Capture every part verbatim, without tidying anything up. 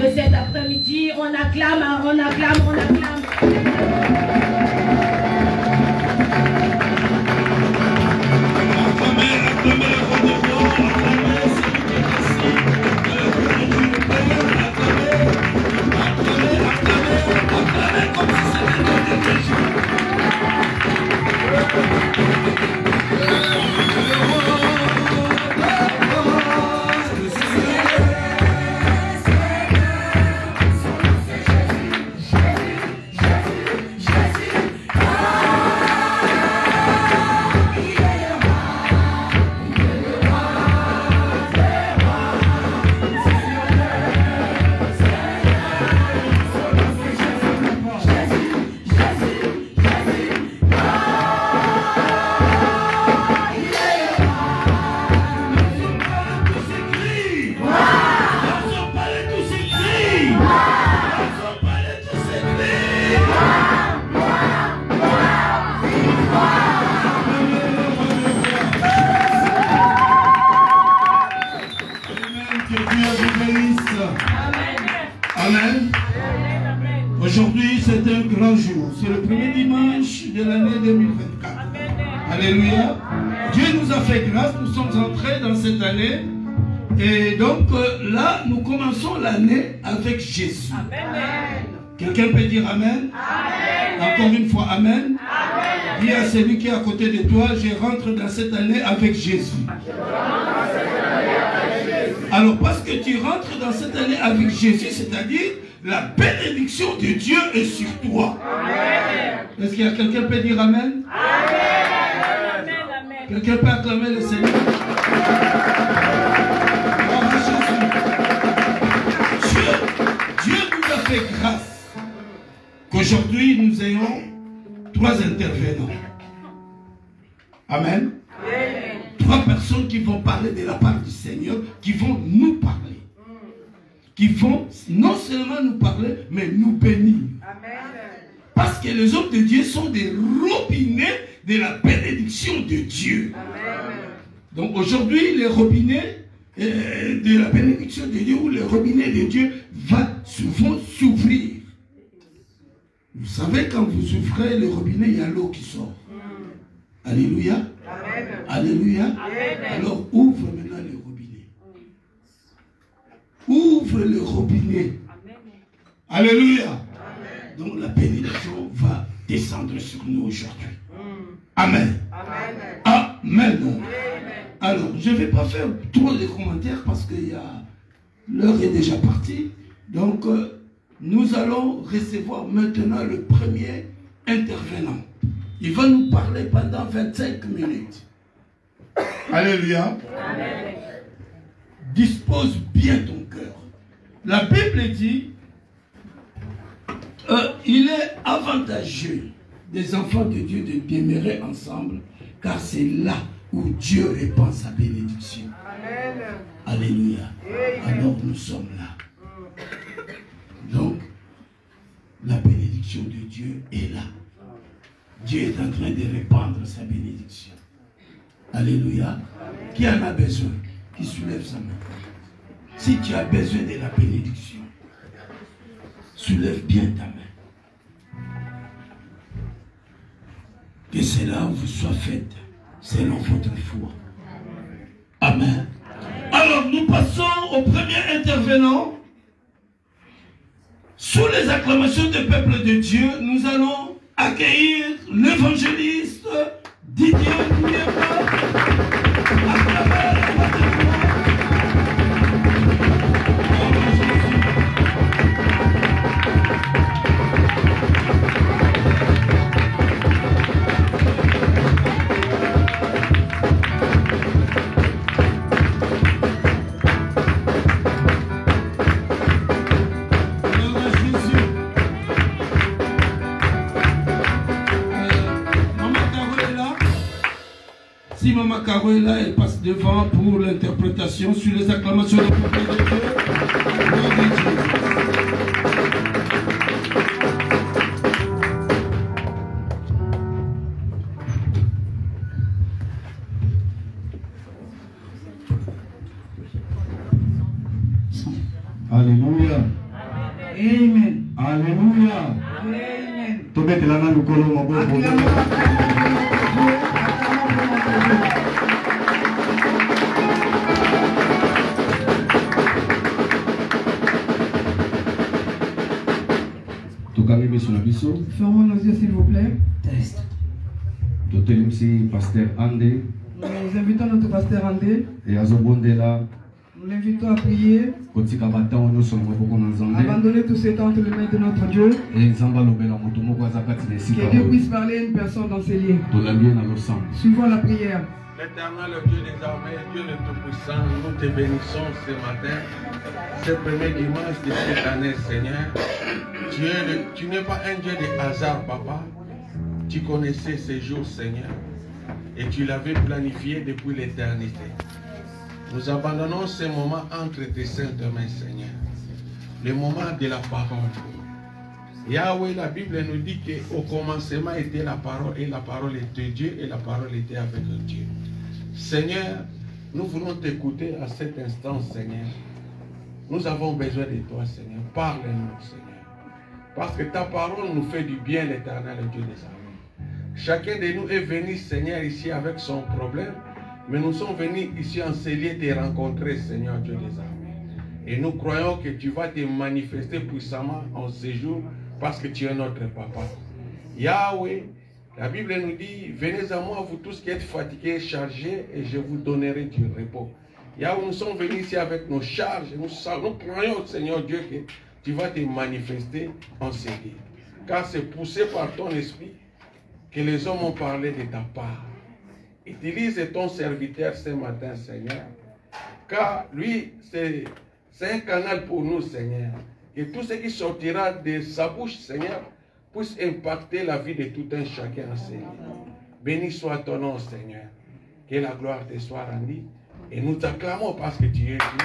de cet après-midi. On acclame, on acclame, on acclame. Acclamez, acclamez le roi des rois, acclamez celui qui est assis, le roi du Père, acclamez, acclamez, acclamez, acclamez comme si c'était le dernier jour. Aujourd'hui, c'est un grand jour. C'est le premier dimanche de l'année deux mille vingt-quatre. Alléluia. Dieu nous a fait grâce. Nous sommes entrés dans cette année. Et donc, euh, là, nous commençons l'année avec Jésus. Quelqu'un peut dire Amen? Amen. Encore une fois, Amen. Amen. Dis à celui qui est à côté de toi, je rentre dans cette année avec Jésus. Alors, parce que tu rentres dans cette année avec Jésus, c'est-à-dire la bénédiction de Dieu est sur toi. Est-ce qu'il y a quelqu'un qui peut dire Amen? Amen. Quelqu'un peut acclamer le Seigneur? Oh, Dieu, Dieu nous a fait grâce qu'aujourd'hui nous ayons trois intervenants. Amen. Amen. Trois personnes qui vont parler de la part du Seigneur, qui vont nous parler. Qui vont non seulement nous parler, mais nous bénir. Amen. Parce que les hommes de Dieu sont des robinets de la bénédiction de Dieu. Amen. Donc aujourd'hui, les robinets euh, de la bénédiction de Dieu, ou les robinets de Dieu vont souvent s'ouvrir. Vous savez, quand vous ouvrez le robinet, il y a l'eau qui sort. Mm. Alléluia. Amen. Alléluia. Amen. Alors ouvre maintenant le robinet. Ouvre le robinet. Amen. Alléluia. Amen. Donc la bénédiction va descendre sur nous aujourd'hui. Mm. Amen. Amen. Amen. Amen. Alors, je ne vais pas faire trop de commentaires parce que l'heure est déjà partie. Donc, euh, nous allons recevoir maintenant le premier intervenant. Il va nous parler pendant vingt-cinq minutes. Alléluia. Amen. Dispose bien ton cœur. La Bible dit, euh, il est avantageux des enfants de Dieu de demeurer ensemble, car c'est là où Dieu répand sa bénédiction. Amen. Alléluia. Amen. Alors nous sommes là. Donc, la bénédiction de Dieu est là. Dieu est en train de répandre sa bénédiction. Alléluia. Amen. Qui en a besoin? Qui soulève sa main. Si tu as besoin de la bénédiction, soulève bien ta main. Que cela vous soit fait selon votre foi. Amen. Alors nous passons au premier intervenant. Sous les acclamations du peuple de Dieu, nous allons accueillir l'évangéliste Didier Nieba. Acclamez la voix de Dieu. Si Maman Caro est là, elle passe devant pour l'interprétation sur les acclamations du peuple de Dieu. Gloire à Dieu. Alléluia. Amen. Alléluia. Amen. Fermons nos yeux, s'il vous plaît. Test. Pasteur Andé. Nous invitons notre pasteur Andé. Et Azobondela. Nous l'invitons à prier. Abandonner tout ce temps entre les mains de notre Dieu. Que Dieu puisse parler à une personne dans ses liens. Suivons la prière. L'éternel Dieu des armées, Dieu de Tout-Puissant, nous te bénissons ce matin, ce premier dimanche de cette année, Seigneur. Tu, es le, tu n'es pas un Dieu de hasard, Papa. Tu connaissais ces jours, Seigneur, et tu l'avais planifié depuis l'éternité. Nous abandonnons ce moment entre tes saintes mains, Seigneur. Le moment de la parole. Yahweh, la Bible nous dit qu'au commencement était la parole, et la parole était Dieu, et la parole était avec Dieu. Seigneur, nous voulons t'écouter à cet instant, Seigneur. Nous avons besoin de toi, Seigneur. Parle-nous, Seigneur. Parce que ta parole nous fait du bien, l'éternel Dieu des armées. Chacun de nous est venu, Seigneur, ici avec son problème. Mais nous sommes venus ici en ce lieu te rencontrer, Seigneur Dieu des armées. Et nous croyons que tu vas te manifester puissamment en ce jour parce que tu es notre papa. Yahweh, la Bible nous dit, venez à moi, vous tous qui êtes fatigués et chargés, et je vous donnerai du repos. Yahweh, nous sommes venus ici avec nos charges. Nous, nous croyons, Seigneur Dieu, que tu vas te manifester en ce lieu. Car c'est poussé par ton esprit que les hommes ont parlé de ta part. Utilise ton serviteur ce matin, Seigneur. Car lui, c'est un canal pour nous, Seigneur. Et tout ce qui sortira de sa bouche, Seigneur, puisse impacter la vie de tout un chacun, Seigneur. Béni soit ton nom, Seigneur. Que la gloire te soit rendue. Et nous t'acclamons parce que tu es Dieu.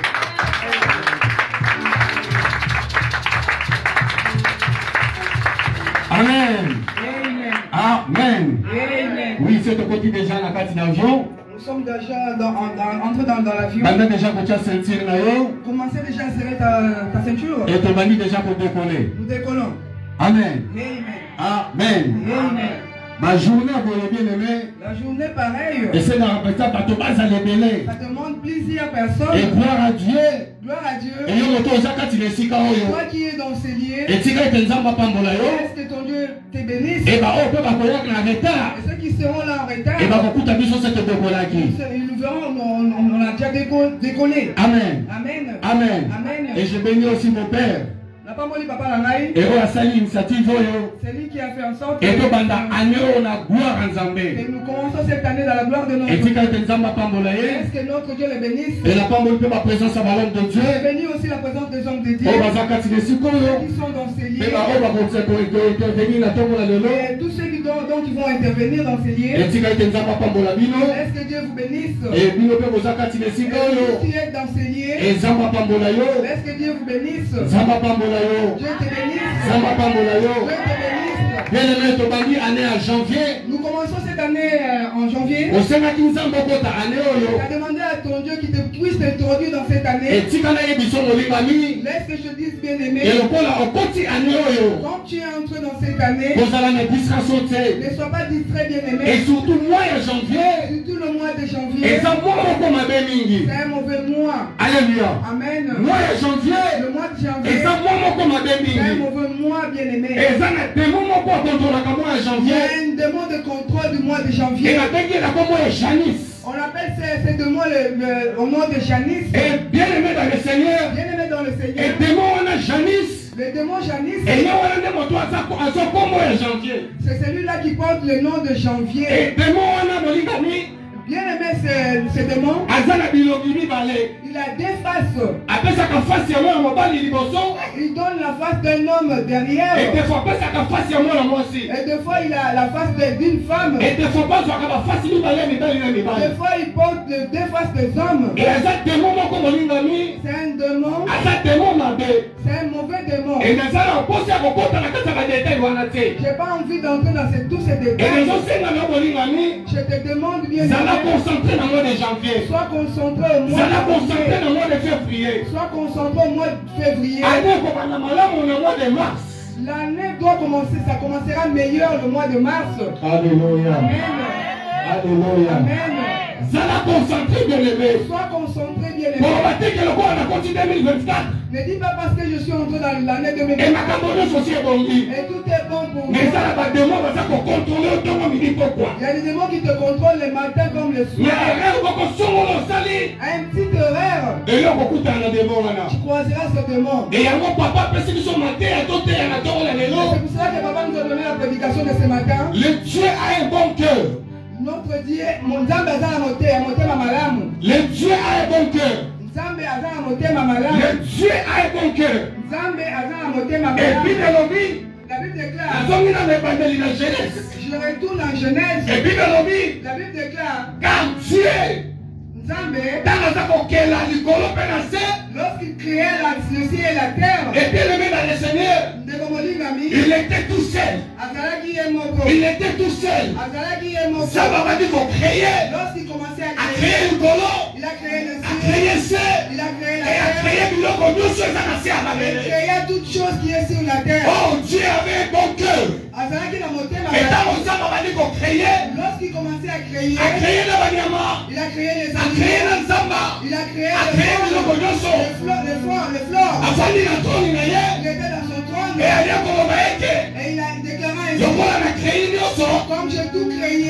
Amen. Amen. Amen. Oui, c'est au côté déjà dans la carte d'avion. Nous sommes déjà dans, dans, entrés dans, dans l'avion. déjà Commencez déjà à serrer ta, ta ceinture. Et ton mani déjà pour décoller. Nous décollons. Amen. Amen. Amen. Amen. Ma journée, vous bien aimé. La journée pareille. Et c'est dans la ça demande plaisir à personne. Et gloire à Dieu. Gloire à Dieu. Et toi qui es dans ces lieux. Et est-ce que ton Dieu te bénisse. Et ceux qui seront là en retard. Et nous verrons, on, on a déjà décollé. Amen. Amen. Amen. Amen. Et je bénis aussi mon Père. Et c'est lui qui a fait en sorte que nous commençons cette année dans la gloire de notre Dieu. Est-ce que notre Dieu le bénisse? Et la présence de Dieu. Et bénit aussi la présence des hommes de Dieu qui sont dans ces lieux. Et tous ceux qui, dont, dont ils vont intervenir dans ces lieux. Est-ce que Dieu vous bénisse? Et vous qui êtes dans ces lieux. Est-ce que Dieu vous bénisse? Dieu te bénisse. Dieu te bénisse. Bien aimé, tu as dit année en janvier. Nous commençons cette année euh, en janvier. Tu as demandé à ton Dieu qui te puisse t'introduire dans cette année. Laisse que je dise bien aimé. Quand tu es entré dans cette année, ne sois pas distrait bien aimé. Et surtout le mois de janvier. Surtout le mois de janvier. C'est un mauvais mois. Alléluia. Amen. Le mois de janvier. Le mois de janvier. C'est un mauvais mois bien aimé. Il y a un démon de contrôle du mois de janvier. On appelle ces, ces démons le, le, au nom de Janice. Et bien aimé dans le Seigneur. Bien aimé dans le Seigneur. Et démon on a Janice. Le démon Janice. C'est celui-là qui porte le nom de janvier. Et démon on a Moligami. Bien aimé ce, ce démon. Il a deux faces. Il donne la face d'un homme derrière. Et des fois, Et des fois il a la face d'une femme. Et des fois, Des fois il porte les deux faces des hommes. Et c'est un démon. C'est un démon. C'est un C'est un mauvais démon. Et J'ai pas envie d'entrer dans ces, tous ces détails. Je te demande bien. Concentré dans le mois de janvier. Sois concentré au mois de concentré dans le mois de février. Sois concentré au mois de février. L'année doit commencer, ça commencera meilleur le mois de mars. Alléluia. Amen. Alléluia. Amen. Sois concentré, bien aimé. Sois concentré, bien aimé. Pour abattre que le roi a continué deux mille vingt-quatre. Ne dis pas parce que je suis entré dans l'année deux mille vingt-quatre. Et ma Et tout est bon pour moi. Mais ça, la démon va contrôler autant comme il dit pourquoi. Il y a des démons qui te contrôlent le matin comme le soir. Mais erreur, beaucoup sont sali. Un petit erreur. Et là, beaucoup de démon là. Tu croiseras ce démon. Et il y a un papa, parce qu'ils sont matés à tout et à tout la nélo. C'est pour cela que papa nous a donné la prédication de ce matin. Le Dieu a un bon cœur. Notre Dieu, mon Nzambe aza na motema, motema malamu. Le Dieu a un bon cœur. Nzambe aza na motema malamu. Le Dieu a un bon cœur. Nzambe aza na motema malamu. Et puis de l'obéi. La Bible déclare. La Genèse. Je retourne en Genèse. Et puis de l'obéi. La Bible déclare. Car Dieu. Nzambe. Lorsqu'il créait le ciel et la terre. Et bien le dans le Seigneur. Il était tout seul. Il était tout seul. Ça va dire qu'on créait. Lorsqu'il commençait à créer le colo. Il a créé le ciel. À créer ça. Il a créé la et terre. à créer le Il créait toutes choses qui est sur la terre. Oh, Dieu avait un bon cœur. Et dans le sang, on va dire qu'on créait. Lorsqu'il commençait à créer. À créer le banyama. Il a créé les animaux. À créer le zamba. Il a créé le fleurs. Les fleurs, les fleurs, les fleurs. Il était dans son trône. Et il a déclaré ainsi. Comme j'ai tout créé.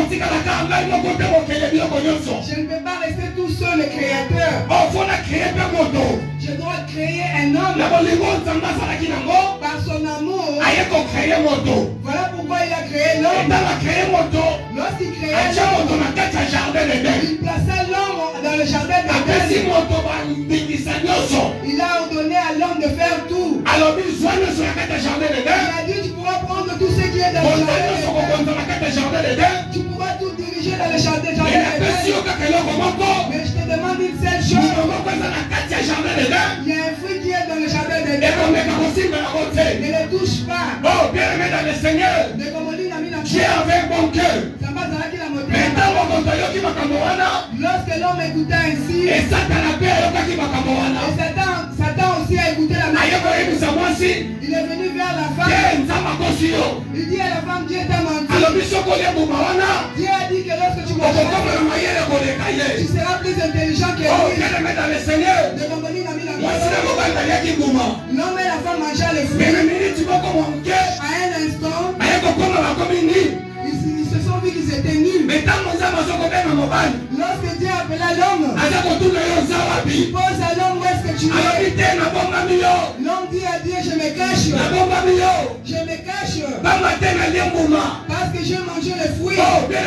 Je ne peux pas rester tout seul le créateur. Je dois créer un homme. Par son amour. Voilà pourquoi il a créé l'homme. Lorsqu'il créait l'homme, il plaça l'homme dans le jardin d'Éden. Il a ordonné à l'homme de faire tout. Il a dit tu pourras prendre tout ce qui est dans le jardin d'Éden. Tu pourras tout diriger dans le jardin d'Éden. Mais je te demande une seule chose. Il y a un fruit qui est dans le jardin d'Éden. Ne le touche pas. Oh, bien aimé dans le Seigneur. Dieu avait un bon cœur. Mais lorsque l'homme écoutait ainsi, et Satan a Satan, Satan aussi a écouté la musique. Il est venu vers la femme. Il dit à la femme, Dieu t'a menti. Dieu a dit que lorsque tu marcheras, tu seras plus intelligent que lui. Oh, bien aimé dans le Seigneur. L'homme et la femme mangeaient les fruits. À un instant, ils se sont vus qu'ils étaient nus. Lorsque Dieu appela l'homme, il pose à l'homme où est-ce que tu es. L'homme dit à Dieu, je me cache. Je me cache. Parce que j'ai mangé les fruits.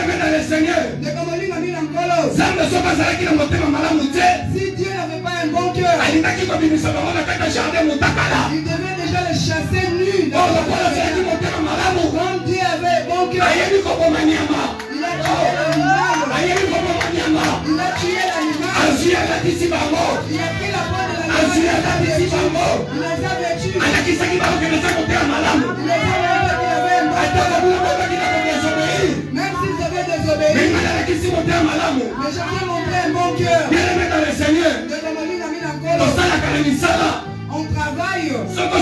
Si Dieu n'avait pas un bon cœur, il devait déjà les chasser nus. Comme Dieu avait un bon cœur, il a tué l'animal. Il a tué l'animal. Il a pris la peau de l'animal. Il les a vêtus. Il les a vêtus qu'il avait un bon cœur. Même s'ils avaient désobéi. Mais j'avais montré un bon cœur. On travaille.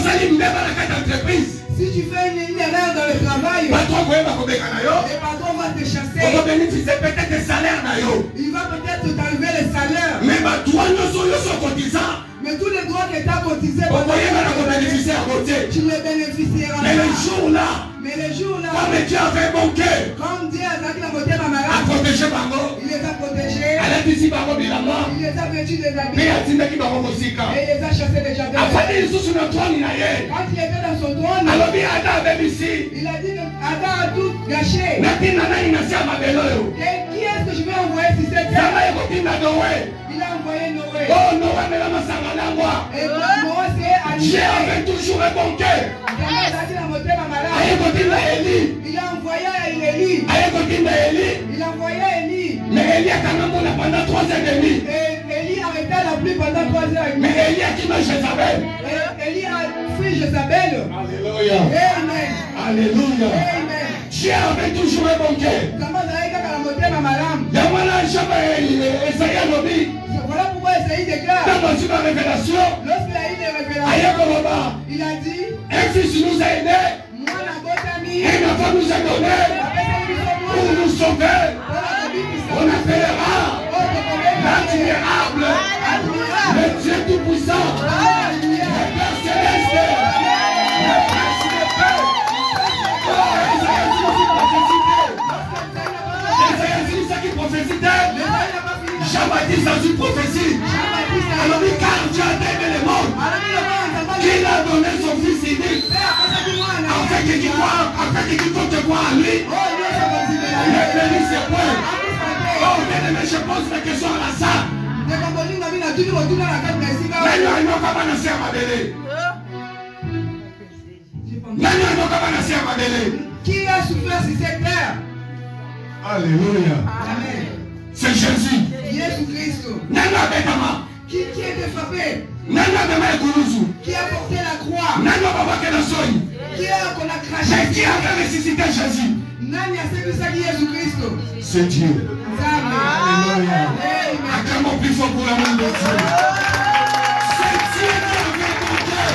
Si tu fais une erreur dans le travail, le patron va te chasser. Il va peut-être t'enlever le salaire. Mais tous les droits que tu as cotisés, tu ne bénéficieras pas. Mais le jour là, Mais le jour là, comme Dieu avait bon cœur, comme Dieu a dit la beauté ma mère, a protégé Bango, il les a protégés. elle a dit Bango Bilama, il les a vêtus des habits. mais il a dit Bango Mosika. Et il les a chassés des jardins. Quand il était dans son trône, alors il a dit que Adam a tout gâché. Et qui est-ce que je vais envoyer si c'est Dieu? Il a envoyé Noé. Oh, Noé, mais la massacre à moi. Et Noé s'est animé. Dieu avait toujours un bon cœur. Il a envoyé Élie. Il a envoyé Élie. Mais Élie a quand même pendant trois ans et demi. Et Élie arrêta la pluie pendant trois ans et demi. Mais Élie a qui m'a Jézabel. Et Élie a fui Jézabel. Alléluia. Amen. Alléluia. Dieu avait toujours un bon cœur. Voilà pourquoi Esaïe déclare. Dans une révélation, lorsqu'il a eu des révélations, il a dit, un fils nous a aidés, un enfant nous a donné pour nous sauver. On appellera l'admirable, le Dieu tout-puissant, le Père céleste, le Prince de paix. Esaïe ça qui prophétisait. Jean-Baptiste dans une prophétie. Alors dit car Dieu a aimé le monde qu'il a donné son fils unique afin que tu crois, afin que tu te crois en lui. Le béni c'est point. Oh bien aimé, je pose la question à la salle. Mais nous n'avons pas pensé à ma délai. Qui a souffert sur cette terre? Alléluia. Amen. C'est Jésus. Jésus-Christ. Qui, qui était frappé? Qui a porté la croix? Qui a qu'on a craché? Mais qui avait ressuscité Jésus? C'est Dieu. Alléluia. Acclamons plus fort pour l'amour de Dieu. C'est Dieu qui a fait ton cœur.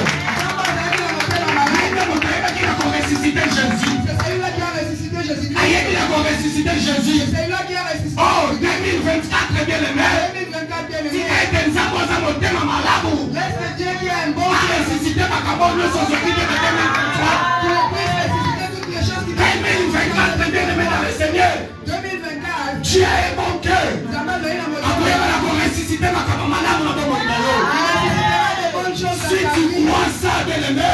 Qui a ressuscité Jésus. C'est celui-là qui a ressuscité Jésus. Qui a ressuscité Jésus. C'est celui-là qui a ressuscité. Oh, deux mille vingt-quatre, bien aimé. Si Eden Zaboza Motema Malabu, laisse que Dieu qui a un bon a ressuscité ma cabane, nous sommes sortis de deux mille vingt-trois. deux mille vingt-quatre, bien aimé dans le Seigneur. deux mille vingt-quatre. Dieu est bon cœur. Après, on a ressuscité ma cabane Malabu dans ton monde. Si tu crois ça, bien aimé,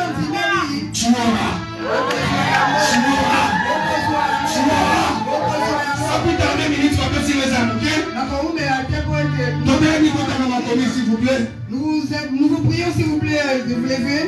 tu auras. Tu auras. Tu auras. Sans plus tarder, ministre, on va passer les amis. Donnez un niveau dans ma commis, s'il vous plaît. Nous vous, nous vous prions, s'il vous plaît, de vous lever.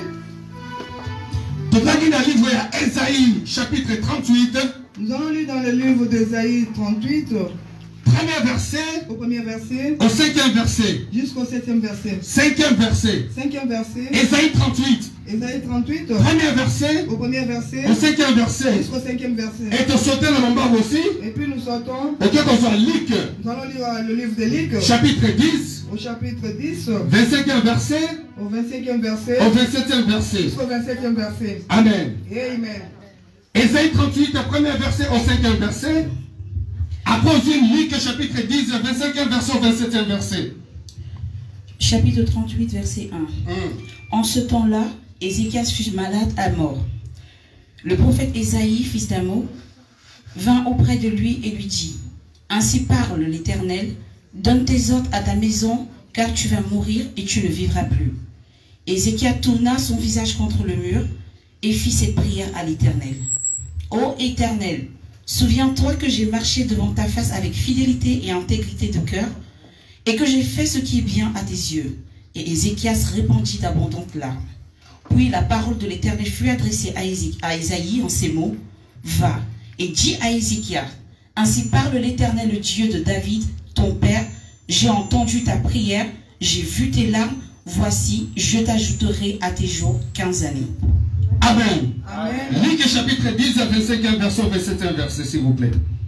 Tout à livre à Esaïe, chapitre trente-huit. Nous allons lire dans le livre d'Esaïe trente-huit. Premier verset. Au premier verset. Au cinquième verset. Jusqu'au septième verset. Cinquième verset. Cinquième verset. Esaïe trente-huit. Esaïe trente-huit. Premier verset. Au premier verset. Au cinquième verset. Jusqu'au cinquième verset. Et tu sautes le lombard aussi. Et puis nous sortons. Et que qu'on soit Luc. Nous allons lire le livre de Luc. Chapitre dix. Au chapitre dix. vingt-cinquième verset. Au vingt-cinquième verset. Au vingt-septième verset. Jusqu'au vingt-septième verset. Amen. Amen. Esaïe trente-huit, premier verset au cinquième verset. Après aussi Luc chapitre dix, vingt-cinquième verset au vingt-septième verset. Chapitre trente-huit, verset un. Mm. En ce temps-là, Ézéchias fut malade à mort. Le prophète Ésaïe, fils d'Amos, vint auprès de lui et lui dit: Ainsi parle l'Éternel, donne tes ordres à ta maison, car tu vas mourir et tu ne vivras plus. Ézéchias tourna son visage contre le mur et fit cette prière à l'Éternel. Ô Éternel, souviens-toi que j'ai marché devant ta face avec fidélité et intégrité de cœur, et que j'ai fait ce qui est bien à tes yeux. Et Ézéchias répandit d'abondantes larmes. Puis la parole de l'Éternel fut adressée à Ésaïe en ces mots: Va et dis à Ézéchias, ainsi parle l'Éternel, le Dieu de David, ton père, j'ai entendu ta prière, j'ai vu tes larmes, voici, je t'ajouterai à tes jours quinze années. Amen. Amen. Luc chapitre dix, vingt-cinquième verset, vingt-septième verset, s'il vous plaît.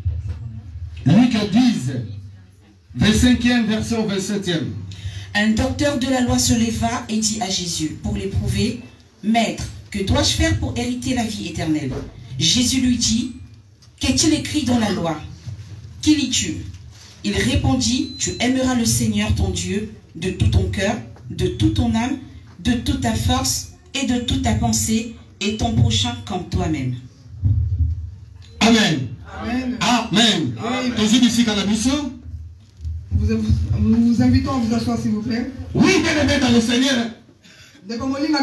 Luc dix, vingt-cinquième verset au vingt-septième. Un docteur de la loi se leva et dit à Jésus, pour l'éprouver: Maître, que dois-je faire pour hériter la vie éternelle? Jésus lui dit: Qu'est-il écrit dans la loi? Qui lis-tu? Il répondit: Tu aimeras le Seigneur ton Dieu de tout ton cœur, de toute ton âme, de toute ta force et de toute ta pensée, et ton prochain comme toi-même. Amen. Amen. Amen. Toujours ici dans la mission. Nous vous invitons à vous asseoir, s'il vous plaît. Oui, bien aimé dans le Seigneur. Nous venons de lire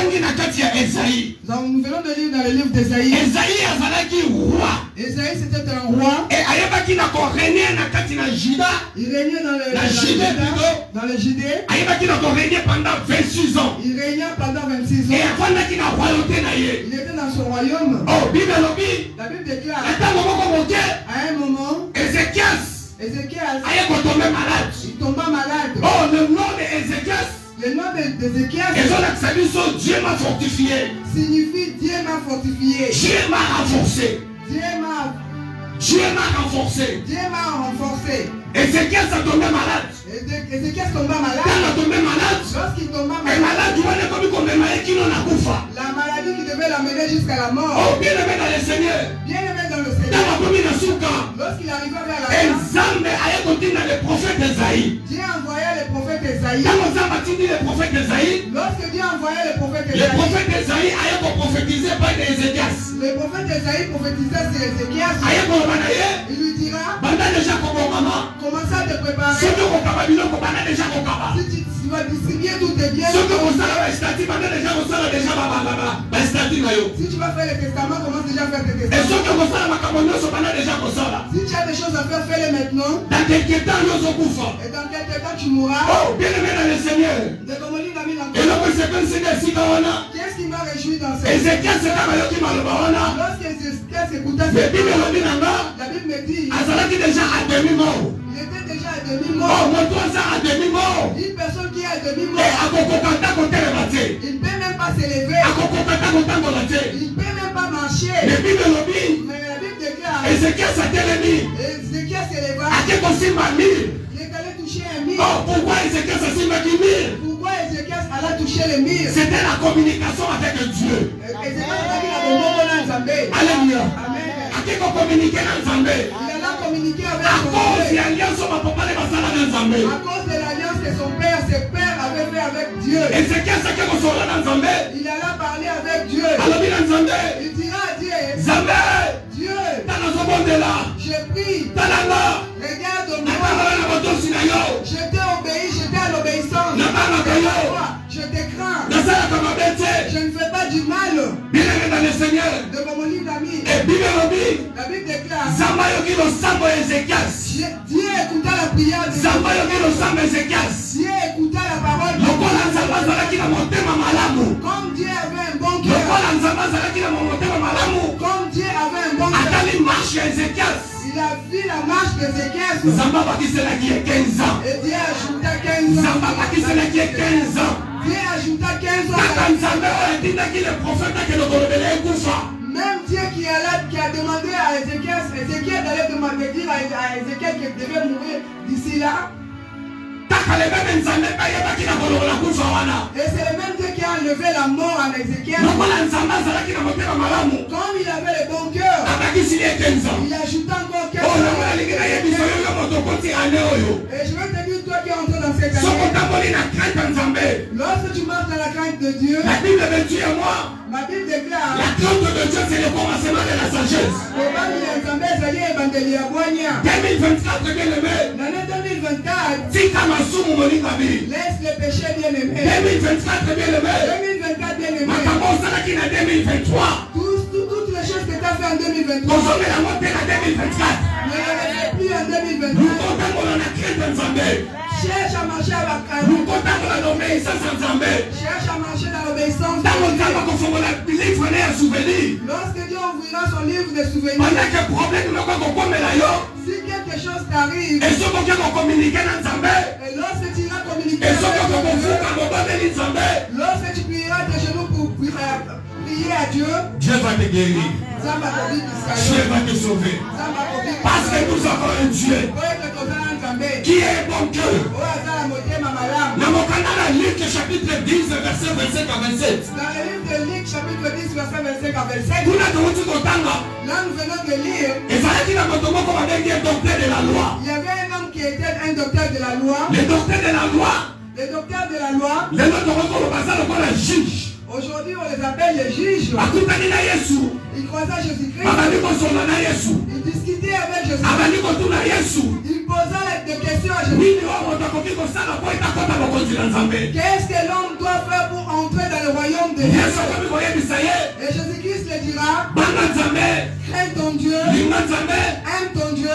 dans le livre d'Esaïe. Esaïe azalaki roi. Esaïe c'était un roi. Et ayebaki na ko régner na kati na Juda. Il régnait dans le la Judée plutôt. Dans le Judée. Ayebaki na ko régner pendant vingt-six ans. Il régnait pendant vingt-six ans. Et afandaki na royauté na ye. Il était dans son royaume. Oh, Bible lobi. La Bible déclare. À un moment, Ézéchias. Ézéchias. Aye ko tomber malade. Il tomba malade. Oh, le nom de Ézéchias. Le nom d'Ézéchias. Et son accès Dieu m'a m'a fortifié. Signifie Dieu m'a fortifié. Dieu m'a renforcé. Dieu m'a Dieu m'a renforcé. Dieu m'a renforcé. Ézéchiel s'est tombé malade. Ézéchiel tomba malade. Quand il est tombé malade, lorsqu'il tomba malade, malade, tu vois, comme il tombe malade, qui n'en a pas. La maladie qui devait l'amener jusqu'à la mort. Oh, bien aimé dans le Seigneur. Bien aimé dans le Seigneur. Dans la commune de Souka. Lorsqu'il arriva vers la Ensemble, allait continuer dans les prophètes d'Esaïe. Dieu envoyait les prophètes d'Esaïe. Quand on a dit les prophètes d'Esaïe, lorsque Dieu envoyait les prophètes d'Esaïe, les prophètes d'Esaïe allaient prophétiser par Ézéchias. Les prophètes d'Esaïe prophétisaient sur Ézéchias. Il lui dira, commence à te préparer. Si tu vas distribuer tous tes biens. Si tu vas faire les testaments, commence déjà à faire tes testaments. Si tu as des choses à faire, fais-les maintenant. Dans quelques temps, nous sommes bouffants. Et dans quelques temps, tu mourras. Oh, bien aimé dans le Seigneur. Et là, c'est comme si c'est qu'est-ce qui m'a réjoui dans cette Ézéchias, c'est comme qui m'a le barona. Lorsqu'Ézéchias écoutait cette parole, la Bible me dit, il était déjà à demi-mort. Il était déjà à demi-mort. Oh, mon toi, ça à demi-mort. Une personne qui est à demi-mort. Et à Kokokanta, côté le matin. Il ne peut même pas s'élever. À Kokokanta, côté le matin. Il ne peut même pas marcher. Mais Bible le dit. Mais la Bible déclare. Ézéchias a l'ennemi. Ézéchias s'éleva. À quel aussi m'a mis. Il est allé toucher un mur. Oh, pourquoi Ézéchias a si m'a mis mur? Pourquoi Ézéchias allait toucher le mur? C'était la communication avec Dieu. Alléluia. À qui qu'on communique dans Zambé? Il a communiqué avec à son cause Père. de l'alliance on va pas parler dans Zambé. À cause de l'alliance que son père, ses pères avaient fait avec Dieu. Et c'est qu'est-ce que vous saurez dans Zambé? Il alla parler avec Dieu. Alors dans Zambé. Il dira à Dieu. Zambé. Dieu. Dans notre monde là. Je prie. Dans la mort. Regarde-moi. Je t'ai obéi, je t'ai à l'obéissance. Je te crains. Je ne fais pas du mal. Bien aimé dans le Seigneur. De mon livre d'ami. Et Bible la Bible déclare. Dieu écouta la prière de Dieu écouta la parole de Dieu. Comme Dieu avait un bon cœur. Comme Dieu avait un bon cœur. Il a vu la marche d'Ézéchias. Et Dieu ajouta quinze ans. Dieu ajouta quinze ans. Même Dieu qui, a, qui a demandé à Ézéchias, Ézéchias allait demander dire à Ézéchias qu'il devait mourir d'ici là. Et c'est le même Dieu qui a enlevé la mort à Ézéchias. Comme il avait le bon cœur, il ajouta encore quinze ans. Et je veux te dire, toi qui es entré dans cette année, lorsque tu marches dans la crainte de Dieu, la Bible me dit à moi. Ma Bible déclare. La crainte de Dieu, c'est le commencement de la sagesse. deux mille vingt-quatre, bien aimé. L'année deux mille vingt-quatre. Laisse le péché bien aimé. deux mille vingt-quatre, bien aimé. deux mille vingt-quatre, bien aimé. deux mille vingt-trois. Toutes les choses que tu as fait en deux mille vingt-trois. Nous sommes la montée en deux mille vingt-quatre. Ne les fais plus en deux mille Nous vingt-quatre. comptons la crainte de Zambé. Cherche à marcher avec un. Nous comptons l'obéissance en Zambé. Cherche à marcher dans l'obéissance. Dans mon temps, quand on va livre un souvenir. Lorsque Dieu ouvrira son livre de souvenirs. Pendant que problème nous avons commis là yo. Si quelque chose t'arrive. Et ce qu'on va communiquer dans Zambé. Et lorsque tu iras communiquer. Et ce qu'on va communiquer dans Zambé. Lorsque tu plieras tes genoux pour prier à Dieu. Dieu va te guérir. Dieu va te sauver. Parce que nous avons un Dieu qui est bon cœur. Dans mon canal, Luc chapitre dix, verset vingt-cinq à vingt-sept. Dans le livre de Luc chapitre dix, verset vingt-cinq à vingt-sept. Là, nous venons de lire. Et ça dit dans mon tombeau comme un docteur de la loi. Il y avait un homme qui était un docteur de la loi. Le docteur de la loi. Le docteur de la loi. Les autres, on le juge. Aujourd'hui, on les appelle les juges. Ils croisaient Jésus-Christ. Ils discutaient avec Jésus-Christ. Ils posaient des questions à Jésus-Christ. Qu'est-ce que l'homme doit faire pour entrer dans le royaume de Dieu? Et Jésus-Christ le dira. Crains ton Dieu. Aime ton Dieu.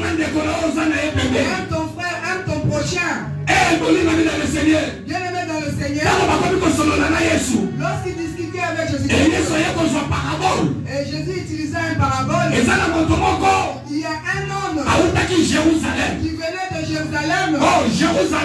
Aime ton frère. Aime ton prochain. Bien aimé dans le Seigneur. Lorsqu'il discutait avec Jésus-Christ. Et Jésus utilisait une parabole. Il y a un homme qui venait de Jérusalem. Oh, Jérusalem.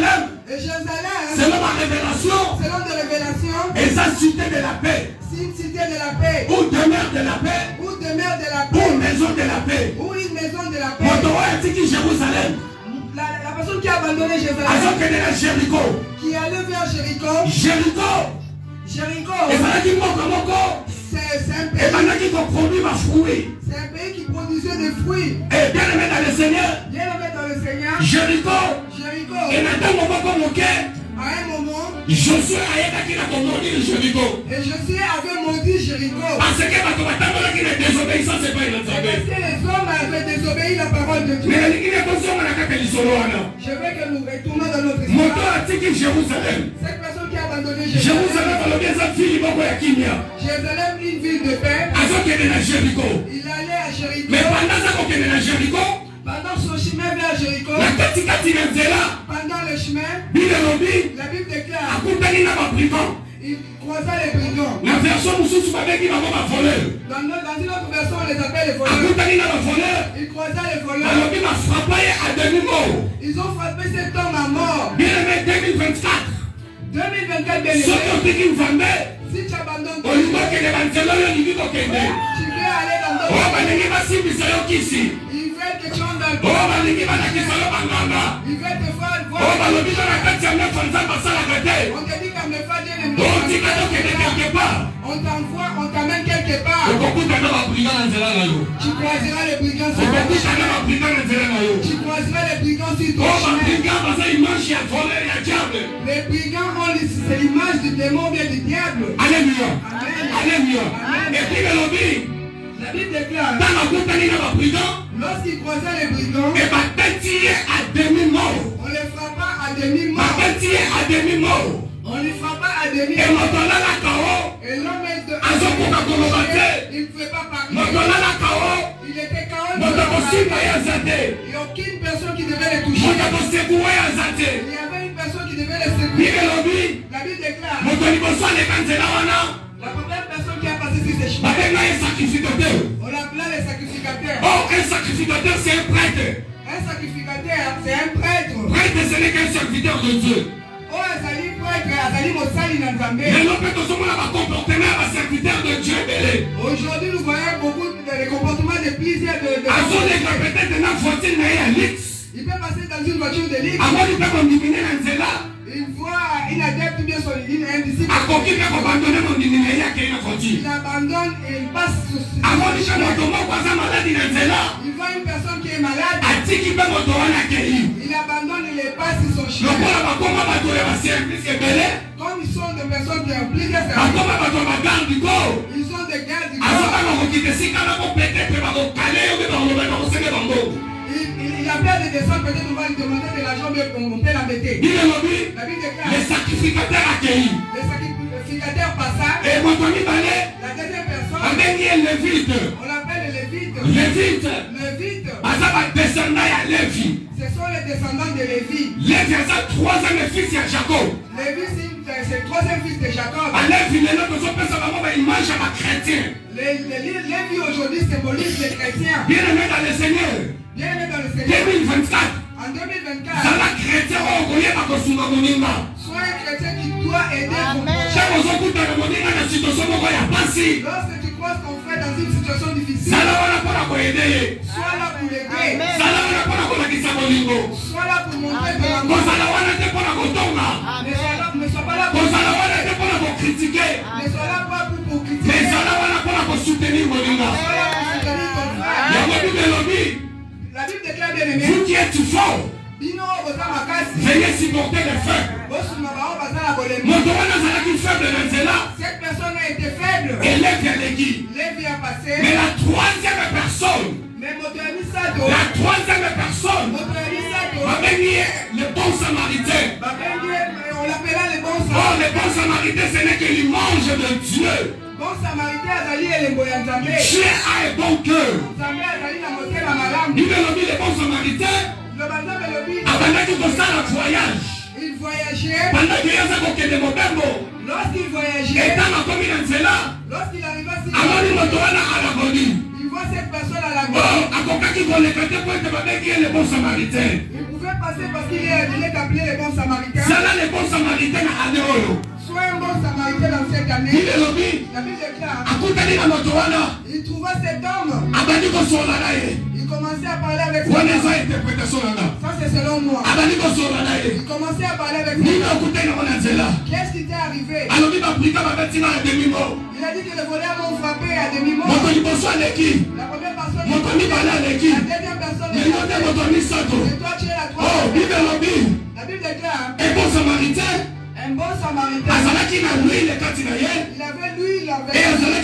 Et Jérusalem, selon ma révélation, selon des révélations, et sa cité de la paix, c'est une cité de la paix, ou demeure de la paix, ou demeure de la ou paix, maison de la paix. ou une maison de la paix. Moto a dit Jérusalem. La, la personne qui a abandonné Jérusalem, Jéricho, qui est allé vers Jéricho, Jéricho, Jéricho, et ça dit Moko, c'est un et maintenant pays, qui produit ma fruit. c'est un pays qui produisait des fruits. Et bien aimé dans le Seigneur, Bien aimé dans le Seigneur, Jéricho, Jéricho, et maintenant mon papa moqué, à un moment, Josué a été qui l'a commandé de Jéricho. et Josué avait maudit Jéricho. Parce que ma combattante qui est désobéissant, c'est pas une Parce autre. que les hommes avaient désobéi la parole de Dieu. Mais il est conscient de la Je veux que nous retournions dans notre Moto histoire. a dit Jérusalem. Cette personne qui a abandonné Jérusalem, Jérusalem, dans le bien sa fille, il va voir Kimia. Jérusalem, une ville de paix. Azoke est dans Jéricho. Il allait à Jéricho. Mais pendant ça qu'on est dans Jéricho, Pendant son chemin vers Jéricho, la tête qui est là, pendant le chemin, Bilelobi, la Bible déclare, akutani na babrigand. il croisa les brigands. La version mosusu babeki bango bavoleur. Dans, notre- dans une autre version, on les appelle les voleurs. Akutani na bavoleur. Il croisa les voleurs. Balobi bafrappa ye à demi-mort. Ils ont frappé cet homme à mort. Bien aimé deux mille vingt-quatre. deux mille vingt-quatre, bien Soki aimé. otiki nzambe, Si tu abandonnes ton olingi okende banzela oyo olingi kokende. tu veux aller dans Oyo d'autres. balingi basimbisa yo kisi. Ils veulent que tu entres dans le Oyo balingi balakisa yo banganga. Ils veulent te faire Oyo voir. balobi yo na kati ya nefa nzambe asalaka te. On te dit qu'à me faire Dieu ne me Oyo fait tika tokende quelque part. On t'envoie, on t'amène quelque part. okokutana babrigand na nzela na yo. Tu croiseras les brigands sur ton chemin. okokutana babrigand na nzela na yo. Tu croiseras les brigands sur ton Oyo chemin. babrigand baza image ya voleur ya diable. Les brigands ont les- c'est l'image du démon bien du diable. Alléluia. Amen. Alléluia. Amen. Et puis belobi, La Bible déclare, ntango akutani na babrigand, lorsqu'ils croisaient les brigands, et babeti ye à demi-mort. on les frappa à demi-mort. babeti ye à demi-mort. On les frappa à Et demi-mort. moto alalaka o, Et l'homme est de... azokoka koloba te. Il ne pouvait pas moto parler. alalaka o, Il était K O. moto akosimba ye aza te. Il n'y a aucune personne qui devait les toucher. moto akosekuwa ye aza te. Il y avait une personne qui devait les secouer. bibelobi, La Bible déclare, moto liboso aleka nzela wana, la première personne qui a passé sur ces chemins, babenga ye sacrificateur. on l'appelait les sacrificateurs. Oh, un sacrificateur, c'est un prêtre. Un sacrificateur, c'est un prêtre. Prêtre, ce n'est qu'un serviteur de Dieu. Oh, azali prêtre, azali mosali na Nzambe. Mais l'on peut consommer la comportement à serviteur de Dieu belé. Aujourd'hui, nous voyons beaucoup de les comportements de plusieurs de, de Azo les peut-être dans la voiture na ya lix. Il peut passer dans une voiture de ligue. Avant il peut condaminer dans cela. Il voit une adepte bien son une un disciple. A coquille peut abandonner mon dîner ya qui est voiture. Il abandonne et il passe sur sur- Avant il peut moto mo kwa maladie dans cela. Il voit une personne qui est malade. A dit qu'il peut moto wana kei. Il abandonne et les passe sur son Le chemin. quoi ba koma ba to ya service que belé. Comme ils sont des personnes qui ont plusieurs Ba services. koma ba to ba garde du corps. Ils sont des gardes du Azo corps. ba ko kite sika na ko peut-être ba ko kale yo ba ko ba ko senge bango. Il, il, il a peur de descendre, peut-être on va lui demander de l'argent, mais on peut l'embêter. Bibelobi, La Bible déclare, les sacrificateurs accueillis. les sacrificateurs passent. Et moto mibale, La deuxième personne, abengi ye levite. on l'appelle le Lévite. Levite, Lévite, baza ba descendant ya Levi. ce sont les descendants de Lévi. Levi aza troisième fils ya Jacob. Lévi, c'est c'est le troisième fils de Jacob. Ba Levi lelo tozopesa bango ba image ya ba chrétien. Les, les, Lévi aujourd'hui symbolise les chrétiens. Bien aimé dans le Seigneur. Bien aimé dans le Seigneur. deux mille vingt-quatre. En deux mille vingt-quatre, Zala chrétien oyo koyeba kosunga moninga. sois un chrétien qui doit aider ton prochain. Ntango ozokutana moninga na situation moko ya pasi. Lorsque tu croises ton frère dans une situation difficile, Zala wana mpona koyede ye. sois là pour l'aider. Zala wana mpona kolakisa bolingo. Sois là pour montrer ton amour. Kozala wana te mpona kotonga. Ne sois là- ne sois pas là pour kozala wana te mpona kokritike. ne sois là pas pour, pour critiquer. Mais ezala wana mpona kosoutenir moninga. Sois là pour soutenir ton frère. yango bible elobi, La Bible déclare bien aimé. vous qui êtes fort, Bino boza makasi. veuillez supporter les faibles. Bosuma bao baza na bolemi. moto wana azalaki faible na nzela, Cette personne a été faible. élève aleki. Lévi a passé. Mais la troisième personne, Mais moto ya misato. la troisième personne, Moto ya misato. babengi ye le bon samaritain. Babengi ye, on l'appela le bon Oh, samaritain. le bon samaritain, ce n'est que l'image de Dieu. Bon samaritain azali elembo ya Nzambe. Dieu a un bon cœur. Nzambe azali na motema malamu. bible elobi le bon samaritain Le Nzambe lobi. abandaki kosala voyage. Il voyageait. bandaki ye aza kokende mobembo. Lorsqu'il voyageait, etango akomi na nzela, lorsqu'il arriva sur amoni moto wana alaboni. il vois cette personne à la maison. Le bon samaritain. Il pouvait passer parce qu'il est, il est appelé le bon samaritain. Ça là, le bon samaritain à Adéo. Soit un bon samaritain dans cette année. Il est lobby. La Bible déclare. Il trouva cet homme. Il commençait à parler avec cet homme. Ça c'est selon moi. Il commençait à parler avec cet homme. Qu'est-ce qui t'est arrivé? Il a dit que les voleurs m'ont frappé à demi-mort. La première personne. La deuxième personne. Et toi tu es la troisième. La Bible déclare. Un bon samaritain. Un bon samaritain. Il avait l'huile, il avait.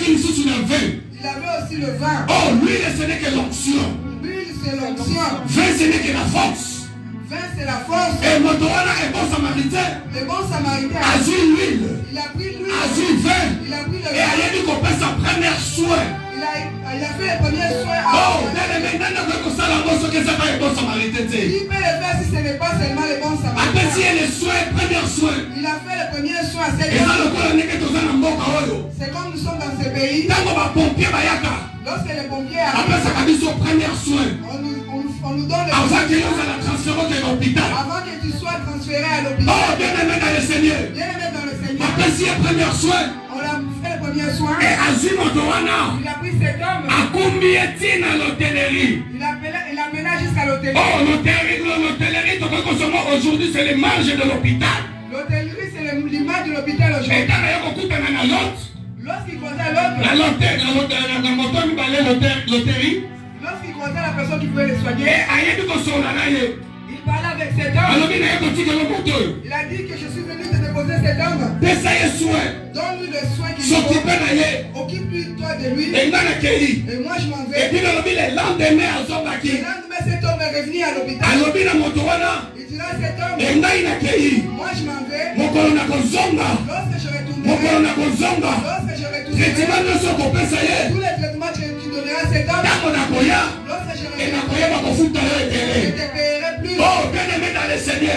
Il avait aussi le vin. Oh, l'huile ce n'est que l'onction. L'huile c'est l'onction. Vin ce n'est que la force. Vin c'est la force. Et Motorana est bon samaritain. Le bon samaritain a pris l'huile. Il a pris l'huile. A pris le vin. Il a pris le vin. Et il a dit qu'on fait sa première soin. Il a, il a fait les premiers soins. Oh, bien aimé, maintenant que ça la mosse que ça va être bon samaritain. Il peut le faire si ce n'est pas seulement les bons samaritains. Après si il y a les soins, premiers soins. Il a fait les premiers soins à cette et ça le corps n'est que dans un mboka oyo. C'est comme nous sommes dans ce pays. Tango ba pompier bayaka. Lorsque les pompiers arrivent. Après ça va dire son premier soin. On nous, on, on nous donne les avant que nous allons transférer de l'hôpital. Avant que tu sois transféré à l'hôpital. Oh, bien aimé dans le Seigneur. Bien aimé dans le Seigneur. Après si il y a premier soin. On a fait le premier soin. Et Azim Odoana. Il a pris cet homme. A combien est-il à l'hôtellerie? Il a mené jusqu'à l'hôtellerie. Oh, l'hôtellerie, l'hôtellerie, donc aujourd'hui c'est les marges de l'hôpital. L'hôtellerie c'est l'image de l'hôpital aujourd'hui. Et quand il y a beaucoup de l'autre. Lorsqu'il croisait l'autre. La l'hôtellerie, la moto nous parlait l'hôtellerie. Lorsqu'il croisait la personne qui pouvait les soigner. Et aïe du console là. Il parlait avec cet homme. Il a dit que je suis venu te déposer cet homme. Donne-lui le soin qu'il faut. Occupe-lui toi de lui. Et moi je m'en vais. Et puis le lendemain, le lendemain cet homme est revenu à l'hôpital. Il dira cet homme. Moi je m'en vais. Lorsque je retournerai. Lorsque je retournerai. Tous les traitements que tu donneras à cet homme. Lorsque je retournerai. Je te paierai plus. Oh, bien aimé dans le Seigneur.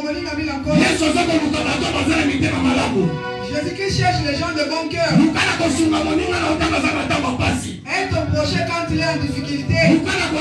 Jésus-Christ cherche les gens de bon cœur. Aide ton prochain quand il est en difficulté. Aide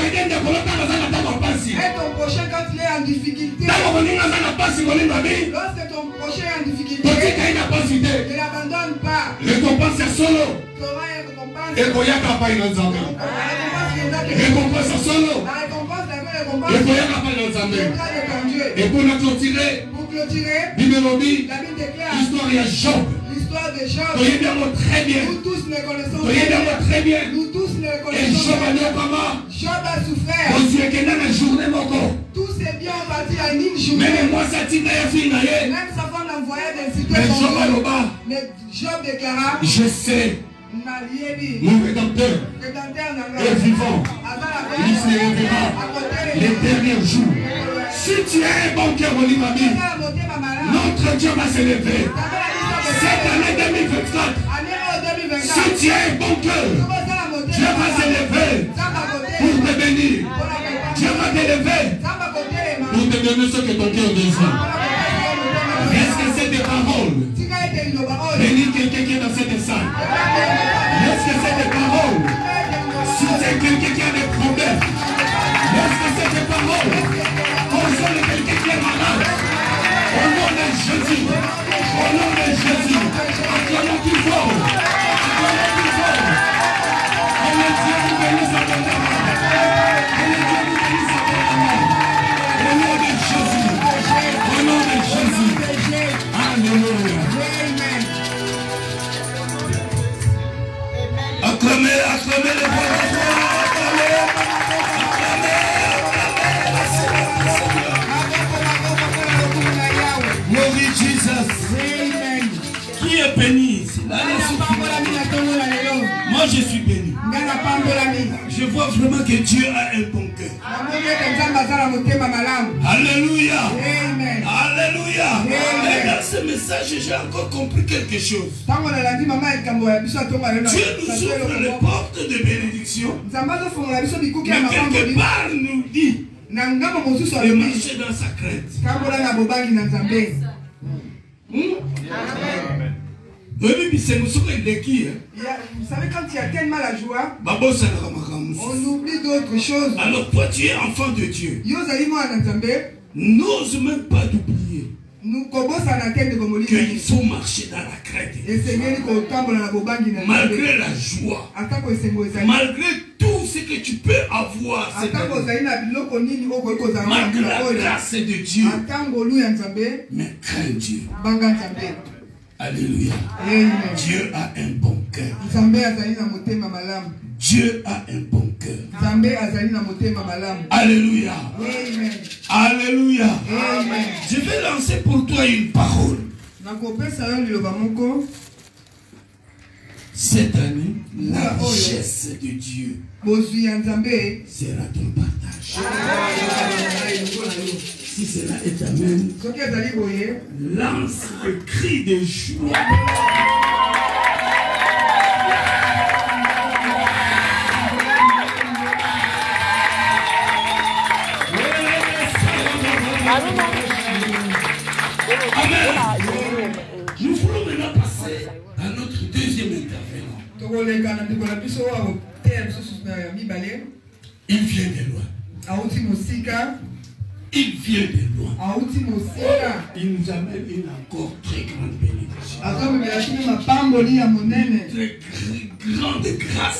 ton prochain quand il est en difficulté. Lorsque ton prochain est en difficulté, ne l'abandonne pas. Récompense solo. Tu auras une récompense. Et koya kapa ina nzambe. Récompense solo. La récompense, la vraie récompense. Et koya kapa ina nzambe. Et pour nous clôturer, pour clôturer, Bible déclare l'histoire de Job. L'histoire de Job. Très bien. Nous tous le connaissons très bien. Nous tous le Et connaissons. Job a souffert. Tous ses biens ont parti en une journée. Même sa femme l'envoyait des situations. Mais Job déclara. Je sais. Mon rédempteur est vivant. Il se lèvera les derniers jours. Si tu es un bon cœur, mon ami, notre Dieu va se lever. Cette année deux mille vingt-quatre, si tu es un bon cœur, Dieu va se lever pour te bénir. Dieu va te lever pour te donner ce que ton cœur désire. Est-ce que c'est des paroles? Bénis quelqu'un qui est dans cette salle. Est-ce que c'est des paroles? Si c'est quelqu'un qui a des problèmes, est-ce que c'est des paroles? Consolez quelqu'un qui est malade. Au nom de Jésus. Au nom de Jésus. Acclamons plus fort. Acclamons plus fort. Que le Dieu vous bénisse abondamment. Que le Dieu vous bénisse abondamment. Au nom de Jésus. Au nom de Jésus. Alléluia. Acclamez, acclamez les paroles. Glory Jesus. Qui est béni ici? Moi je suis béni. Je vois vraiment que Dieu a un bon cœur. Alléluia. Alléluia. Et dans ce message, j'ai encore compris quelque chose. Dieu nous ouvre les portes de bénédiction. Mais quelque part nous dit de marcher dans sa crainte. Oui, mais c'est nous sommes les qui. Vous savez, quand il y a tellement la joie, aussi. On oublie d'autres choses. Alors toi tu es enfant de Dieu. N'ose même pas d'oublier qu'il faut marcher dans la crainte. Malgré la joie, malgré tout ce que tu peux avoir, malgré la grâce de Dieu, mais crains Dieu. Alléluia. Dieu a un bon cœur. Dieu a un bon cœur. Alléluia. Amen. Alléluia. Amen. Je vais lancer pour toi une parole. Cette année, la richesse de Dieu sera ton partage. Si cela est amen, lance le cri de joie. Amen. Nous voulons maintenant passer à notre deuxième intervenant. Il vient de loin. Il vient de loin. Il nous amène une encore très grande bénédiction. Très grande grâce.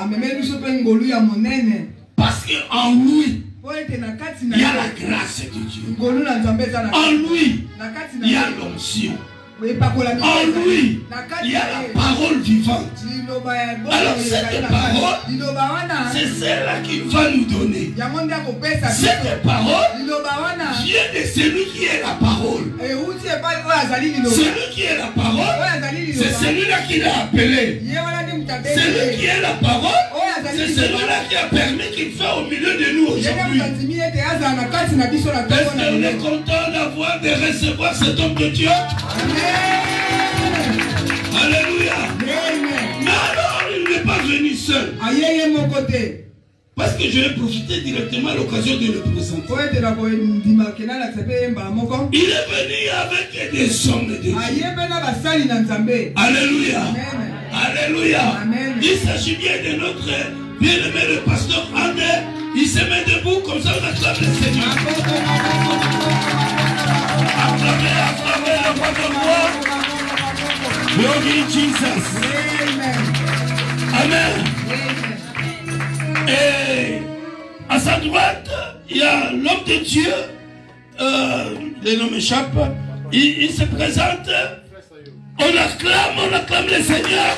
Parce qu'en lui, il y a la grâce de Dieu. En lui, il y a l'onction. En lui, il y a la parole vivante. Alors cette parole, c'est celle-là qui va nous donner. Cette parole vient de celui qui est la parole. Celui qui est la parole, c'est celui-là qui l'a appelé. Celui qui est la parole, c'est celui-là qui a permis qu'il soit au milieu de nous aujourd'hui. Est-ce qu'on est content d'avoir, de recevoir cet homme de Dieu? Alléluia. Mais alors il n'est pas venu seul. Parce que je vais profiter directement à l'occasion de le présenter. Il est venu avec des hommes de Dieu. Alléluia. Alléluia. Il s'agit bien de notre bien-aimé le pasteur André. Il se met debout comme ça on acclame le Seigneur. Acclamez, acclamez la voix de moi. Glory Jesus. Amen. Et à sa droite, il y a l'homme de Dieu. Euh, le nom m'échappe. Il, il se présente. On acclame, on acclame le Seigneur.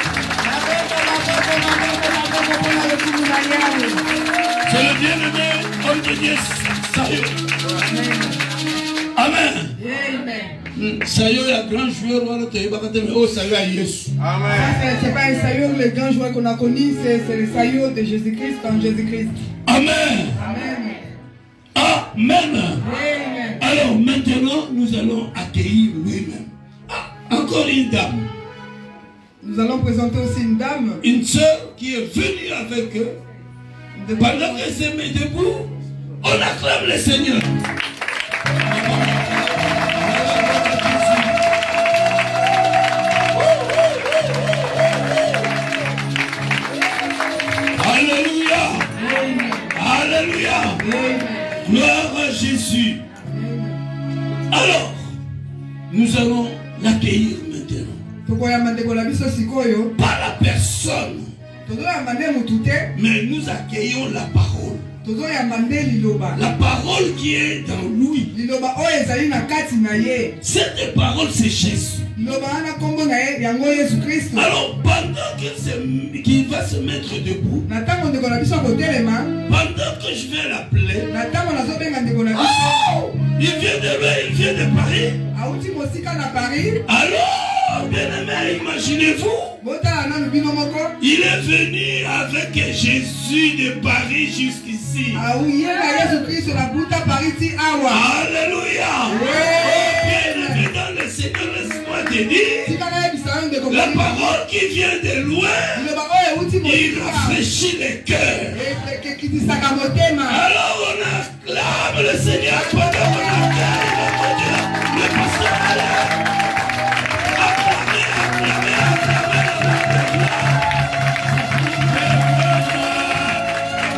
C'est le bien-aimé homme de Dieu, Sayo. Amen. Sayo est un grand joueur, mais oh, Sayo est Jésus. Amen. C'est pas un Sayo, le grand joueur qu'on a connu, c'est le Sayo de Jésus-Christ en Jésus-Christ. Amen. Amen. Amen. Amen. Alors maintenant, nous allons accueillir lui-même. Ah, encore une dame. Nous allons présenter aussi une dame. Une sœur qui est venue avec eux. Pendant qu'elle se met debout, on acclame le Seigneur. Alléluia. Alléluia. Gloire à Jésus. Alors, nous allons l'accueillir maintenant. Par la personne. Mais nous accueillons la parole. La parole qui est dans lui. Cette parole c'est Jésus. Alors pendant qu'il va se mettre debout, pendant que je vais l'appeler, oh, il vient de là, il vient de Paris. Alors, bien aimé, imaginez-vous, il est venu avec Jésus de Paris jusqu'ici. Alléluia. Bien-aimé dans le Seigneur, laisse-moi te dire, la parole qui vient de loin, il rafraîchit les cœurs. Alors on acclame le Seigneur pendant qu'on accueille le pasteur Alain. Acclamez, acclamez, acclamez.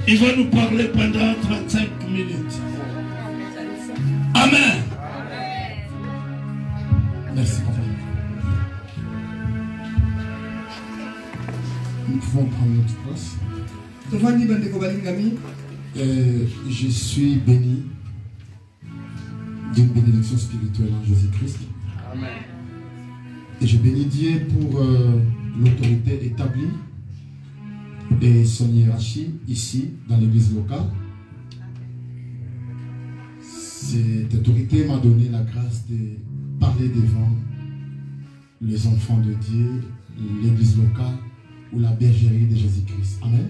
Il va nous parler pendant trente-cinq minutes. Amen. Merci. Nous pouvons prendre notre place. Euh, je suis béni d'une bénédiction spirituelle en Jésus-Christ. Amen. Et je bénis Dieu pour euh, l'autorité établie et son hiérarchie ici dans l'église locale. Cette autorité m'a donné la grâce de parler devant les enfants de Dieu, l'église locale ou la bergerie de Jésus-Christ. Amen.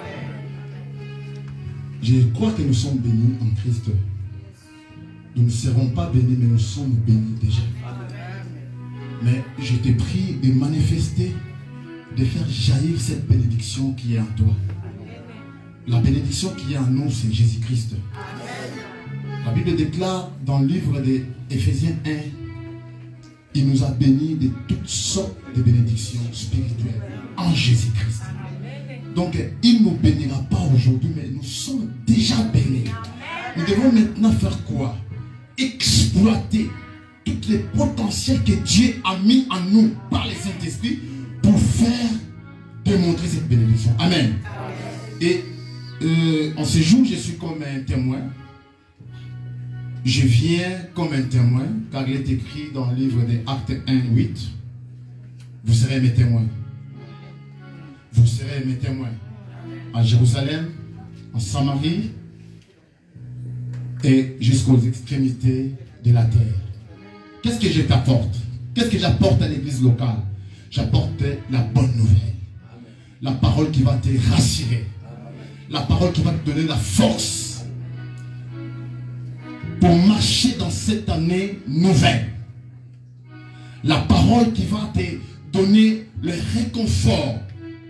Je crois que nous sommes bénis en Christ. Nous ne serons pas bénis, mais nous sommes bénis déjà. Mais je te prie de manifester, de faire jaillir cette bénédiction qui est en toi. La bénédiction qui est en nous, c'est Jésus-Christ. La Bible déclare dans le livre d'Éphésiens un, il nous a bénis de toutes sortes de bénédictions spirituelles en Jésus-Christ. Donc, il ne nous bénira pas aujourd'hui, mais nous sommes déjà bénis. Nous devons maintenant faire quoi? Exploiter tous les potentiels que Dieu a mis en nous par les Saint-Esprit pour faire démontrer cette bénédiction. Amen. Et euh, en ce jour, je suis comme un témoin. Je viens comme un témoin, car il est écrit dans le livre des Actes un, huit. Vous serez mes témoins. Vous serez mes témoins. À Jérusalem, en Samarie, et jusqu'aux extrémités de la terre. Qu'est-ce que je t'apporte? Qu'est-ce que j'apporte à l'église locale? J'apporte la bonne nouvelle. La parole qui va te rassurer. La parole qui va te donner la force pour marcher dans cette année nouvelle. La parole qui va te donner le réconfort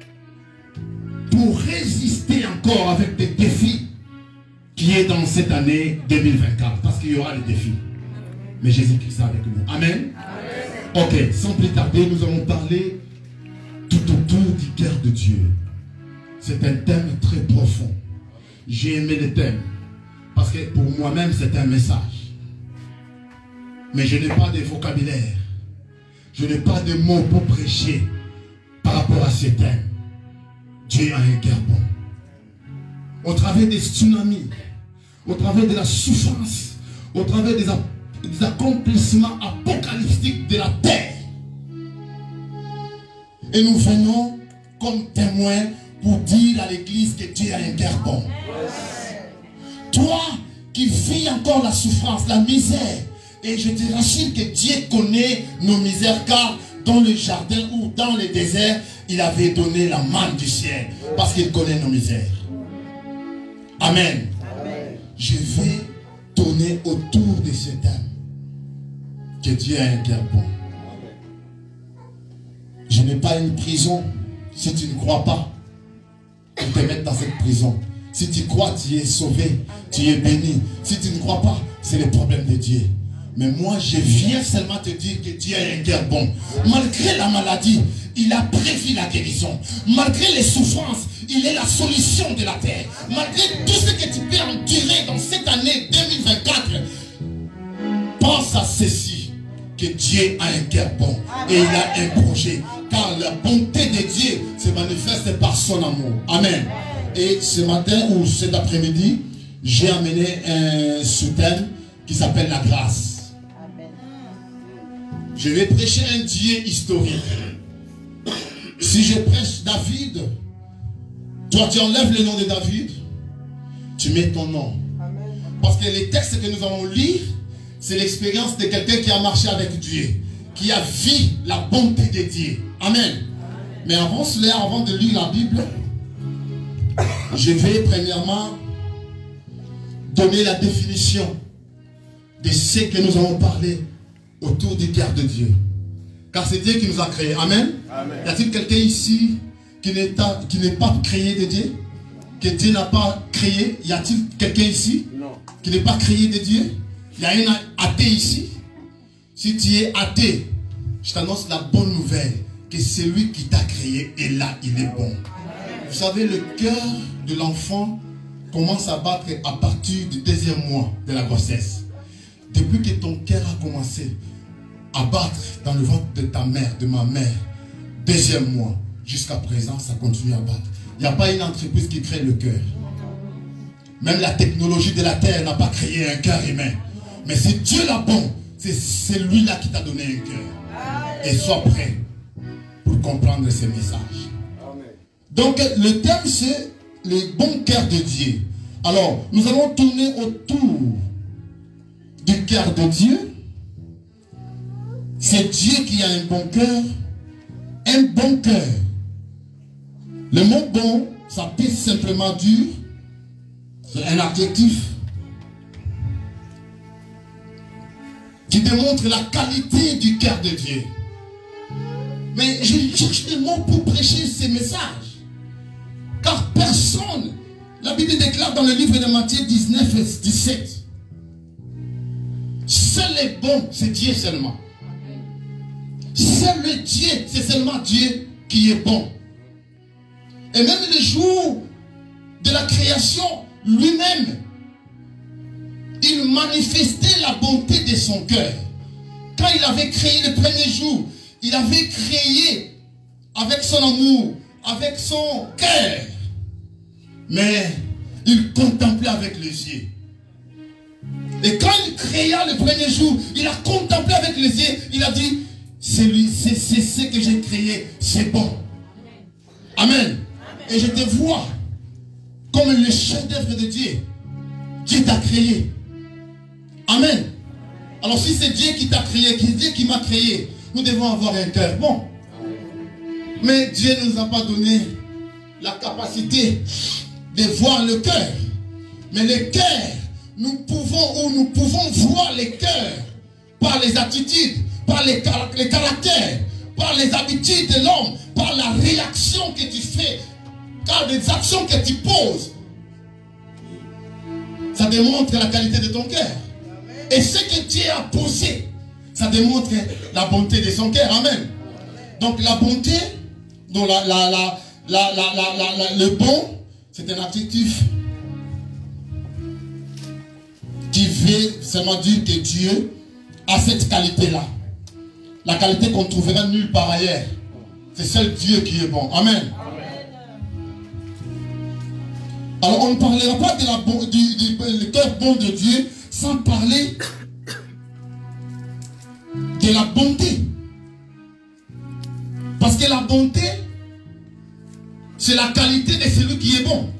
pour résister encore avec des défis qui est dans cette année deux mille vingt-quatre. Parce qu'il y aura des défis. Mais Jésus-Christ est avec nous. Amen. Amen. Ok, sans plus tarder, nous allons parler tout autour du cœur de Dieu. C'est un thème très profond. J'ai aimé le thème. Parce que pour moi-même, c'est un message. Mais je n'ai pas de vocabulaire. Je n'ai pas de mots pour prêcher par rapport à ce thème. Dieu a un cœur bon. Au travers des tsunamis, au travers de la souffrance, au travers des, des accomplissements apocalyptiques de la terre. Et nous venons comme témoins pour dire à l'église que Dieu a un cœur bon. Toi qui vis encore la souffrance, la misère, et je te rassure que Dieu connaît nos misères, car dans le jardin ou dans le désert, il avait donné la manne du ciel, parce qu'il connaît nos misères. Amen. Amen. Je vais tourner autour de ce thème. Que Dieu a un cœur bon. Je n'ai pas une prison. Si tu ne crois pas, tu te mets dans cette prison. Si tu crois, tu es sauvé, tu es béni. Si tu ne crois pas, c'est le problème de Dieu. Mais moi, je viens seulement te dire que Dieu a un cœur bon. Malgré la maladie, il a prévu la guérison. Malgré les souffrances, il est la solution de la terre. Malgré tout ce que tu peux endurer dans cette année deux mille vingt-quatre, pense à ceci, que Dieu a un cœur bon. Et il a un projet. Car la bonté de Dieu se manifeste par son amour. Amen. Et ce matin ou cet après-midi, j'ai amené un sous-thème qui s'appelle la grâce. Je vais prêcher un Dieu historique. Si je prêche David, toi tu enlèves le nom de David, tu mets ton nom. Parce que les textes que nous allons lire, c'est l'expérience de quelqu'un qui a marché avec Dieu, qui a vu la bonté de Dieu. Amen. Mais avant cela, avant de lire la Bible, je vais premièrement donner la définition de ce que nous allons parler autour du cœur de Dieu. Car c'est Dieu qui nous a créés. Amen. Amen. Y a-t-il quelqu'un ici qui n'est pas créé de Dieu? Que Dieu n'a pas créé? Y a-t-il quelqu'un ici non. qui n'est pas créé de Dieu? Il y a un athée ici. Si tu es athée, je t'annonce la bonne nouvelle, que c'est lui qui t'a créé et là il est bon. Vous savez, le cœur de l'enfant commence à battre à partir du deuxième mois de la grossesse. Depuis que ton cœur a commencé à battre dans le ventre de ta mère, de ma mère, deuxième mois, jusqu'à présent, ça continue à battre. Il n'y a pas une entreprise qui crée le cœur. Même la technologie de la terre n'a pas créé un cœur humain. Mais c'est Dieu là bon. C'est lui-là qui t'a donné un cœur. Et sois prêt pour comprendre ces messages. Donc le thème c'est le bon cœur de Dieu. Alors nous allons tourner autour du cœur de Dieu. C'est Dieu qui a un bon cœur. Un bon cœur. Le mot bon, ça peut simplement dire, c'est un adjectif qui démontre la qualité du cœur de Dieu. Mais je cherche des mots pour prêcher ces messages. Car personne, la Bible déclare dans le livre de Matthieu dix-neuf et dix-sept, seul est bon, c'est Dieu seulement. Seul le Dieu, c'est seulement Dieu qui est bon. Et même le jour de la création, lui-même, il manifestait la bonté de son cœur. Quand il avait créé le premier jour, il avait créé avec son amour, avec son cœur. Mais il contemplait avec les yeux. Et quand il créa le premier jour, il a contemplé avec les yeux, il a dit, c'est ce que j'ai créé, c'est bon. Amen. Et je te vois comme le chef-d'œuvre de Dieu. Dieu t'a créé. Amen. Alors si c'est Dieu qui t'a créé, c'est Dieu qui m'a créé, nous devons avoir un cœur bon. Mais Dieu ne nous a pas donné la capacité de voir le cœur. Mais le cœur, nous pouvons, ou nous pouvons voir les cœurs par les attitudes, par les, car les caractères, par les habitudes de l'homme, par la réaction que tu fais, car les actions que tu poses. Ça démontre la qualité de ton cœur. Et ce que Dieu a posé, ça démontre la bonté de son cœur. Amen. Donc la bonté, donc la, la, la, la, la, la, la, le bon, c'est un adjectif qui veut seulement dire que Dieu a cette qualité-là. La qualité qu'on ne trouvera nulle part ailleurs. C'est seul Dieu qui est bon. Amen. Alors on ne parlera pas de la, du, du, du cœur bon de Dieu sans parler de la bonté. Parce que la bonté, c'est la qualité de celui qui est bon.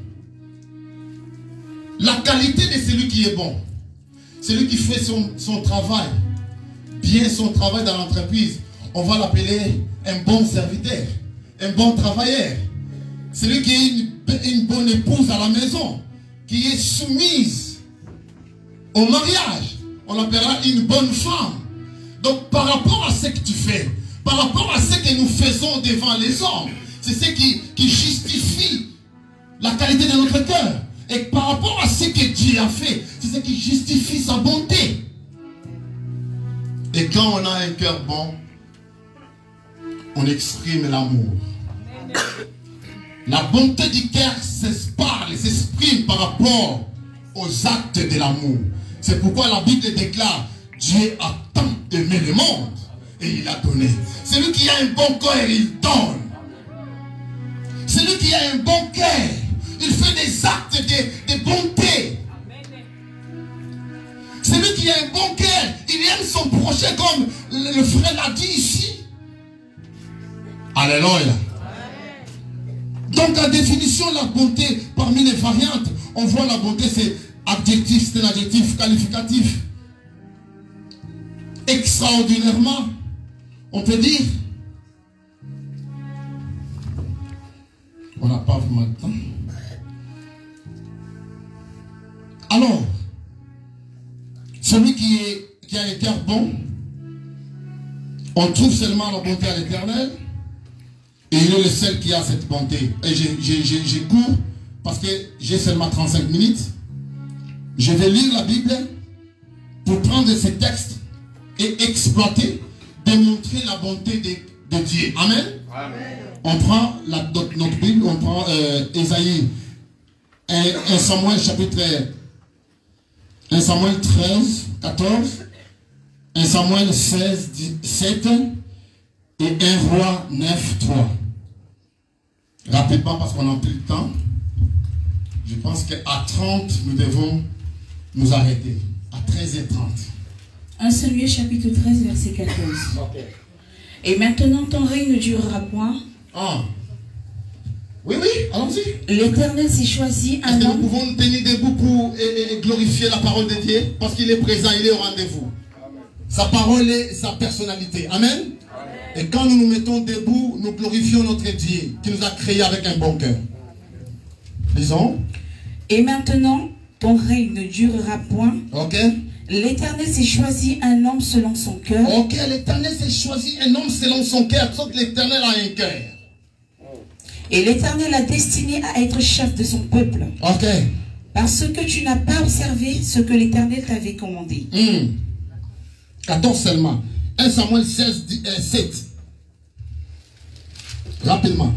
La qualité de celui qui est bon. Celui qui fait son, son travail, bien son travail dans l'entreprise, on va l'appeler un bon serviteur, un bon travailleur. Celui qui est une, une bonne épouse à la maison, qui est soumise au mariage, on l'appellera une bonne femme. Donc par rapport à ce que tu fais, par rapport à ce que nous faisons devant les hommes, c'est ce qui, qui justifie la qualité de notre cœur. Et par rapport à ce que Dieu a fait, c'est ce qui justifie sa bonté. Et quand on a un cœur bon, on exprime l'amour. La bonté du cœur s'exprime par rapport aux actes de l'amour. C'est pourquoi la Bible déclare, Dieu a tant aimé le monde et il a donné. Celui qui a un bon cœur, il donne. Celui qui a un bon cœur, il fait des actes de, de bonté. Celui qui a un bon cœur, il aime son prochain comme le, le frère l'a dit ici. Alléluia. Donc la définition de la bonté, parmi les variantes, on voit la bonté, c'est adjectif, c'est un adjectif qualificatif. Extraordinairement, on peut dire. On n'a pas vraiment le temps. Alors, celui qui, est, qui a un cœur bon, on trouve seulement la bonté à l'Éternel. Et il est le seul qui a cette bonté. Et j'ai cours parce que j'ai seulement trente-cinq minutes. Je vais lire la Bible pour prendre ces textes et exploiter, démontrer la bonté de, de Dieu. Amen. Amen. On prend la, notre, notre Bible, on prend euh, Ésaïe un Samuel chapitre un Samuel treize, quatorze, un Samuel seize, sept et un Roi neuf, trois. Rapidement parce qu'on n'a plus le temps. Je pense qu'à trente, nous devons nous arrêter. À treize et trente. un Samuel chapitre treize, verset quatorze. Okay. Et maintenant ton règne ne durera point. Ah. Oui, oui, allons-y. L'Éternel s'est choisi un homme. homme. Nous pouvons nous tenir debout pour et, et glorifier la parole de Dieu parce qu'il est présent, il est au rendez-vous. Sa parole est sa personnalité. Amen. Amen. Et quand nous nous mettons debout, nous glorifions notre Dieu qui nous a créés avec un bon cœur. Lisons. Et maintenant, ton règne ne durera point. Ok. L'Éternel s'est choisi un homme selon son cœur. Ok, l'Éternel s'est choisi un homme selon son cœur. Sauf que l'Éternel a un cœur. Et l'Éternel a destiné à être chef de son peuple. Ok. Parce que tu n'as pas observé ce que l'Éternel t'avait commandé. Mm. quatorze seulement. un Samuel seize, sept. Rapidement.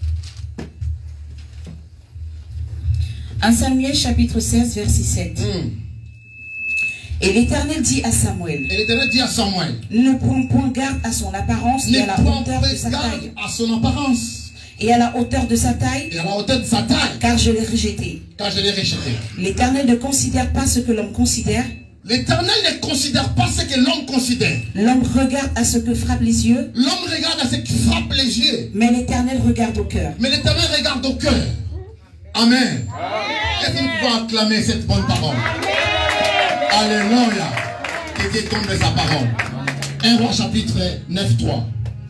un Samuel chapitre seize, verset sept. Mm. Et l'Éternel dit à Samuel. Et l'Éternel dit à Samuel. Ne prends point garde à son apparence et à la hauteur de sa taille. À son apparence. Et à la hauteur de sa taille. Et à la hauteur de sa taille. Car je l'ai rejeté. Car je l'ai rejeté. L'Éternel ne considère pas ce que l'homme considère. L'Éternel ne considère pas ce que l'homme considère. L'homme regarde à ce que frappent les yeux. L'homme regarde à ce qui frappe les yeux. Mais l'Éternel regarde au cœur. Mais l'Éternel regarde au cœur. Amen. Est-ce que nous pouvons acclamer cette bonne parole? Amen. Alléluia. Que Dieu tombe de sa parole. un Roi chapitre neuf, trois.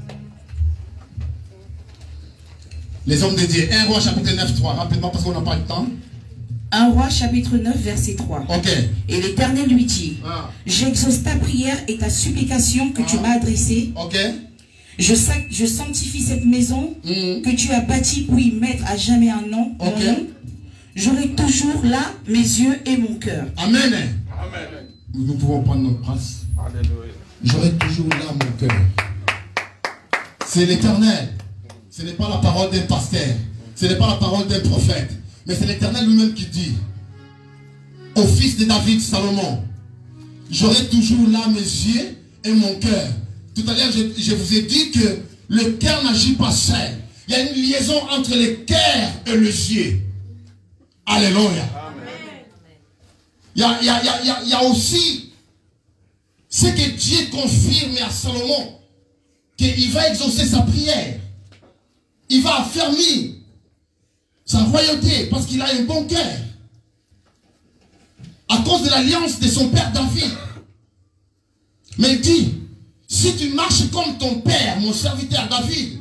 Les hommes de Dieu. un Roi chapitre neuf, trois. Rapidement parce qu'on n'a pas le temps. un Roi chapitre neuf, verset trois. Ok. Et l'Éternel lui dit. Ah. J'exauce ta prière et ta supplication que ah. tu m'as adressée. Ok. Je, je sanctifie cette maison mm. que tu as bâtie pour y mettre à jamais un nom. Ok. J'aurai toujours là mes yeux et mon cœur. Amen. Amen. Nous pouvons prendre notre place. J'aurai toujours là mon cœur. C'est l'Éternel. Ce n'est pas la parole d'un pasteur. Ce n'est pas la parole d'un prophète. Mais c'est l'Éternel lui-même qui dit au fils de David, Salomon, j'aurai toujours là mes yeux et mon cœur. Tout à l'heure, je, je vous ai dit que le cœur n'agit pas seul. Il y a une liaison entre le cœur et le yeux. Alléluia. Il y a, il y a, il y a, il y a aussi ce que Dieu confirme à Salomon, qu'il va exaucer sa prière. Il va affermir sa royauté parce qu'il a un bon cœur. À cause de l'alliance de son père David. Mais il dit, si tu marches comme ton père, mon serviteur David,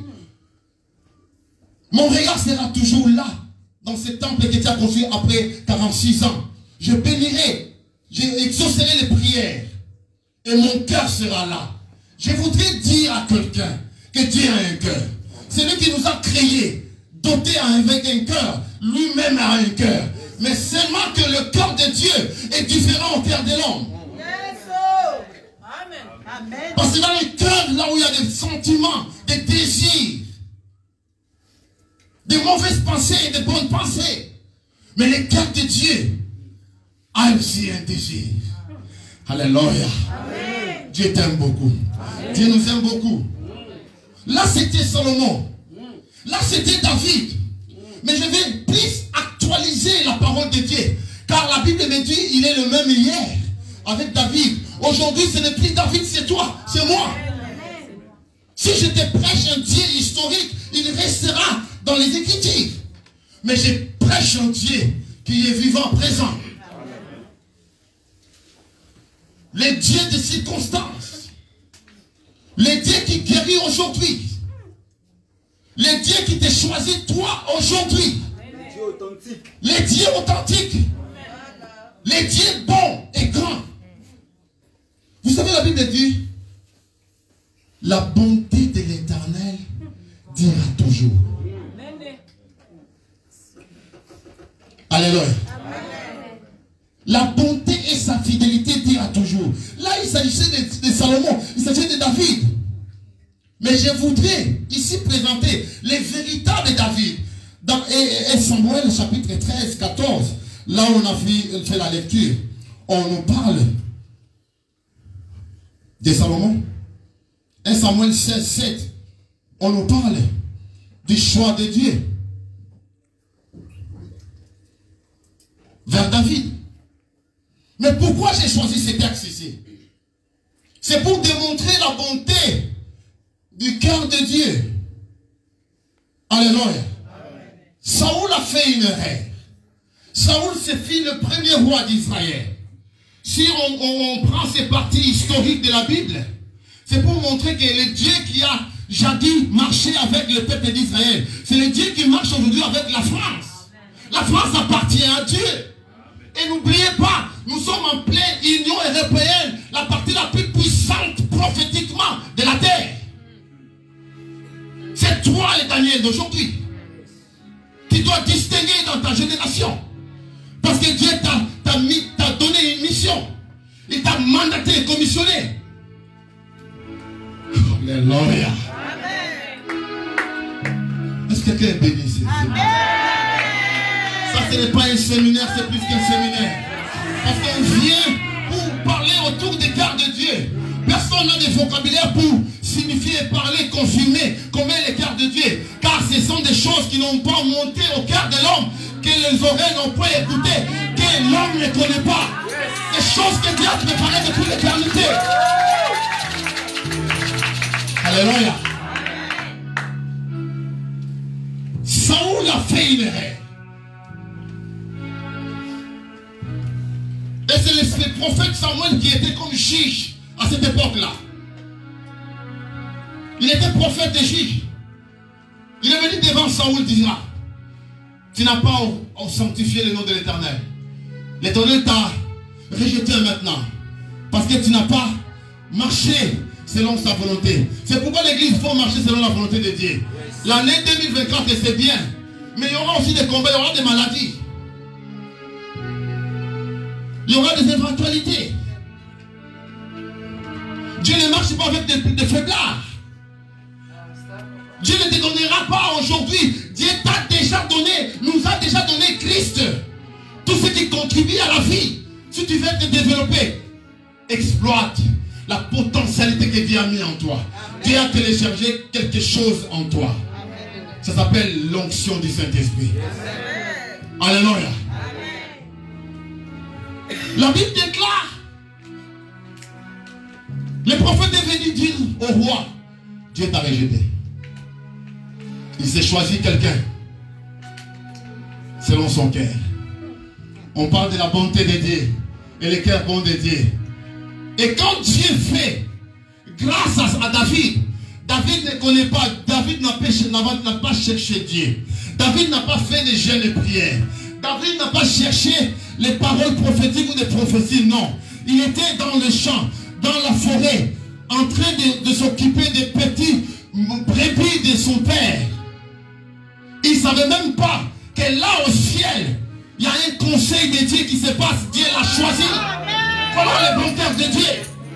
mon regard sera toujours là, dans ce temple que tu as construit après quarante-six ans. Je bénirai, j'exaucerai les prières, et mon cœur sera là. Je voudrais dire à quelqu'un que Dieu a un cœur. C'est lui qui nous a créés, dotés avec un cœur. Lui-même a un cœur. Mais seulement que le cœur de Dieu est différent au cœur de l'homme. Parce que dans le cœur, là où il y a des sentiments, des désirs, des mauvaises pensées et des bonnes pensées. Mais le cœur de Dieu a aussi un désir. Alléluia. Dieu t'aime beaucoup. Amen. Dieu nous aime beaucoup. Là, c'était Salomon. Là, c'était David. Mais je vais plus actualiser la parole de Dieu. Car la Bible me dit, il est le même hier avec David. Aujourd'hui, ce n'est plus David, c'est toi, c'est moi. Si je te prêche un Dieu historique, il restera dans les Écritures. Mais je prêche un Dieu qui est vivant, présent. Les dieux de circonstances. Les dieux qui guérit aujourd'hui. Les dieux qui te choisit toi aujourd'hui. Les dieux authentiques. Les dieux bons et grands. Vous savez, la Bible dit, la bonté de l'Éternel dira toujours. Alléluia. La bonté et sa fidélité dira toujours. Là, il s'agissait de, de Salomon, il s'agissait de David. Mais je voudrais ici présenter les véritables David. Dans et, et Samuel chapitre treize, quatorze. là où on a fait, fait la lecture, on nous parle de Salomon. un Samuel seize, sept, on nous parle du choix de Dieu vers David. Mais pourquoi j'ai choisi ces textes ici? C'est pour démontrer la bonté du cœur de Dieu. Alléluia. Saoul a fait une erreur. Saoul s'est fait le premier roi d'Israël. Si on, on, on prend ces parties historiques de la Bible, c'est pour montrer que le Dieu qui a jadis marché avec le peuple d'Israël, c'est le Dieu qui marche aujourd'hui avec la France. La France appartient à Dieu. Et n'oubliez pas, nous sommes en pleine Union européenne, la partie la plus puissante prophétiquement de la terre. C'est toi le Daniel d'aujourd'hui. Tu dois distinguer dans ta génération. Parce que Dieu t'a donné une mission. Il t'a mandaté et commissionné. Alléluia. Est-ce que quelqu'un est béni ici? Ça, ce n'est pas un séminaire, c'est plus qu'un séminaire. Parce qu'on vient pour parler autour des cœurs de Dieu. Personne n'a de vocabulaire pour signifier, parler, confirmer combien les cœurs de Dieu. Car ce sont des choses qui n'ont pas monté au cœur de l'homme, que les oreilles n'ont pas écouté, que l'homme ne connaît pas. Des choses que Dieu a préparées depuis l'éternité. Alléluia. Saoul a fait une erreur. Et c'est le prophète Samuel qui était comme juge à cette époque-là. Il était prophète et juge. Il est venu devant Saoul et dira, tu n'as pas sanctifié le nom de l'Éternel. L'Éternel t'a rejeté maintenant. Parce que tu n'as pas marché selon sa volonté. C'est pourquoi l'église faut marcher selon la volonté de Dieu. L'année deux mille vingt-quatre, c'est bien. Mais il y aura aussi des combats, il y aura des maladies. Il y aura des éventualités. Dieu ne marche pas avec des, des faiblards. Dieu ne te donnera pas aujourd'hui. Dieu t'a déjà donné, nous a déjà donné Christ. Tout ce qui contribue à la vie. Si tu veux te développer, exploite la potentialité que Dieu a mis en toi. Amen. Dieu a téléchargé quelque chose en toi. Amen. Ça s'appelle l'onction du Saint-Esprit. Alléluia. La Bible déclare, le prophète est venu dire au roi, Dieu t'a rejeté. Il s'est choisi quelqu'un selon son cœur. On parle de la bonté de Dieu et le cœur bon de Dieu. Et quand Dieu fait grâce à, à David, David ne connaît pas, David n'a pas, pas cherché Dieu. David n'a pas fait des jeûnes et prières. David n'a pas cherché les paroles prophétiques ou des prophéties, non. Il était dans le champ, dans la forêt, en train de, de s'occuper des petits brebis de son père. Il ne savait même pas que là au ciel, il y a un conseil de Dieu qui se passe. Dieu l'a choisi. Voilà le bon cœur de Dieu.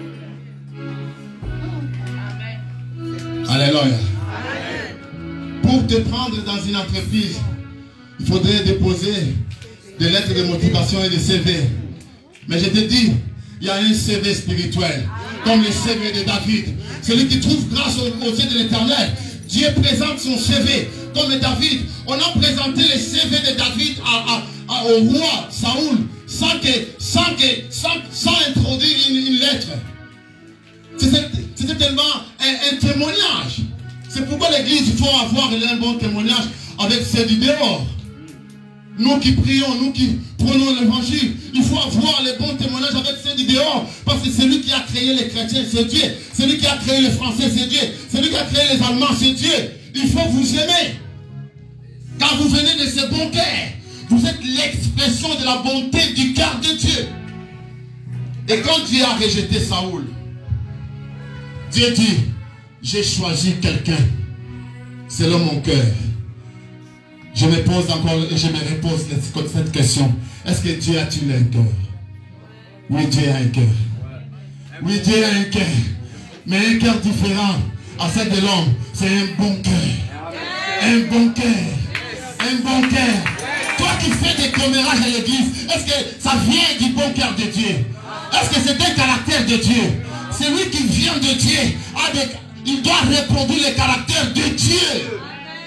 Amen. Alléluia. Pour te prendre dans une entreprise, il faudrait déposer des lettres de motivation et des C V. Mais je te dis, il y a un C V spirituel, comme le C V de David. Celui qui trouve grâce aux, aux yeux de l'Éternel. Dieu présente son C V, comme David. On a présenté le C V de David à, à, à, au roi Saoul, sans, que, sans, que, sans, sans introduire une, une lettre. C'était tellement un, un témoignage. C'est pourquoi l'église, il faut avoir un bon témoignage avec ceux du dehors. Nous qui prions, nous qui prenons l'évangile, il faut avoir les bons témoignages avec ceux du dehors. Parce que celui qui a créé les chrétiens, c'est Dieu. Celui qui a créé les Français, c'est Dieu. Celui qui a créé les Allemands, c'est Dieu. Il faut vous aimer. Car vous venez de ce bon cœur. Vous êtes l'expression de la bonté du cœur de Dieu. Et quand Dieu a rejeté Saoul, Dieu dit, j'ai choisi quelqu'un selon mon cœur. Je me pose encore et je me repose cette question. Est-ce que Dieu a-t-il un cœur? Oui, Dieu a un cœur. Oui, Dieu a un cœur. Mais un cœur différent à celle de l'homme. C'est un bon cœur. Un bon cœur. Un bon cœur. Toi qui fais des commérages à l'église, est-ce que ça vient du bon cœur de Dieu? Est-ce que c'est un caractère de Dieu? Celui qui vient de Dieu, avec, il doit reproduire le caractère de Dieu.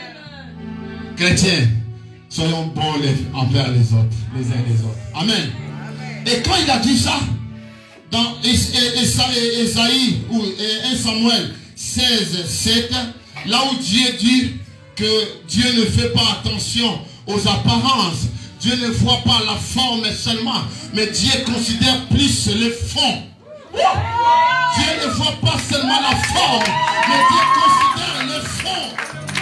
Chrétiens, soyons bons les, envers les autres, les uns les autres. Amen. Et quand il a dit ça, dans Ésaïe ou un Samuel seize, sept, là où Dieu dit que Dieu ne fait pas attention aux apparences, Dieu ne voit pas la forme seulement, mais Dieu considère plus le fond. Dieu ne voit pas seulement la forme, mais Dieu considère le fond.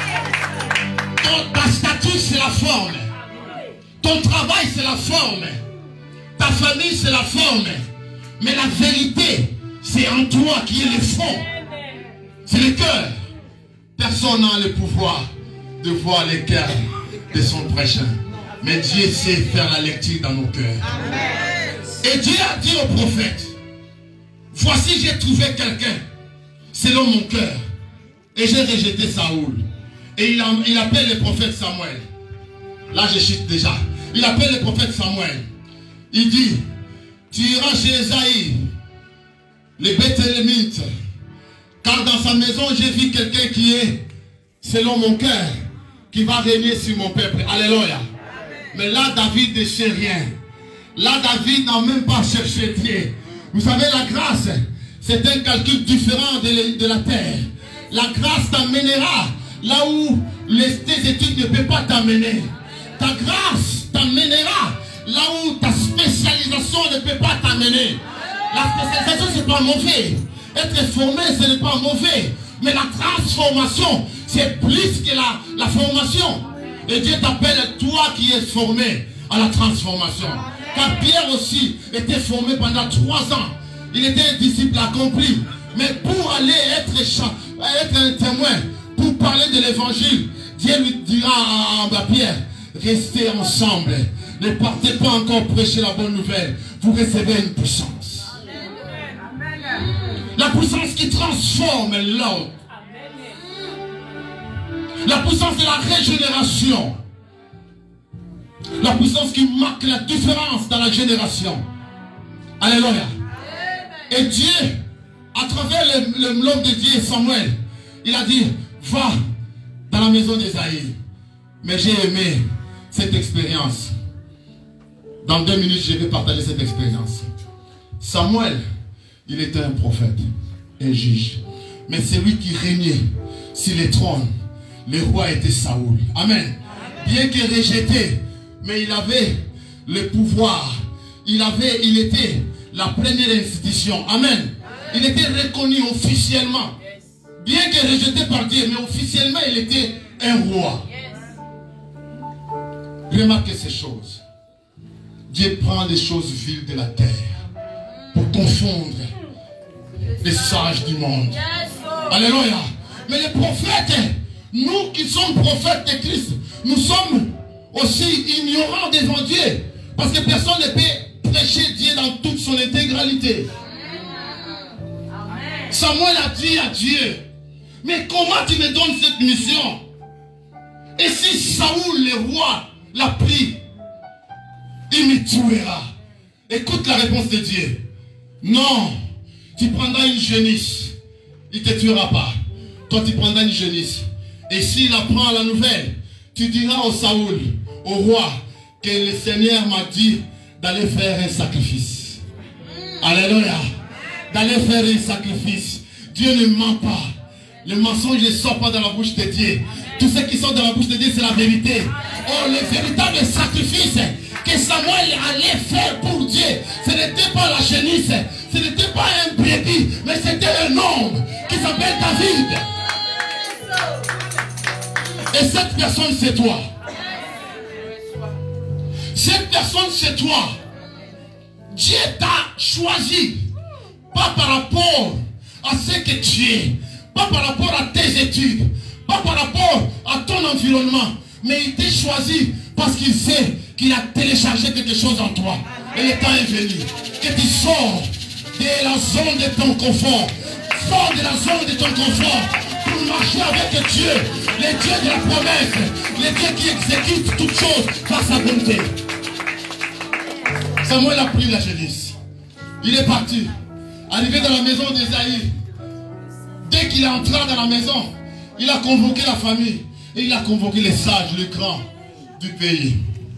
Ton, ta statue, c'est la forme. Ton travail, c'est la forme. Ta famille, c'est la forme. Mais la vérité, c'est en toi qui est le fond. C'est le cœur. Personne n'a le pouvoir de voir les cœurs de son prochain. Mais Dieu sait faire la lecture dans nos cœurs. Et Dieu a dit au prophète, voici j'ai trouvé quelqu'un selon mon cœur. Et j'ai rejeté Saoul. Et il, a, il appelle le prophète Samuel. Là je chute déjà. Il appelle le prophète Samuel. Il dit, tu iras chez Esaïe, le Bethlémite, car dans sa maison j'ai vu quelqu'un qui est selon mon cœur, qui va régner sur mon peuple. Alléluia. Mais là David ne sait rien. Là David n'a même pas cherché Dieu. Vous savez, la grâce, c'est un calcul différent de, de la terre. La grâce t'amènera là où les, tes études ne peuvent pas t'amener. Ta grâce t'amènera là où ta spécialisation ne peut pas t'amener. La spécialisation, c'est pas mauvais. Être formé, ce n'est pas mauvais. Mais la transformation, c'est plus que la, la formation. Et Dieu t'appelle, toi qui es formé à la transformation. Car Pierre aussi était formé pendant trois ans. Il était un disciple accompli. Mais pour aller être, être un témoin, pour parler de l'évangile, Dieu lui dira à, à Pierre, restez ensemble. Ne partez pas encore prêcher la bonne nouvelle. Vous recevez une puissance. La puissance qui transforme l'homme. La puissance de la régénération. La puissance qui marque la différence dans la génération. Alléluia. Et Dieu, à travers l'homme de Dieu, Samuel, il a dit, va dans la maison d'Esaïe. Mais j'ai aimé cette expérience. Dans deux minutes, je vais partager cette expérience. Samuel, il était un prophète, un juge. Mais celui qui régnait sur le trône, le roi était Saoul. Amen. Bien qu'il rejeté, mais il avait le pouvoir. Il avait, il était la première institution. Amen. Il était reconnu officiellement. Bien que rejeté par Dieu, mais officiellement, il était un roi. Remarquez ces choses. Dieu prend les choses viles de la terre pour confondre les sages du monde. Alléluia. Mais les prophètes, nous qui sommes prophètes de Christ, nous sommes aussi ignorants devant Dieu. Parce que personne ne peut prêcher Dieu dans toute son intégralité. Samuel a dit à Dieu, mais comment tu me donnes cette mission? Et si Saoul, le roi, l'a pris, il me tuera. Écoute la réponse de Dieu. Non, tu prendras une jeunisse. Il ne te tuera pas. Toi, tu prendras une jeunisse. Et s'il apprend la nouvelle, tu diras au Saoul, au roi, que le Seigneur m'a dit d'aller faire un sacrifice. Alléluia. D'aller faire un sacrifice. Dieu ne ment pas. Le mensonge ne sort pas dans la bouche de Dieu. Tout ce qui sort dans la bouche de Dieu, c'est la vérité. Oh, le véritable sacrifice que Samuel allait faire pour Dieu, ce n'était pas la génisse, ce n'était pas un brebis, mais c'était un homme qui s'appelle David. Et cette personne, c'est toi. Cette personne, c'est toi. Dieu t'a choisi, pas par rapport à ce que tu es, pas par rapport à tes études, pas par rapport à ton environnement, mais il t'a choisi parce qu'il sait qu'il a téléchargé quelque chose en toi. Et le temps est venu que tu sors de la zone de ton confort. Sors de la zone de ton confort pour marcher avec Dieu, le Dieu de la promesse, le Dieu qui exécute toutes choses par sa bonté. Samuel a pris la jeunesse. Il est parti. Arrivé dans la maison d'Ésaïe, dès qu'il est entré dans la maison, il a convoqué la famille et il a convoqué les sages, les grands du pays.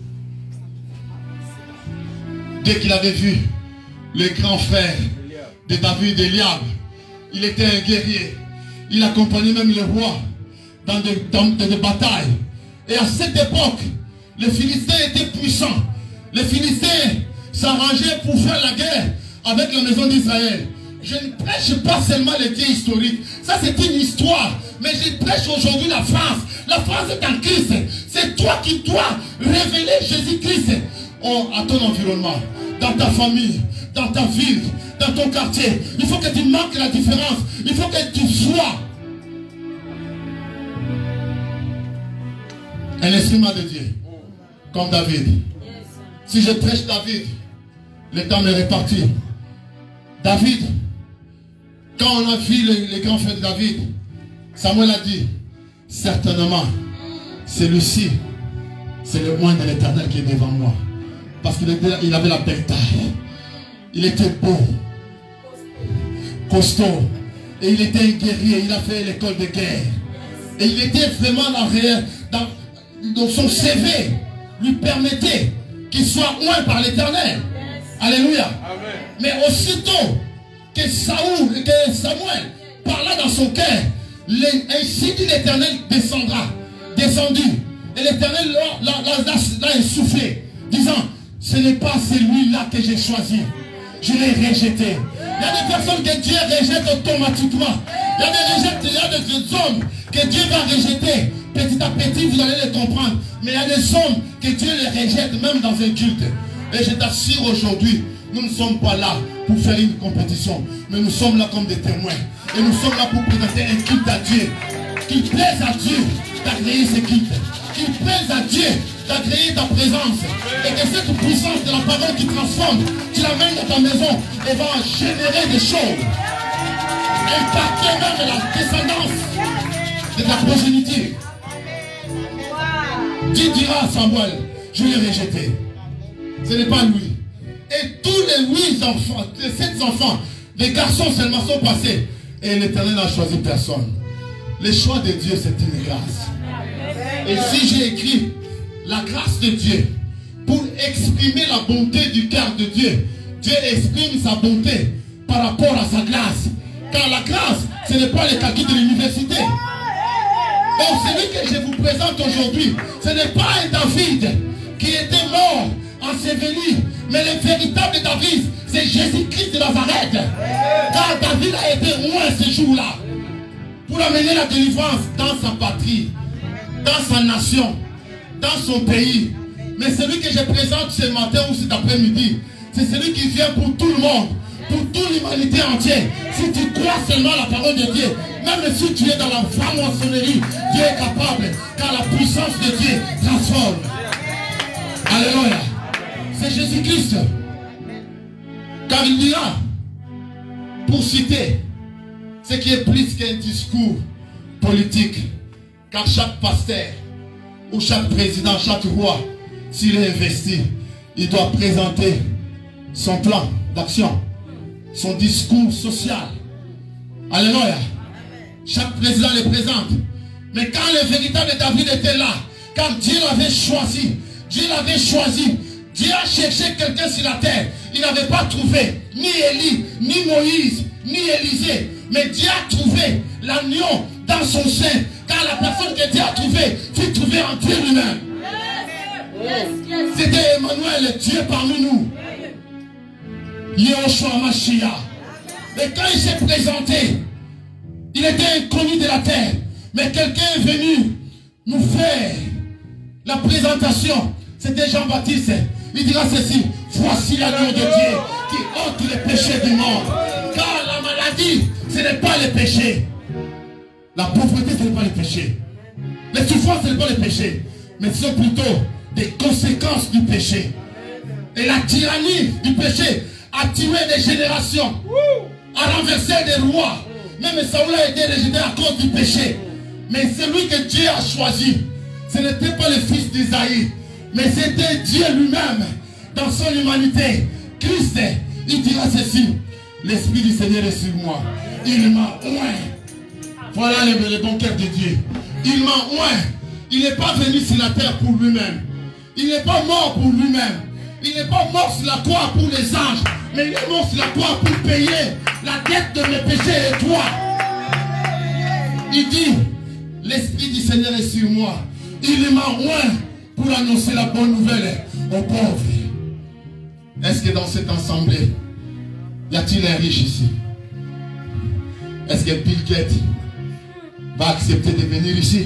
Dès qu'il avait vu les grands frères de David et Eliab, il était un guerrier. Il accompagnait même le roi dans des, dans des batailles. Et à cette époque, les Philistins étaient puissants. Les Philistins s'arrangeaient pour faire la guerre avec la maison d'Israël. Je ne prêche pas seulement les dieux historiques. Ça, c'est une histoire. Mais je prêche aujourd'hui la France. La France est en Christ. C'est toi qui dois révéler Jésus-Christ à ton environnement, dans ta famille, dans ta ville, dans ton quartier. Il faut que tu marques la différence. Il faut que tu sois un instrument de Dieu, comme David. Si je prêche David, le temps m'est réparti. David, quand on a vu les, les grands frères de David, Samuel a dit, certainement, celui-ci, c'est le moine de l'Éternel qui est devant moi. Parce qu'il il avait la belle taille. Il était beau, costaud. Et il était un guerrier. Il a fait l'école de guerre. Et il était vraiment dans, dans, dans son C V, lui permettait qu'il soit oint par l'Éternel. Alléluia. Amen. Mais aussitôt que Saoul et que Samuel parla dans son cœur, ainsi dit l'Éternel descendra, descendu. Et l'Éternel l'a essoufflé, disant, ce n'est pas celui-là que j'ai choisi. Je l'ai rejeté. Il y a des personnes que Dieu rejette automatiquement. Il y a des, rejettes, il y a des hommes que Dieu va rejeter. Petit à petit, vous allez les comprendre. Mais il y a des hommes que Dieu les rejette, même dans un culte. Et je t'assure aujourd'hui, nous ne sommes pas là pour faire une compétition. Mais nous sommes là comme des témoins. Et nous sommes là pour présenter un culte à Dieu. Qu'il plaise à Dieu d'agréer ce culte. Qu'il plaise à Dieu d'agréer ta présence. Et que cette puissance de la parole qui transforme, tu l'amènes dans ta maison et va générer des choses. Impacter même la descendance de ta progéniture. Dieu dira à Samuel, je l'ai rejeté. Ce n'est pas lui. Et tous les huit enfants, les sept enfants, les garçons seulement sont passés. Et l'Éternel n'a choisi personne. Le choix de Dieu, c'est une grâce. Et si j'ai écrit la grâce de Dieu pour exprimer la bonté du cœur de Dieu, Dieu exprime sa bonté par rapport à sa grâce. Car la grâce, ce n'est pas le calcul de l'université. Donc celui que je vous présente aujourd'hui, ce n'est pas un David qui était mort, enseveli, mais le véritable David, c'est Jésus-Christ de Nazareth. Car David a été loin ce jour-là pour amener la délivrance dans sa patrie, dans sa nation, dans son pays. Mais celui que je présente ce matin ou cet après-midi, c'est celui qui vient pour tout le monde, pour toute l'humanité entière. Si tu crois seulement la parole de Dieu, même si tu es dans la franc-maçonnerie, Dieu est capable, car la puissance de Dieu transforme. Alléluia. C'est Jésus-Christ. Car il dira, pour citer, ce qui est plus qu'un discours politique, car chaque pasteur, ou chaque président, chaque roi, s'il est investi, il doit présenter son plan d'action, son discours social. Alléluia. Chaque président le présente. Mais quand le véritable David était là, quand Dieu l'avait choisi, Dieu l'avait choisi, Dieu a cherché quelqu'un sur la terre. Il n'avait pas trouvé ni Élie, ni Moïse, ni Élisée. Mais Dieu a trouvé l'agneau dans son sein. Car la personne que Dieu a trouvée fut trouvée en Dieu lui-même. C'était Emmanuel, Dieu parmi nous. Yehoshua Mashiach. Et quand il s'est présenté, il était inconnu de la terre. Mais quelqu'un est venu nous faire la présentation. C'était Jean-Baptiste. Il dira ceci: voici l'agneau de Dieu qui ôte les péchés du monde. Car la maladie, ce n'est pas le péché. La pauvreté, ce n'est pas le péché. Les souffrances, ce n'est pas le péché. Mais ce sont plutôt des conséquences du péché. Et la tyrannie du péché a tué des générations, a renversé des rois. Même Saoul a été rejeté à cause du péché. Mais celui que Dieu a choisi, ce n'était pas le fils d'Isaïe, mais c'était Dieu lui-même, dans son humanité. Christ, il dira ceci: l'Esprit du Seigneur est sur moi. Il m'a oint. Voilà le, le bon cœur de Dieu. Il m'a oint. Il n'est pas venu sur la terre pour lui-même. Il n'est pas mort pour lui-même. Il n'est pas mort sur la croix pour les anges. Mais il est mort sur la croix pour payer la dette de mes péchés et toi. Il dit: l'Esprit du Seigneur est sur moi. Il m'a oint pour annoncer la bonne nouvelle aux pauvres. Est-ce que dans cette assemblée, y a-t-il un riche ici? Est-ce que Bill Gates va accepter de venir ici?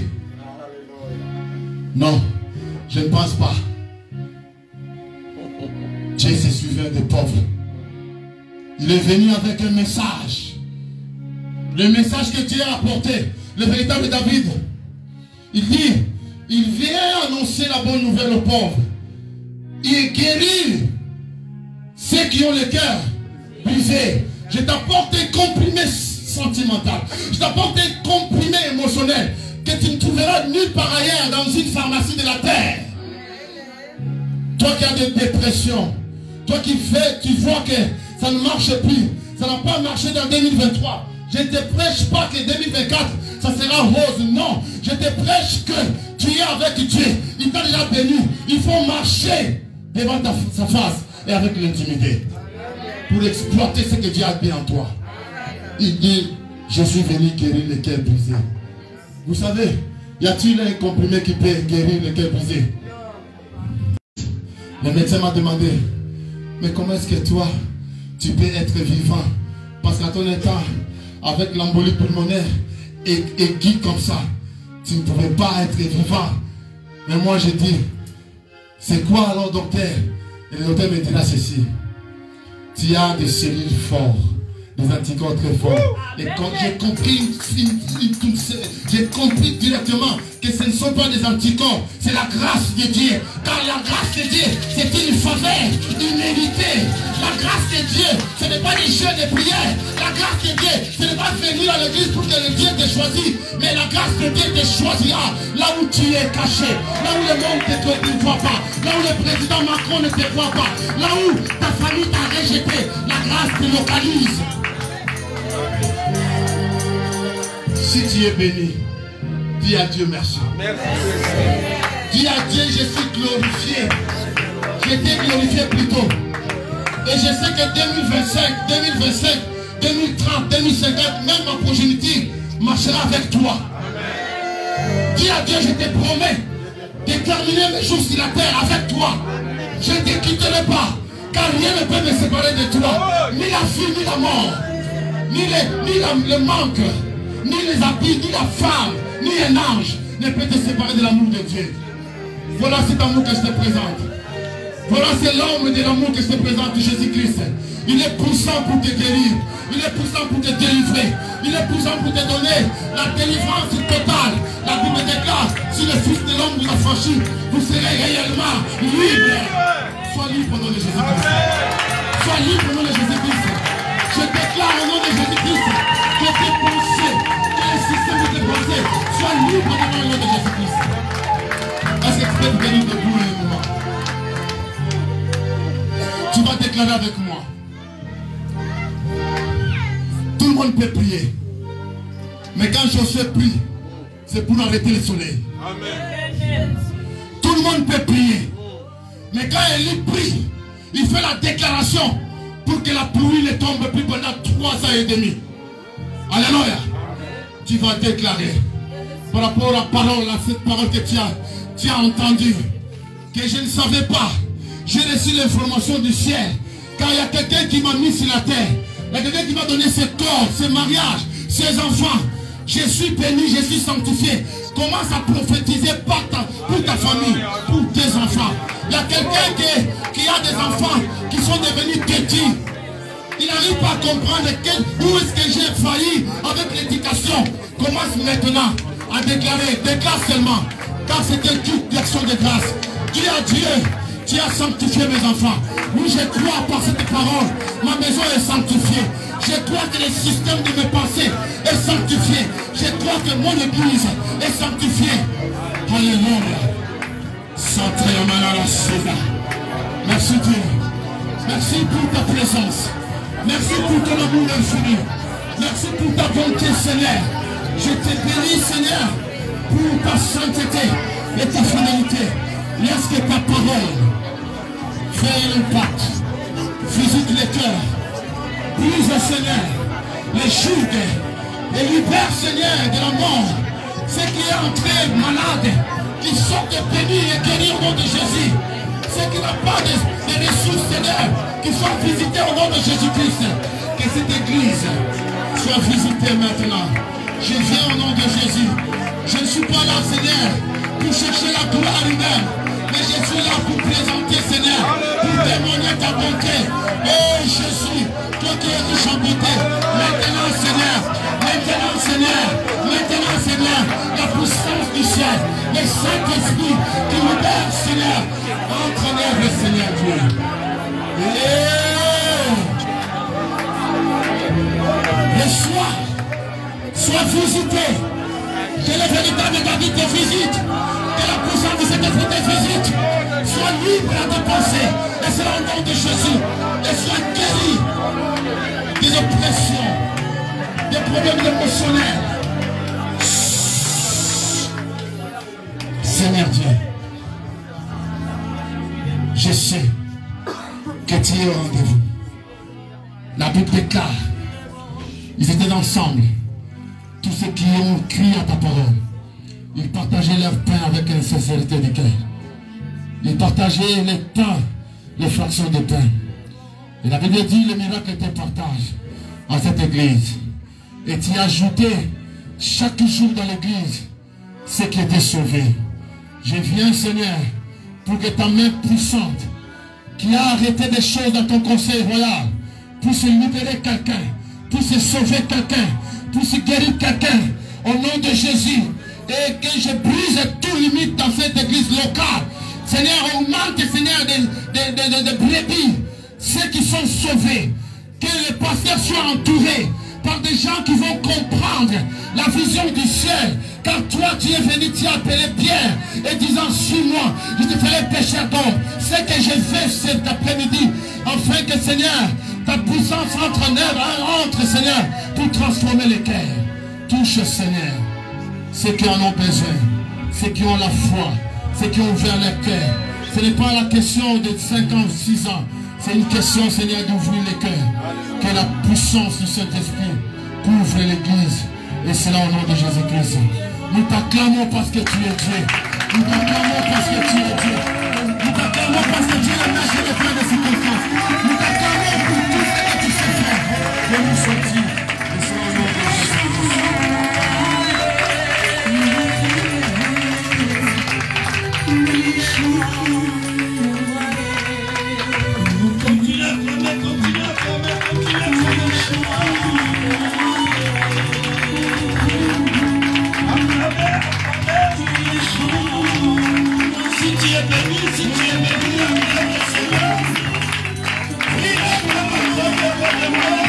Non, je ne pense pas. Dieu se souvient des pauvres. Il est venu avec un message. Le message que Dieu a apporté, le véritable David. Il dit, il vient annoncer la bonne nouvelle aux pauvres. Il guérit ceux qui ont le cœur brisé. Je t'apporte un comprimé sentimental. Je t'apporte un comprimé émotionnel que tu ne trouveras nulle part ailleurs dans une pharmacie de la terre. Toi qui as des dépressions, toi qui fais, tu vois que ça ne marche plus, ça n'a pas marché dans deux mille vingt-trois. Je ne te prêche pas que deux mille vingt-quatre, ça sera rose. Non, je te prêche que tu es avec Dieu. Il t'a déjà béni. Il faut marcher devant ta, sa face et avec l'intimité pour exploiter ce que Dieu a mis en toi. Il dit, je suis venu guérir les cœurs brisés. Vous savez, y a-t-il un comprimé qui peut guérir les cœurs brisés? Le médecin m'a demandé, mais comment est-ce que toi, tu peux être vivant? Parce qu'à ton état, avec l'embolie pulmonaire et, et guide comme ça, tu ne pouvais pas être vivant. Mais moi, j'ai dit, c'est quoi alors, docteur? Et le docteur me dira ceci: tu as des cellules fortes, des anticorps très forts. Et quand j'ai compris, j'ai compris directement que ce ne sont pas des anticorps, c'est la grâce de Dieu. Car la grâce de Dieu, c'est une faveur imméritée. La grâce de Dieu, ce n'est pas des jeux de prière. La grâce de Dieu, ce n'est pas venir à l'église pour que le Dieu te choisisse. Mais la grâce de Dieu te choisira là où tu es caché, là où le monde ne te voit pas, là où le président Macron ne te voit pas, là où ta famille t'a rejeté. La grâce te localise. Si tu es béni, dis à Dieu merci. Merci. Dis à Dieu, je suis glorifié. J'étais glorifié plus tôt. Et je sais que deux mille vingt-cinq, deux mille vingt-cinq, deux mille trente, deux mille cinquante, même ma progéniture marchera avec toi. Amen. Dis à Dieu, je te promets de terminer mes jours sur la terre avec toi. Je ne te quitterai pas, car rien ne peut me séparer de toi. Ni la vie, ni la mort, ni, les, ni la, le manque, ni les habits, ni la femme, ni un ange ne peut te séparer de l'amour de Dieu. Voilà cet amour que je te présente. Voilà, c'est l'homme de l'amour que je te présente, Jésus-Christ. Il est puissant pour te guérir. Il est puissant pour te délivrer. Il est puissant pour te donner la délivrance totale. La Bible déclare, si le Fils de l'homme vous a franchi, vous serez réellement libre. Sois libre au nom de Jésus-Christ. Sois libre au nom de Jésus-Christ. Je déclare au nom de Jésus-Christ que tes pensées, que le système de tes pensées soient libres au nom de Jésus-Christ. Est-ce que tu peux te bénir debout un moment? Tu vas déclarer avec moi. Tout le monde peut prier. Mais quand Josué prie, c'est pour arrêter le soleil. Amen. Tout le monde peut prier. Mais quand Élie prie, il fait la déclaration pour que la pluie ne tombe plus pendant trois ans et demi. Alléluia. Tu vas déclarer par rapport à la parole, à cette parole que tu as, tu as entendue, que je ne savais pas. J'ai reçu l'information du ciel. Car il y a quelqu'un qui m'a mis sur la terre. Il y a quelqu'un qui m'a donné ce corps, ce mariage, ses enfants. Je suis béni, je suis sanctifié. Commence à prophétiser pour ta, pour ta famille, pour tes enfants. Il y a quelqu'un qui, qui a des enfants qui sont devenus petits. Il n'arrive pas à comprendre quel, où est-ce que j'ai failli avec l'éducation. Commence maintenant à déclarer. Déclare seulement. Car c'est un culte d'action de grâce. Dis à Dieu, tu as sanctifié mes enfants. Oui, je crois par cette parole. Ma maison est sanctifiée. Je crois que le système de mes pensées est sanctifié. Je crois que mon église est sanctifiée. Alléluia. Merci Dieu. Merci pour ta présence. Merci pour ton amour infini. Merci pour ta bonté, Seigneur. Je te bénis, Seigneur, pour ta sainteté et ta fidélité. Laisse que ta parole fait un impact. Visite les cœurs. Brise, Seigneur, les juges et libère, Seigneur, de la mort. Ceux qui sont entrés malades, qui sont bénis et guéris au nom de Jésus. Ceux qui n'ont pas de, de ressources, Seigneur, qui sont visités au nom de Jésus-Christ. Que cette église soit visitée maintenant. Je viens au nom de Jésus. Je ne suis pas là, Seigneur, pour chercher la gloire humaine. Mais je suis là pour présenter, Seigneur, pour témoigner ta bonté. Oh Jésus, toi qui es riche en bonté. Maintenant, Seigneur, maintenant, Seigneur, maintenant, Seigneur, la puissance du ciel, le Saint-Esprit qui libère, Seigneur, entre en œuvre, Seigneur Dieu. Le soir, sois visité. Que le véritable David te visite. Que la puissance de cet esprit te visite. Sois libre à tes pensées. Et c'est au nom de Jésus. Et sois guéri des oppressions, des problèmes émotionnels. Seigneur Dieu, je sais que tu es au rendez-vous. La Bible déclare, ils étaient ensemble. Tous ceux qui ont crié à ta parole, ils partageaient leur pain avec une sincérité de cœur. Ils partageaient les pains, les fractions de pain. Et la Bible dit, le miracle était partage en cette église. Et tu as ajouté chaque jour dans l'église ceux qui étaient sauvés. Je viens, Seigneur, pour que ta main puissante, qui a arrêté des choses dans ton conseil royal, puisse libérer quelqu'un, puisse sauver quelqu'un, puisse guérir quelqu'un, au nom de Jésus. Et que je brise toute limite dans cette église locale. Seigneur, augmente, Seigneur, des de, de, de, de brebis, ceux qui sont sauvés. Que les pasteurs soient entourés par des gens qui vont comprendre la vision du ciel. Car toi, tu es venu, tu as appelé Pierre et disant, suis-moi, je te ferai pécher d'homme. C'est que je fais cet après-midi, afin que, Seigneur, ta puissance entre en œuvre, entre, Seigneur, pour transformer les cœurs. Touche, Seigneur, ceux qui en ont besoin, ceux qui ont la foi, ceux qui ont ouvert leur cœur. Ce n'est pas la question de cinq ans, six ans. C'est une question, Seigneur, d'ouvrir les cœurs. Que la puissance du Saint-Esprit couvre l'église. Et c'est là au nom de Jésus-Christ. Nous t'acclamons parce que tu es Dieu. Nous t'acclamons parce que tu es Dieu. Nous t'acclamons parce que tu es le maître de plein de circonstances. Nous t'acclamons pour tout ce que tu sais faire. Que nous sortir. Et c'est au nom de Jésus-Christ. Continue à acclamer, continue à acclamer, continue à si tu es béni, si tu es béni, acclame le Seigneur. Oui, acclame le Seigneur.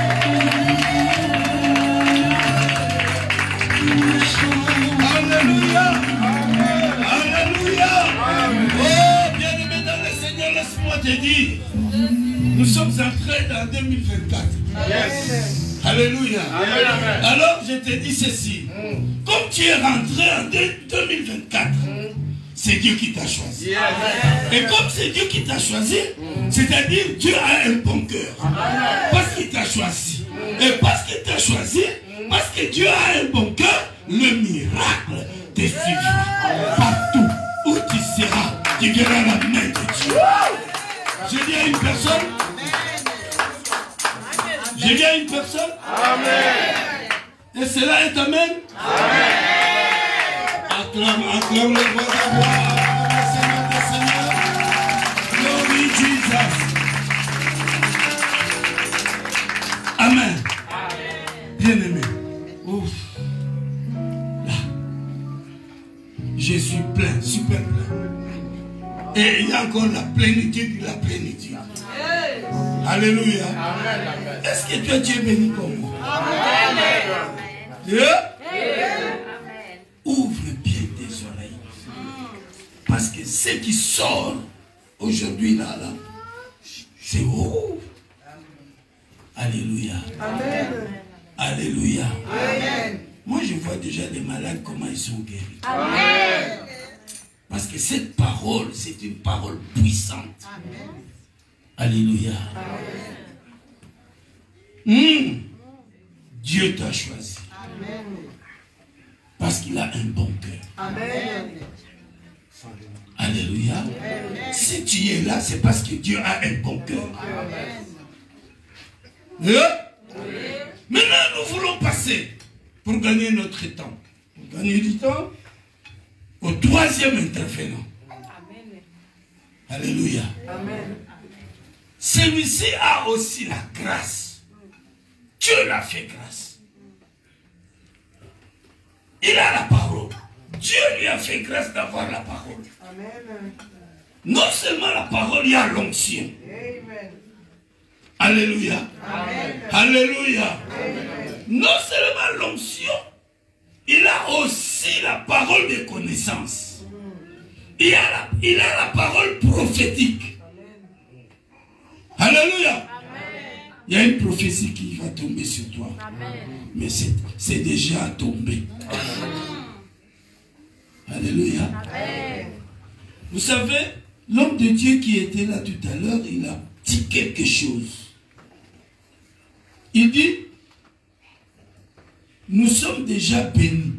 Alléluia. Alléluia. Oh, bien-aimé dans le Seigneur, laisse-moi te dire, nous sommes entrés dans deux mille vingt-quatre. Yes. Alléluia. Amen. Alors je te dis ceci. Mm. Comme tu es rentré en deux mille vingt-quatre, mm. c'est Dieu qui t'a choisi. Yes. Et comme c'est Dieu qui t'a choisi, mm. c'est-à-dire Dieu a un bon cœur. Amen. Parce qu'il t'a choisi. Mm. Et parce qu'il t'a choisi, mm. parce que Dieu a un bon cœur, le miracle te suivra. Mm. Partout où tu seras, tu verras la main de Dieu. Je dis à une personne, je dis à une personne, amen. Et cela est amen. Amen. Acclame, acclame le roi de roi, le Seigneur des Seigneurs. Glory Jesus. Amen. Bien-aimé. Ouf. Là. Je suis plein, super plein. Et il y a encore la plénitude de la plénitude. Alléluia. Est-ce que toi tu es béni comme moi? Amen. Dieu? Ouvre bien tes oreilles. Parce que ce qui sort aujourd'hui là, là, c'est haut. Alléluia. Amen. Alléluia. Amen. Moi je vois déjà les malades comment ils sont guéris. Amen. Parce que cette parole, c'est une parole puissante. Amen. Alléluia. Mmh. Dieu t'a choisi. Amen. Parce qu'il a un bon cœur. Amen. Alléluia. Amen. Si tu es là, c'est parce que Dieu a un bon cœur. Amen. Oui? Maintenant, nous voulons passer pour gagner notre temps. Pour gagner du temps au troisième intervenant. Amen. Alléluia. Amen. Celui-ci a aussi la grâce. Dieu l'a fait grâce. Il a la parole. Dieu lui a fait grâce d'avoir la parole. Amen. Non seulement la parole, il y a l'onction. Alléluia. Amen. Alléluia. Amen. Non seulement l'onction, il a aussi la parole de connaissance. Il a la, il a la parole prophétique. Amen. Alléluia. Amen. Il y a une prophétie qui va tomber sur toi. Amen. Mais c'est déjà tombé. Amen. Alléluia. Amen. Vous savez, l'homme de Dieu qui était là tout à l'heure, il a dit quelque chose. Il dit, nous sommes déjà bénis.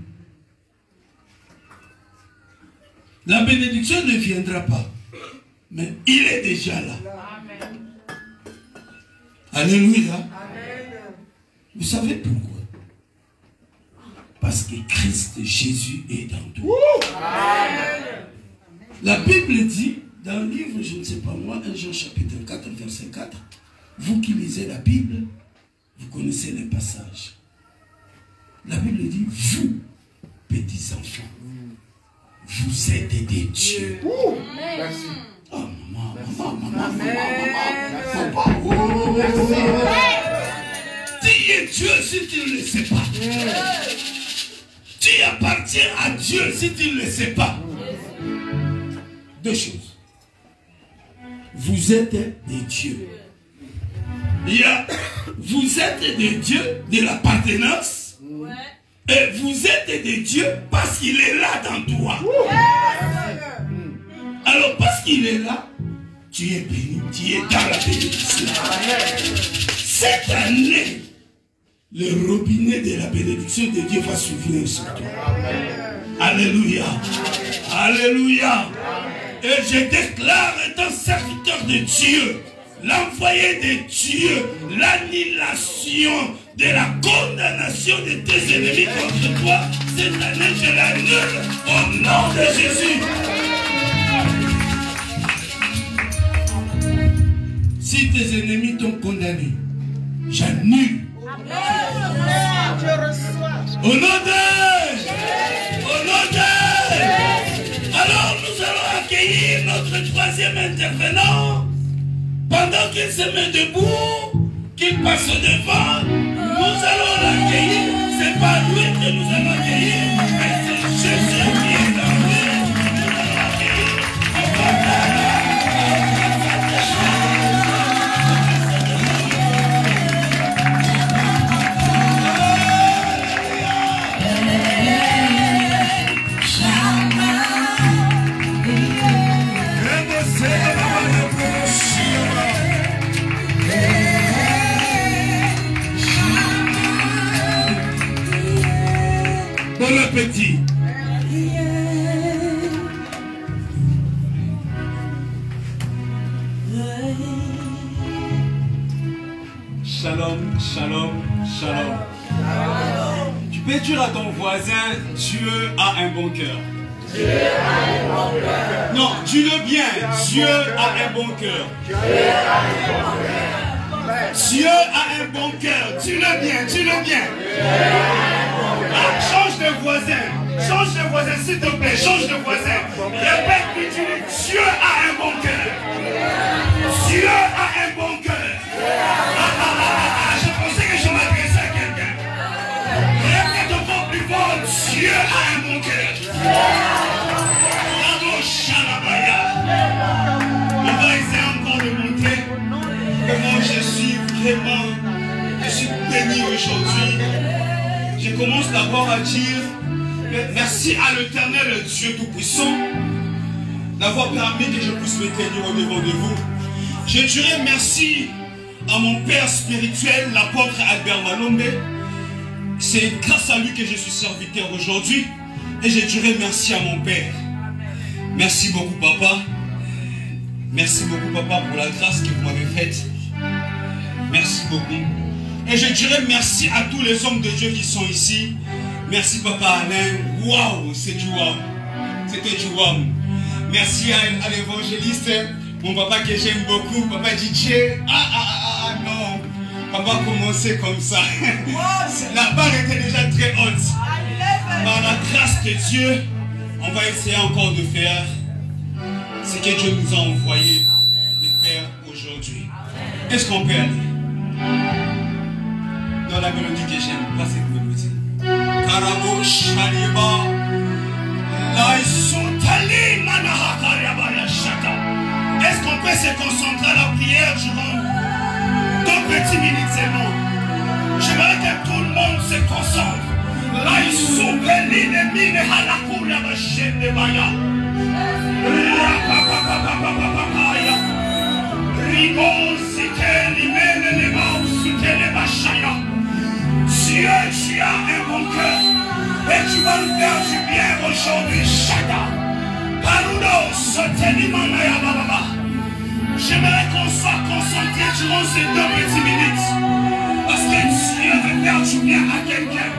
La bénédiction ne viendra pas, mais il est déjà là. Amen. Alléluia. Amen. Vous savez pourquoi? Parce que Christ Jésus est dans toi. Amen. La Bible dit, dans le livre, je ne sais pas moi, un Jean chapitre quatre, verset quatre, vous qui lisez la Bible, vous connaissez les passages. La Bible dit, vous, petits enfants, vous êtes des dieux. Merci. Oh, maman, maman, maman, maman, maman, maman. Tu es Dieu si tu ne le sais pas. Tu appartiens à Dieu si tu ne le sais pas. Deux choses. Vous êtes des dieux. Il y a, vous êtes des dieux de l'appartenance. Ouais. Et vous êtes des dieux parce qu'il est là dans toi. Ouais. Alors parce qu'il est là, tu es béni, tu es dans la bénédiction. Cette année, le robinet de la bénédiction de Dieu va s'ouvrir sur toi. Amen. Alléluia. Amen. Alléluia. Amen. Et je déclare étant serviteur de Dieu, l'envoyé de Dieu, l'annulation de la condamnation de tes ennemis contre toi, cette année je l'annule au nom de Jésus. Si tes ennemis t'ont condamné, j'annule. Au nom de Au nom de Alors nous allons accueillir notre troisième intervenant. Pendant qu'il se met debout, qu'il passe au devant, nous allons l'accueillir. C'est pas lui que nous allons accueillir, mais c'est Jésus qui est dans lui. Nous allons l'accueillir. Bon appétit. Shalom, shalom, shalom. Tu peux dire à ton voisin, Dieu a un bon cœur. Dieu a un bon cœur. Non, dis-le bien. Dieu a un bon cœur. Dieu a un bon cœur. Dieu a un bon cœur. Dis-le bien, dis-le bien. Ah, change de voisin. Change de voisin, s'il te plaît. Change de voisin. Répète, puis dis Dieu a un bon cœur. Dieu a un bon cœur. d'abord à dire merci à l'Éternel Dieu Tout-Puissant d'avoir permis que je puisse me tenir au devant de vous. Je dirais merci à mon père spirituel, l'apôtre Albert Malombe. C'est grâce à lui que je suis serviteur aujourd'hui. Et je dirais merci à mon père. Merci beaucoup papa. Merci beaucoup papa pour la grâce que vous m'avez faite. Merci beaucoup. Et je dirais merci à tous les hommes de Dieu qui sont ici. Merci papa Alain. Waouh, c'est du waouh. C'était du waouh. Merci à, à l'évangéliste, mon papa que j'aime beaucoup, papa D J. Ah ah ah ah non. Papa commençait comme ça. La barre était déjà très haute. Par la grâce de Dieu, on va essayer encore de faire ce que Dieu nous a envoyé de faire aujourd'hui. Est-ce qu'on peut aller dans la mélodie que j'aime, pas cette mélodie. Karabo Shaliba Laïsontali Manahakariabaya Shaka. Est-ce qu'on peut se concentrer à la prière durant deux petites minutes seulement? J'aimerais que tout le monde se concentre. Laïsontali Mine Halakuria Bashende Baya. Rapapapapapapapaya. Rigo Siteli Mene Lema Sutele Bashaya. Dieu, tu as un bon cœur et tu vas nous faire du bien aujourd'hui. Shada. Parudo Soteli Manaya Baba. J'aimerais qu'on soit concentré durant ces deux petites minutes. Parce que Dieu veut faire du bien à quelqu'un.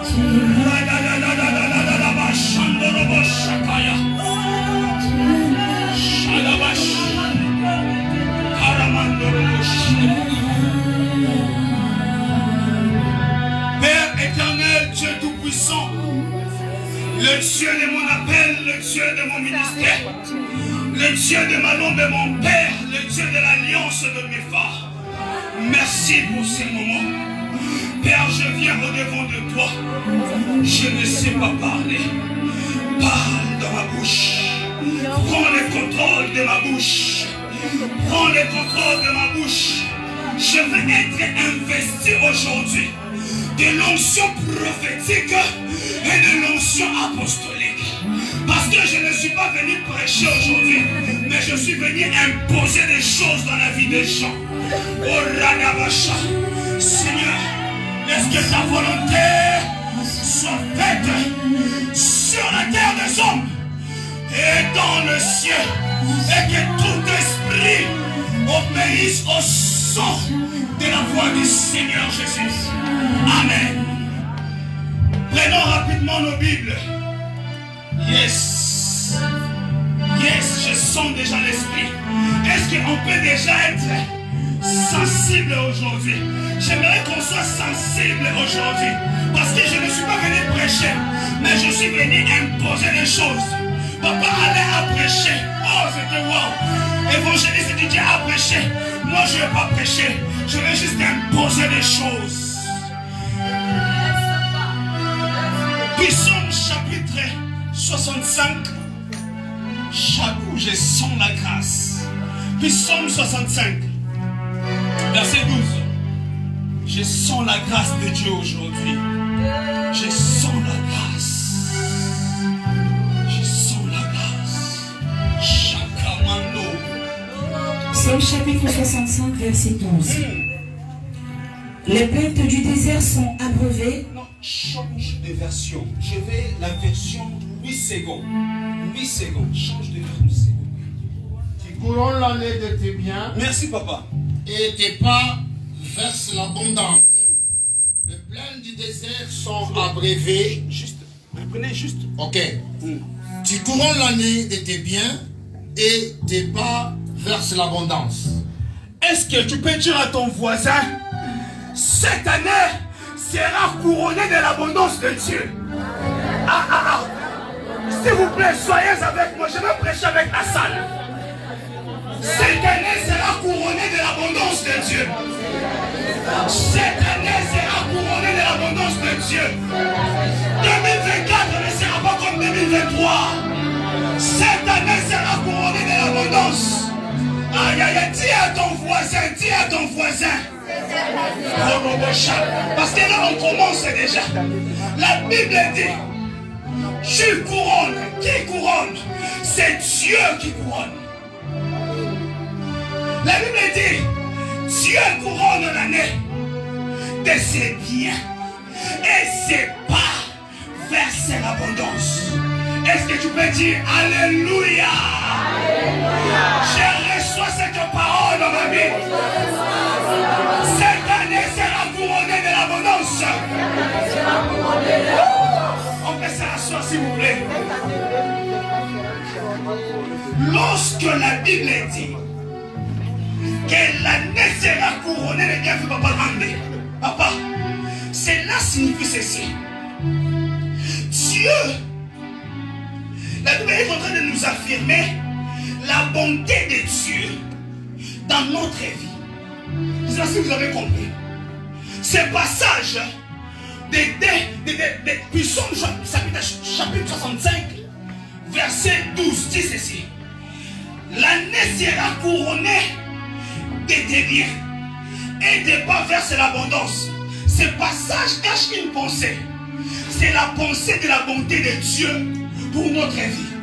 Père éternel, Dieu tout-puissant, le Dieu de mon appel, le Dieu de mon ministère, le Dieu de ma langue de mon Père, le Dieu de l'alliance de mes phares. Merci pour ces moments. Père, je viens au devant de toi. Je ne sais pas parler. Parle dans ma bouche. Prends le contrôle de ma bouche. Prends le contrôle de ma bouche. Je veux être investi aujourd'hui de l'onction prophétique et de l'onction apostolique. Parce que je ne suis pas venu prêcher aujourd'hui, mais je suis venu imposer des choses dans la vie des gens. Oh Radabasha, Seigneur, laisse que ta volonté soit faite sur la terre des hommes et dans le ciel, et que tout esprit obéisse au son de la voix du Seigneur Jésus. Amen. Prenons rapidement nos Bibles. Yes. Yes, je sens déjà l'esprit. Est-ce qu'on peut déjà être sensible aujourd'hui? J'aimerais qu'on soit sensible aujourd'hui. Parce que je ne suis pas venu prêcher, mais je suis venu imposer des choses. Papa allait à prêcher. Oh, c'était wow. Évangéliste dit à prêcher. Moi, je ne vais pas prêcher. Je vais juste imposer des choses. Psaume chapitre soixante-cinq. Chaque où je sens la grâce. Psaume soixante-cinq. Verset douze. Je sens la grâce de Dieu aujourd'hui. Je sens la grâce. Je sens la grâce. Chakamando. Psaume chapitre soixante-cinq, verset douze. Les plaintes du désert sont abreuvées. Non, change de version. Je vais la version huit secondes. huit secondes. Change de version. Tu couronnes l'année de tes biens. Merci, papa. Et tes pas versent l'abondance. Les plaines du désert sont abreuvées. Juste. Reprenez juste. Ok. Mm. Tu couronnes l'année de tes biens et tes pas versent l'abondance. Est-ce que tu peux dire à ton voisin, cette année sera couronnée de l'abondance de Dieu? Ah ah ah. S'il vous plaît, soyez avec moi. Je vais prêcher avec la salle. Cette année sera couronnée de l'abondance de Dieu. Cette année sera couronnée de l'abondance de Dieu. deux mille vingt-quatre ne sera pas comme deux mille vingt-trois. Cette année sera couronnée de l'abondance. Aïe aïe aïe, dis à ton voisin, dis à ton voisin. Parce que là, on commence déjà. La Bible dit, je couronne. Qui couronne? C'est Dieu qui couronne. La Bible dit, Dieu couronne l'année de ses biens et ses pas verse l'abondance. Est-ce que tu peux dire Alléluia? Alléluia. Je reçois cette parole dans ma vie. Cette année sera couronnée de l'abondance. On peut s'asseoir s'il vous plaît. Lorsque la Bible dit que l'année sera couronnée de bienfaits, papa, papa, cela signifie ceci. Dieu, la Bible est en train de nous affirmer la bonté de Dieu dans notre vie. Je sais pas si vous avez compris. Ce passage de, de, de, de, de Puissant chapitre soixante-cinq, verset douze, dit ceci. L'année sera couronnée de tes biens et de pas verser l'abondance. Ce passage cache une pensée. C'est la pensée de la bonté de Dieu pour notre vie.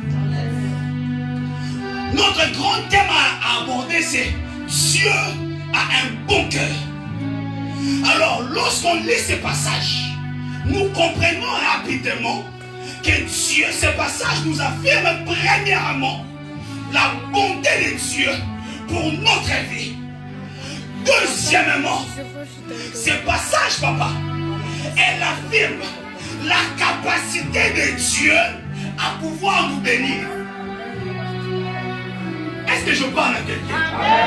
Notre grand thème à aborder, c'est Dieu a un bon cœur. Alors, lorsqu'on lit ce passage, nous comprenons rapidement que Dieu, ce passage nous affirme premièrement la bonté de Dieu pour notre vie. Deuxièmement, ce passage, papa, elle affirme la capacité de Dieu à pouvoir nous bénir. Est-ce que je parle à quelqu'un?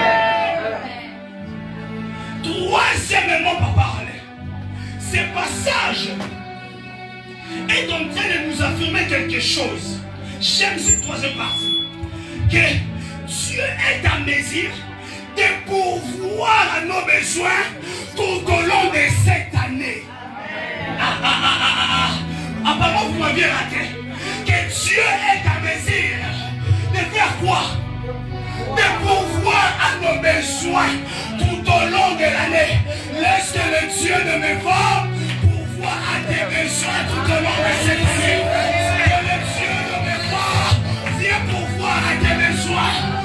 Troisièmement, papa, ce passage est en train de nous affirmer quelque chose. J'aime cette troisième partie. Que Dieu est en mesure de pourvoir à nos besoins tout au long de cette année. Ah, ah, ah, ah, ah. Apparemment, vous m'aviez raté. Que Dieu est en mesure de faire quoi? De pourvoir à nos besoins tout au long de l'année. Laisse que le Dieu de mes formes pourvoir à tes besoins tout au long de cette année. Que le Dieu de mes formes vienne pourvoir à tes besoins.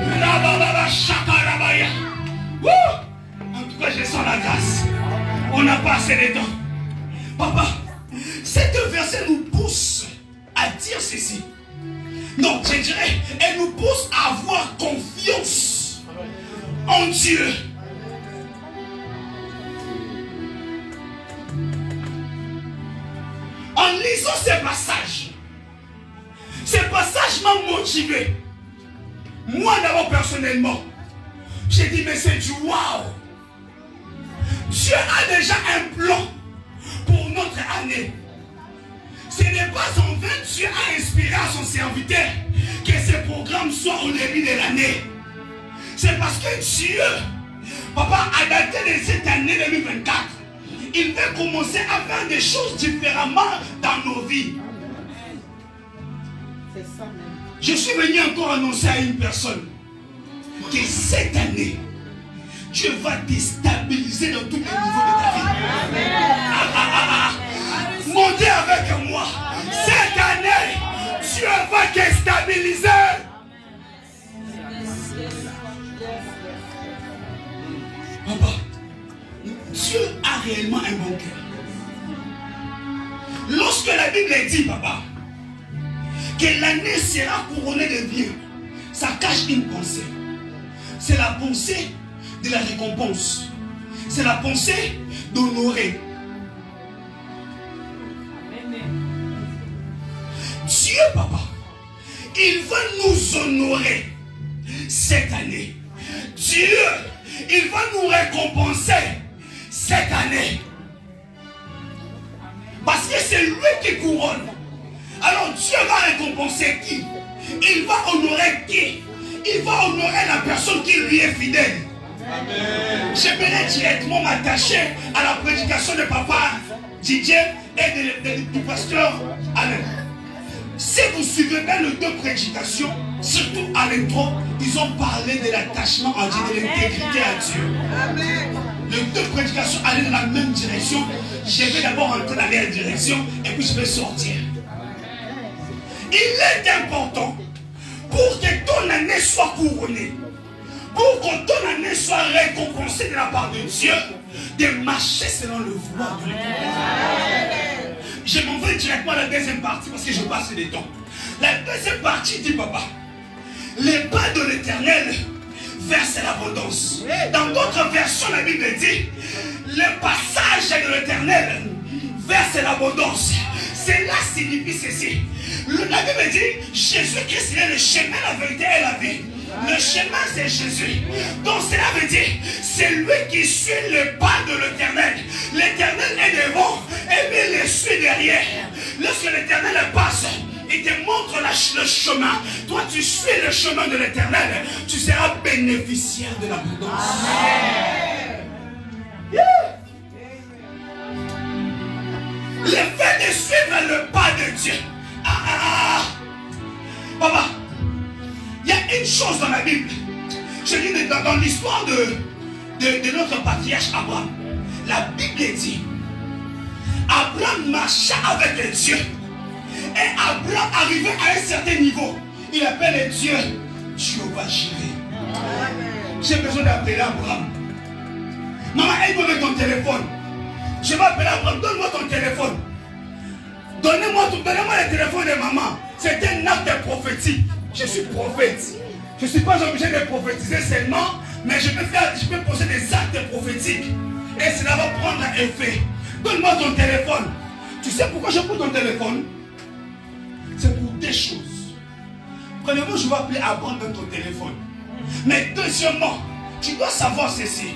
En tout cas, je sens la grâce. On n'a pas assez de temps. Papa, cette verset nous pousse à dire ceci. Non, je dirais, elle nous pousse à avoir confiance en Dieu. En lisant ces passages, ces passages m'ont motivé. Moi d'abord personnellement, j'ai dit mais c'est du waouh. Dieu a déjà un plan pour notre année. Ce n'est pas en vain Dieu a inspiré à son serviteur que ce programme soit au début de l'année. C'est parce que Dieu, papa, a daté de cette année deux mille vingt-quatre. Il veut commencer à faire des choses différemment dans nos vies. C'est ça même. Je suis venu encore annoncer à une personne que cette année, Dieu va déstabiliser dans tous les niveaux de ta vie. Ah, ah, ah, ah. Montez avec moi. Cette année, Dieu va déstabiliser. Papa, Dieu a réellement un bon cœur. Lorsque la Bible dit, papa, que l'année sera couronnée de biens, ça cache une pensée. C'est la pensée de la récompense. C'est la pensée d'honorer. Dieu, papa, il va nous honorer cette année. Dieu, il va nous récompenser cette année. Parce que c'est lui qui couronne. Alors Dieu va récompenser qui? Il va honorer qui? Il va honorer la personne qui lui est fidèle. J'aimerais directement m'attacher à la prédication de papa Didier et de, de, du pasteur Alain. Si vous suivez bien les deux prédications, Surtout à l'intro, ils ont parlé de l'attachement à Dieu, de l'intégrité à Dieu. Amen. Les deux prédications allaient dans la même direction. Je vais d'abord entrer dans leur direction et puis je vais sortir. Il est important pour que ton année soit couronnée, pour que ton année soit récompensée de la part de Dieu, de marcher selon le vouloir de l'Éternel. Je m'en vais directement à la deuxième partie parce que je passe le temps. La deuxième partie dit papa, les pas de l'Éternel versent l'abondance. Dans d'autres versions, la Bible dit, le passage de l'Éternel verse l'abondance. Cela signifie ceci. La Bible dit, Jésus-Christ est le chemin, la vérité et la vie. Le chemin, c'est Jésus. Donc cela veut dire, c'est lui qui suit le pas de l'Éternel. L'Éternel est devant et lui le suit derrière. Lorsque l'Éternel passe, il te montre la, le chemin. Toi, tu suis le chemin de l'Éternel. Tu seras bénéficiaire de l'abondance. Yeah. Le fait de suivre le pas de Dieu. Ah, ah, ah. Papa, il y a une chose dans la Bible. Je dis dans, dans l'histoire de, de, de notre patriarche Abraham. La Bible dit, Abraham marcha avec Dieu. Et Abraham arrivé à un certain niveau. Il appelle Dieu, Jéhovah Jireh. J'ai besoin d'appeler Abraham. Maman, aide-moi avec ton téléphone. Je vais appeler Abraham, donne-moi ton téléphone. Donnez-moi donnez-moi le téléphone de maman. C'est un acte prophétique. Je suis prophète. Je ne suis pas obligé de prophétiser seulement, mais je peux faire, je peux poser des actes prophétiques. Et cela va prendre un effet. Donne-moi ton téléphone. Tu sais pourquoi je prends ton téléphone? C'est pour des choses. Premièrement, je vais appeler Abraham dans ton téléphone. Mais deuxièmement, tu dois savoir ceci.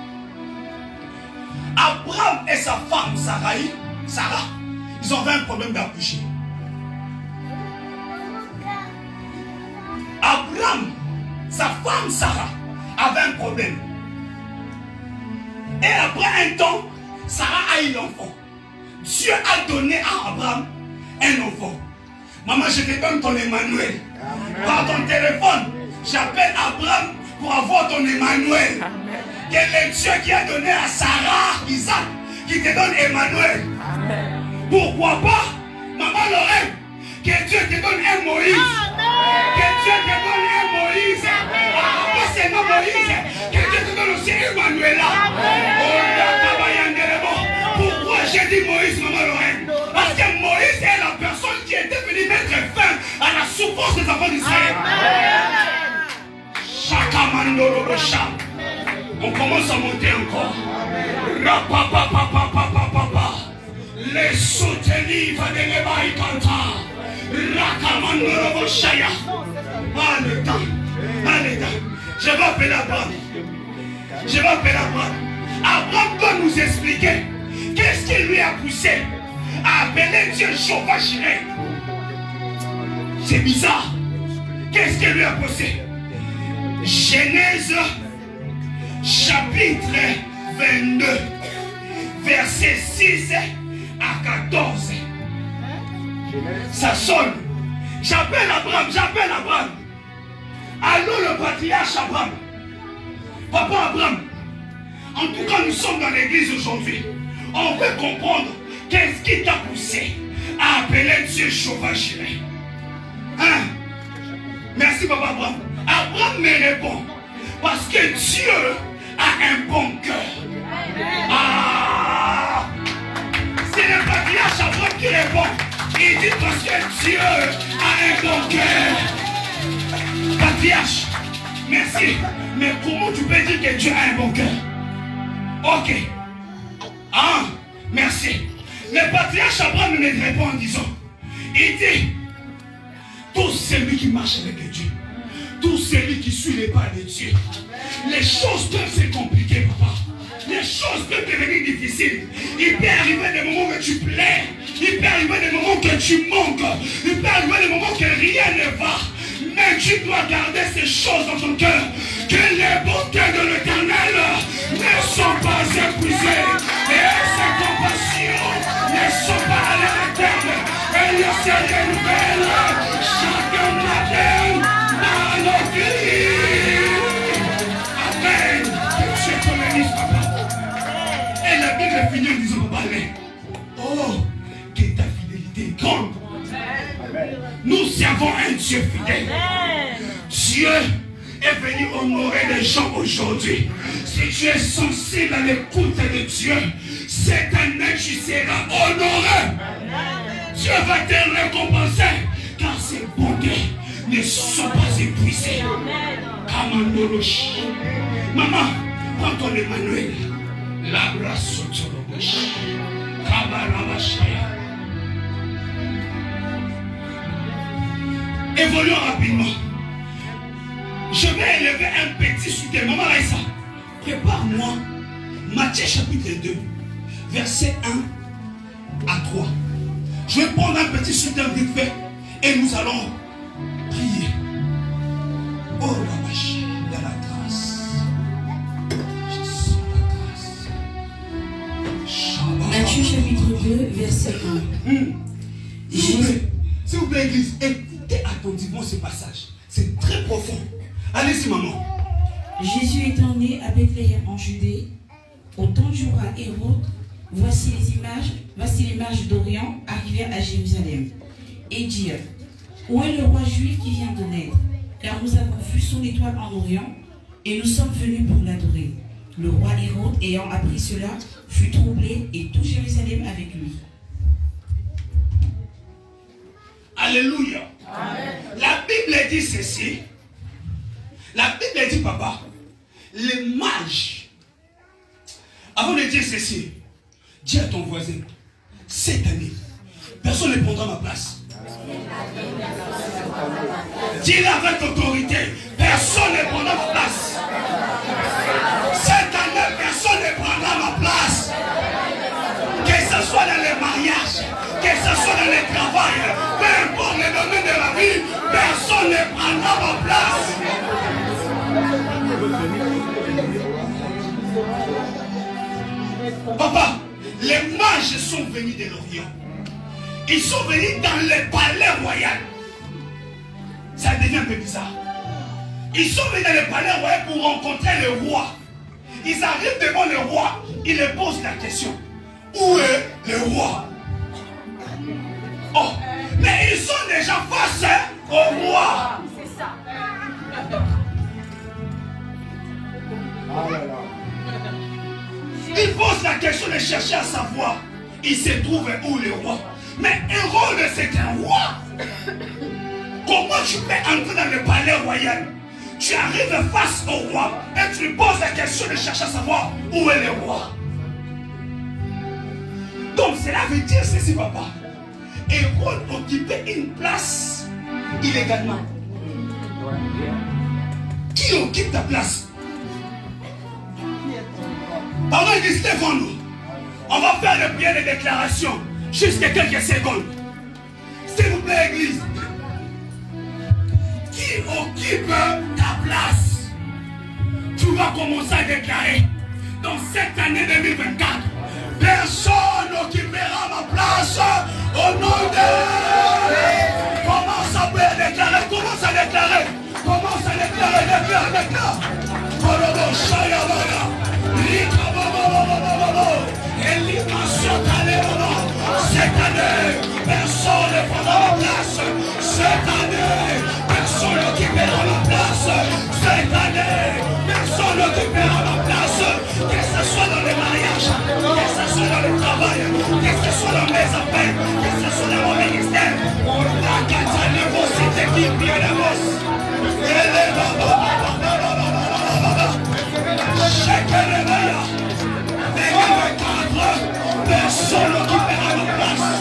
Abraham et sa femme Sarah, Sarah, ils ont eu un problème d'accoucher. Abraham, sa femme Sarah, avait un problème. Et après un temps, Sarah a eu l'enfant. Dieu a donné à Abraham un enfant. Maman, je te donne ton Emmanuel. Par ton téléphone, j'appelle Abraham pour avoir ton Emmanuel. Quel est Dieu qui a donné à Sarah, Isaac, qui te donne Emmanuel? Amen. Pourquoi pas, maman Lorraine, que Dieu te donne un Moïse. Amen. Que Dieu te donne un Moïse. Ah, pas seulement Moïse, que Dieu te donne aussi Emmanuel. Pourquoi j'ai dit Moïse, maman Lorraine? Parce que Moïse est la personne qui était venue mettre fin à la souffrance des enfants d'Israël. On commence à monter encore. Rapapapapapapapa. Les soutenir va de l'évaï kanta. Rakamandoro Shaya. Ah, le temps. Ah, le temps. Je vais appeler Abraham. Je vais appeler Abraham. Abraham doit nous expliquer qu'est-ce qui lui a poussé à appeler Dieu Jéhovah Jireh. C'est bizarre. Qu'est-ce qui lui a poussé? Genèse chapitre vingt-deux, verset six à quatorze. Ça sonne. J'appelle Abraham, j'appelle Abraham. Allô le patriarche Abraham. Papa Abraham. En tout cas, nous sommes dans l'église aujourd'hui. On veut comprendre qu'est-ce qui t'a poussé à appeler Dieu Jéhovah Jireh. Hein? Merci Papa Abraham. Abraham me répond. Parce que Dieu a un bon cœur. Ah! C'est le patriarche Abraham qui répond. Il dit parce que Dieu a un bon cœur. Patriarche, merci. Mais comment tu peux dire que Dieu a un bon cœur? Ok. Ah, merci. Le patriarche Abraham me répond en disant, il dit, tout celui qui marche avec Dieu, tout celui qui suit les pas de Dieu, les choses peuvent se compliquer, papa. Les choses peuvent devenir difficiles. Il peut arriver des moments que tu plais. Il peut arriver des moments que tu manques. Il peut arriver des moments que rien ne va. Mais tu dois garder ces choses dans ton cœur. Que les bontés de l'Éternel ne sont pas épuisées. Et ses compassions ne sont pas à leur terme. Elles se renouvellent chaque matin. est fidèle, disons papa, mais oh, que ta fidélité est grande. Nous servons un Dieu fidèle. Dieu est venu honorer les gens aujourd'hui. Si tu es sensible à l'écoute de Dieu, cette année tu seras honoré. Dieu va te récompenser, car ses bontés ne sont pas épuisées. Maman, prends ton Emmanuel. L'abrace sur le bouche. Évoluons rapidement. Je vais élever un petit soutien. Maman Aïssa, prépare-moi Matthieu chapitre deux, verset un à trois. Je vais prendre un petit soutien vite fait et nous allons prier. Oh la vache, il y a la grâce. Je sens la grâce. Matthieu chapitre deux, verset un. Mmh. S'il vous plaît, s'il vous plaît, Église, écoutez attentivement ce passage. C'est très profond. Allez-y, maman. Jésus étant né à Bethléem en Judée, au temps du roi Hérode, voici les images, voici les mages d'Orient arrivèrent à Jérusalem et dirent: où est le roi juif qui vient de naître? Car nous avons vu son étoile en Orient et nous sommes venus pour l'adorer. Le roi Hérode, ayant appris cela, fut troublé et tout Jérusalem avec lui. Alléluia. Amen. La Bible dit ceci. La Bible dit, papa, les mages, avant de dire ceci, dis à ton voisin, cette année, personne ne prendra ma place. Dis-le avec autorité, personne ne prendra ma place. Cette année, personne ne prendra ma place. Que ce soit dans les mariages, que ce soit dans le travail, peu importe le domaine de la vie, personne ne prendra ma place. Papa, les mages sont venus de l'Orient. Ils sont venus dans le palais royal. Ça devient un peu bizarre. Ils sont venus dans le palais royal pour rencontrer le roi. Ils arrivent devant le roi. Ils lui posent la question: où est le roi? Oh, mais ils sont déjà face au roi. C'est ça. Il pose la question de chercher à savoir il se trouve où le roi. Mais Hérode, c'est un roi. Comment tu peux entrer dans le palais royal? Tu arrives face au roi et tu lui poses la question de chercher à savoir où est le roi. Donc cela veut dire ceci, papa. Hérode occupait une place illégalement. Qui occupe ta place? Pardon, il dit devant nous. On va faire le bien de déclaration. Juste quelques secondes. S'il vous plaît, Église. Qui occupe ta place? Tu vas commencer à déclarer. Dans cette année deux mille vingt-quatre, personne n'occupera ma place au nom de... Commence à déclarer. Commence à déclarer. Commence à déclarer. Déclare, déclare. Cette année, personne ne prendra ma place. Cette année, personne n'occupera ma place. Cette année, personne n'occupera ma place. Que ce soit dans les mariages, que ce soit dans le travail, que ce soit dans mes affaires, que ce soit dans mon ministère. On a qu'à les bosses, c'est qui bien les bosses. Chaque réveil, personne n'occupera ma place.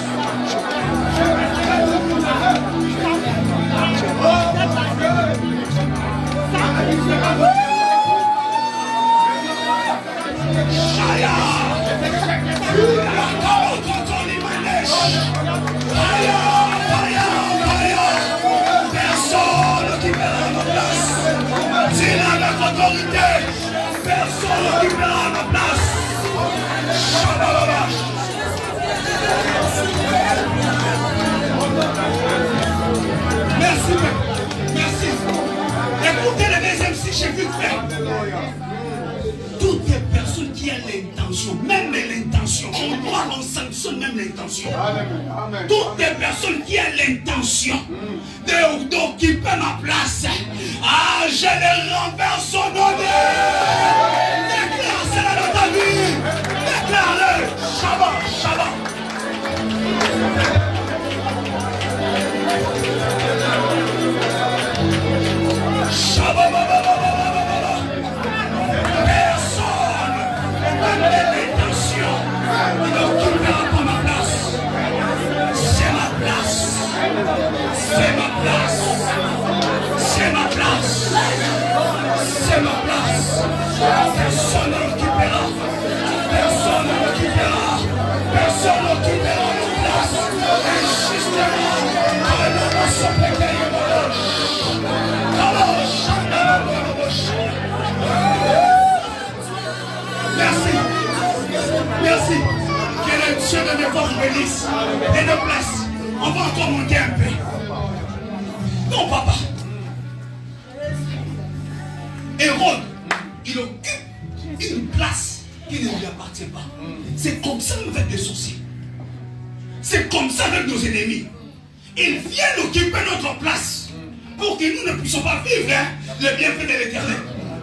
Chaya, personne qui a l'intention, même l'intention, on doit, on sanctionne même l'intention. Toutes les personnes qui ont l'intention d'occuper ma place, ah, je les renverse au nom de... Déclare cela dans ta vie. Déclare-le. Shabbat, Shabbat. Shabbat, personne, même l'intention, il n'occupera pas ma place. C'est ma place. C'est ma place. C'est ma place. C'est ma place. Personne ne l'occupera. Personne ne l'occupera. Personne n'occupera ma place. Injustement. Alléluia, son péché. Merci. Merci. Que le Dieu de défense bénisse. Et de place. On va encore monter un peu. Non, papa. Hérode, il occupe une place qui ne lui appartient pas. C'est comme ça avec les sorciers. C'est comme ça avec nos ennemis. Ils viennent occuper notre place pour que nous ne puissions pas vivre hein, le bienfait de l'Éternel.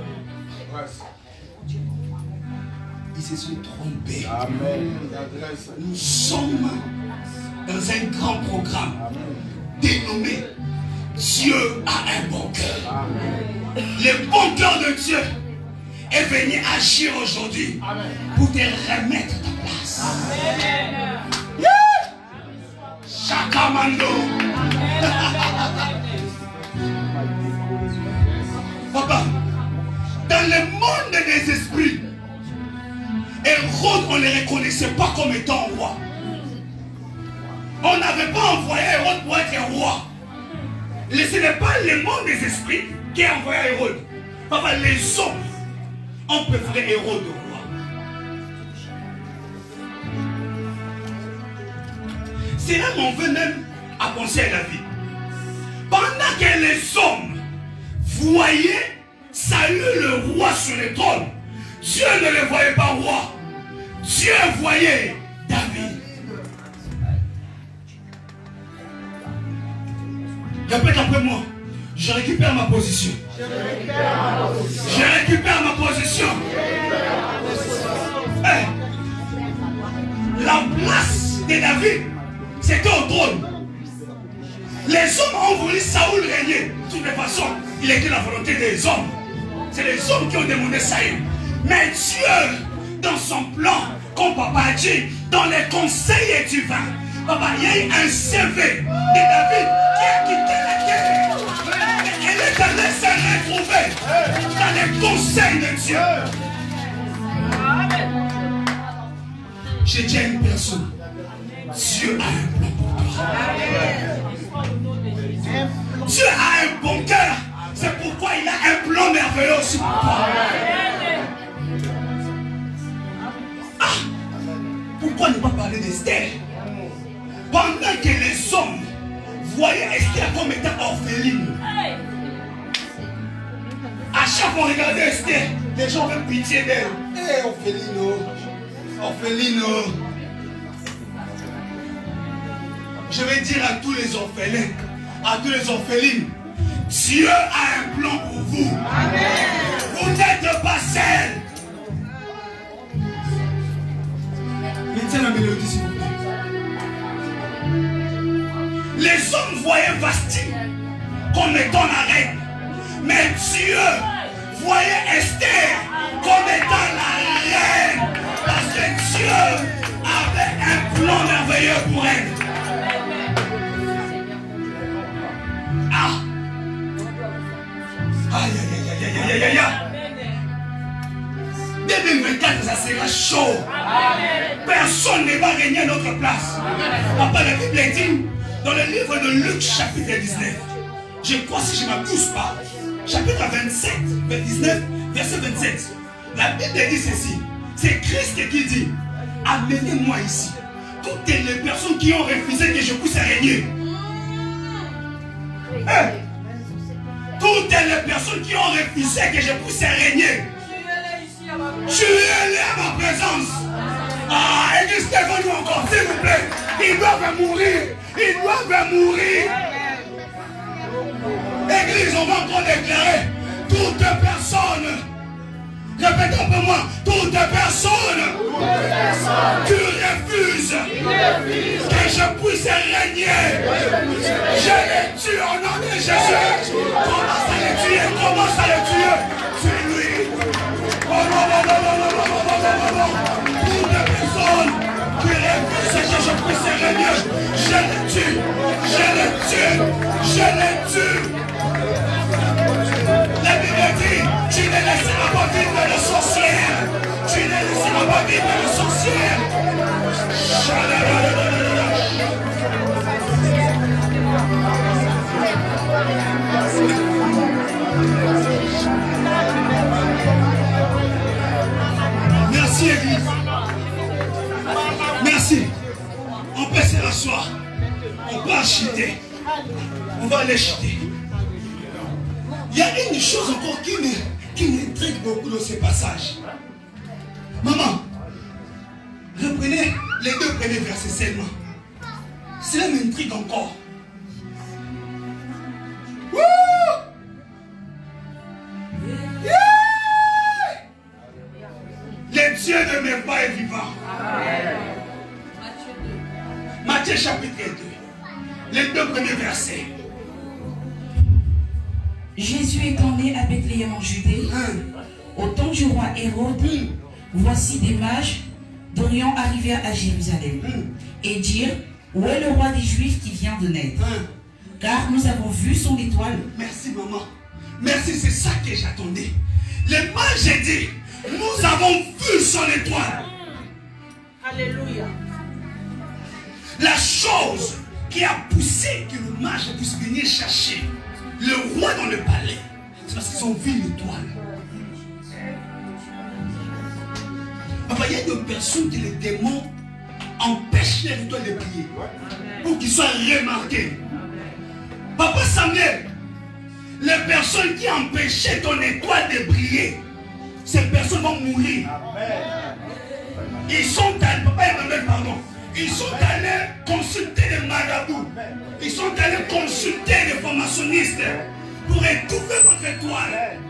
Ils se sont trompés. Amen. Nous sommes dans un grand programme dénommé Dieu a un bon cœur. Le bon cœur de Dieu est venu agir aujourd'hui pour te remettre ta place. Yeah. Chakamando. Papa, dans le monde des esprits, Hérode, on ne le reconnaissait pas comme étant roi. On n'avait pas envoyé Hérode pour être roi. Ce n'est pas le monde des esprits qui a envoyé Hérode. Papa, les hommes ont préféré Hérode au roi. Cela m'en veut même à penser à la vie. Pendant que les hommes voyaient Saül le roi sur le trône, Dieu ne le voyait pas roi. Dieu voyait David. Répète après moi. Je récupère ma position. Je récupère ma position. Je récupère ma position. Hey. La place de David, c'était au trône. Les hommes ont voulu Saül régner. De toutes les façons, il était la volonté des hommes. C'est les hommes qui ont demandé Saül. Mais Dieu, dans son plan, comme papa a dit, dans les conseils divins, papa, il y a eu un C V de David qui a quitté la terre. Et l'Éternel s'est retrouvé dans les conseils de Dieu. J'ai dit à une personne, Dieu a un plan pour toi. Dieu a un bon cœur. C'est pourquoi il a un plan merveilleux aussi pour toi. Ah, pourquoi ne pas parler d'Esther? Pendant que les hommes voyaient Esther comme étant orpheline, à chaque fois qu'on regardait Esther, les gens avaient pitié d'elle. Eh, hey, orphelino, orphelino. Je vais dire à tous les orphelins, à tous les orphelines, Dieu a un plan pour vous. Amen. Vous n'êtes pas seul. Mettez la mélodie s'il vous plaît. Les hommes voyaient Vasti comme étant la reine. Mais Dieu voyait Esther comme étant la reine. Parce que Dieu avait un plan merveilleux pour elle. Ah! Aïe aïe aïe aïe aïe aïe aïe. deux mille vingt-quatre, ça sera chaud. Personne ne va régner à notre place. Papa, la Bible dit dans le livre de Luc chapitre dix-neuf, je crois si je ne m'abuse pas, chapitre vingt-sept, dix-neuf, verset vingt-sept, la Bible dit ceci, c'est Christ qui dit, amenez-moi ici toutes les personnes qui ont refusé que je puisse régner. Hey. Toutes les personnes qui ont refusé que je puisse régner, tuez-les à ma présence. Ah, église, devant nous encore, s'il vous plaît. Ils doivent mourir. Ils doivent mourir. Église, on va encore déclarer. Toute personne, répétez un peu moi, toute personne, tu refuses que je puisse régner. Je les tue au nom de Jésus. Commence à les tuer, commence à les tuer. Tue-lui. Oh non, non, non, non, non, non, non, non, non, non. Toute personne qui refuse que je puisse régner, je les tue, je les tue, je les tue. La Bible dit, tu ne laisseras pas vivre le sorcière. Tu ne laisseras pas vivre le sorcière. Merci Église. Merci. On peut se rasseoir. On peut acheter. On va aller acheter. Il y a une chose encore qui me, qui m'intrigue beaucoup dans ce passage. Maman, reprenez les deux premiers versets seulement. Cela m'intrigue encore. Wouh! Yeah! Le Dieu de mes pas est vivant. Amen. Matthieu chapitre deux. Les deux premiers versets. Jésus étant né à Bethléem en Judée, au temps du roi Hérode, voici des mages d'Orient arrivèrent à Jérusalem et dirent, où est le roi des Juifs qui vient de naître? Car nous avons vu son étoile. Merci maman. Merci, c'est ça que j'attendais. Les mages dit, nous avons vu son étoile. Alléluia. La chose qui a poussé que le mage puisse venir chercher le roi dans le palais, c'est parce qu'ils ont vu l'étoile. Papa, il y a des personnes qui les démons empêchent l'étoile de briller pour qu'ils soient remarqués. Papa Samuel, les personnes qui empêchaient ton étoile de briller, ces personnes vont mourir. Ils sont allés, papa Emmanuel, pardon, ils sont allés consulter les marabouts. Ils sont allés consulter les formationnistes pour étouffer votre étoile.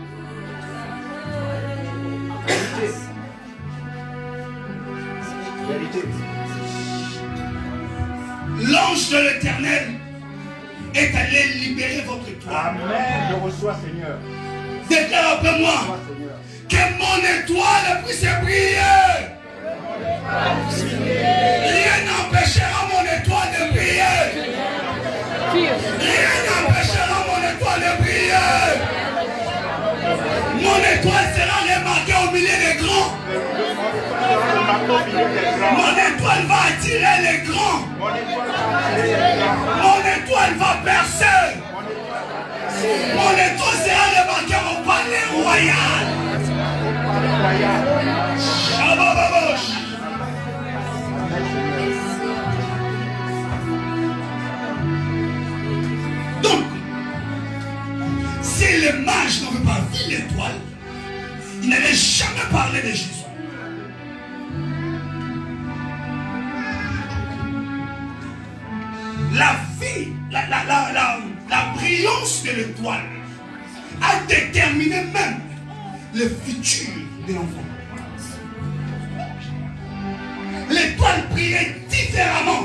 L'ange de l'Éternel est allé libérer votre étoile. Amen. Je reçois, Seigneur. Déclare après moi que mon étoile puisse briller. Rien n'empêchera mon étoile de briller. Rien n'empêchera mon étoile de briller. Mon étoile sera remarquée au milieu des grands. Mon étoile va attirer les grands. Mon étoile va percer. Mon étoile sera remarquée au palais royal. Shabababosh. Donc, si les mages n'avaient pas vu l'étoile, ils n'avaient jamais parlé de Jésus. La vie, la, la, la, la, la brillance de l'étoile a déterminé même le futur de l'enfant. L'étoile brillait différemment.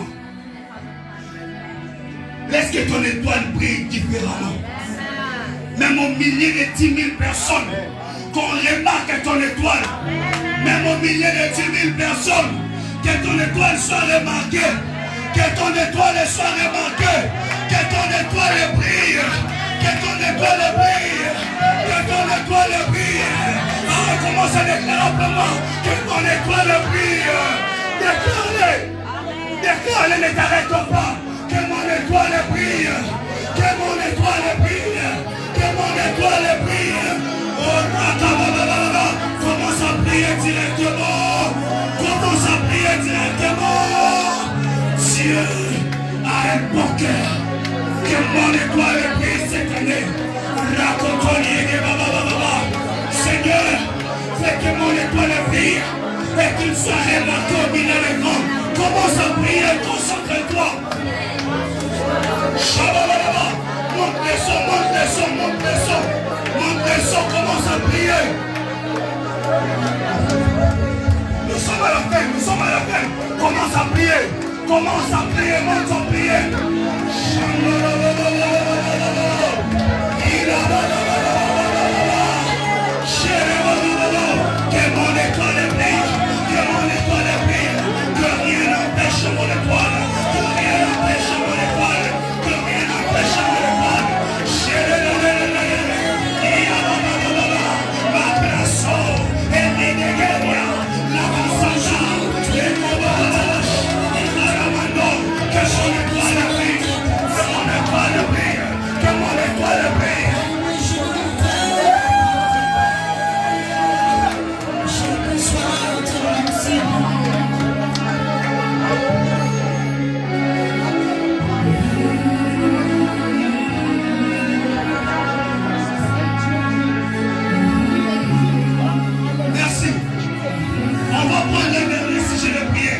Laisse que ton étoile brille différemment. Même au milieu de dix mille personnes, qu'on remarque ton étoile. Même au milieu de dix mille personnes, que ton étoile soit remarquée. Que ton étoile soit remarquée. Que ton étoile brille. Que ton étoile brille. Que ton étoile brille. On commence à déclarer pour moi que ton étoile brille. Déclare-le. Déclare-le, ne t'arrête pas. Que mon étoile brille. Que mon étoile brille. Que mon étoile brille. Oh, commence à prier directement. Commence à prier directement. Dieu a un bon cœur. Que mon étoile brille cette année. Seigneur, fais que mon étoile brille. Et que qu'il soit remarqué au milieu des grands. Commence à prier, concentre-toi. Monte les sons, monte les sons, monte les sons. Monte les sons, commence à prier. Nous sommes à la fin, nous sommes à la fin. Commence à prier, commence à prier, monte à prier. Que mon étoile brille, que mon étoile brille, que rien n'empêche mon étoile, que rien n'empêche mon étoile, que rien n'empêche mon étoile. Ma place, elle est dégueulasse, la passage, les combats, que son étoile brille, que mon étoile brille, que mon étoile brille. Merci. On va prendre le dernier sujet de prière.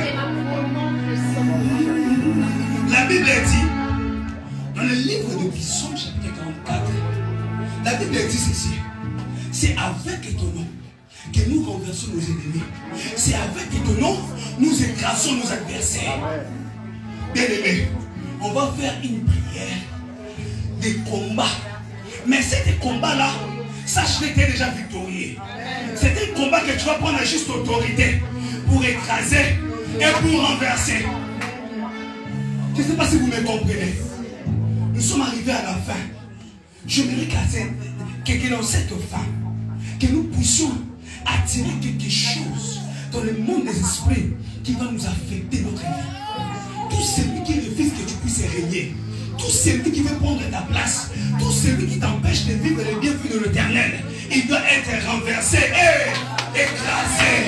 La Bible dit, dans le livre de Psaume chapitre quarante-quatre, la Bible dit ceci. C'est avec ton nom que nous renversons nos ennemis. C'est avec ton nom nous écrasons nos adversaires. Bien aimé, on va faire une prière des combats. Mais ces combats-là, sache que tu es déjà victorieux. C'est un combat que tu vas prendre à juste autorité pour écraser et pour renverser. Je ne sais pas si vous me comprenez. Nous sommes arrivés à la fin. Je me que, que dans cette fin, que nous puissions attirer quelque chose dans le monde des esprits qui va nous affecter notre vie. Tout celui qui refuse que tu puisses régner, tout celui qui veut prendre ta place, tout celui qui t'empêche de vivre les bienfaits de l'Éternel, il doit être renversé et écrasé.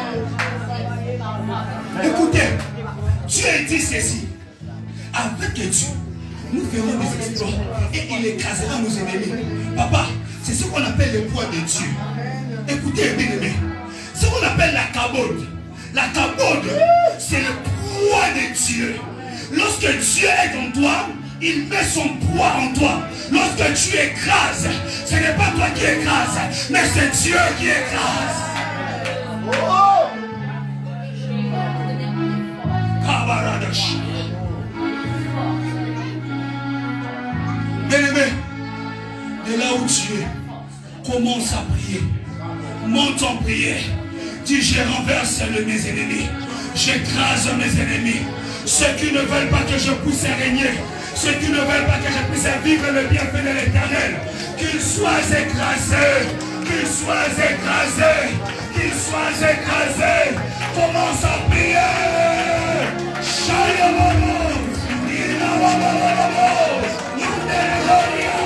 Écoutez, Dieu a dit ceci. Avec Dieu, nous ferons des exploits et il écrasera nos ennemis. Papa, c'est ce qu'on appelle le poids de Dieu. Écoutez, bien aimé, ce qu'on appelle la cabode. La cabode, c'est le poids de Dieu. Lorsque Dieu est en toi, il met son poids en toi. Lorsque tu écrases, ce n'est pas toi qui écrases, mais c'est Dieu qui écrase. Oh! Bien-aimé, de là où tu es, commence à prier. Monte en prière. Dis, je renverse mes ennemis. J'écrase mes ennemis. Ceux qui ne veulent pas que je puisse régner. Ceux qui ne veulent pas que je puisse vivre le bienfait de l'Éternel. Qu'ils soient écrasés. Qu'ils soient écrasés. Qu'ils soient écrasés. Commence à prier. Shayamamo. Inamamamamo. Yanderegoria.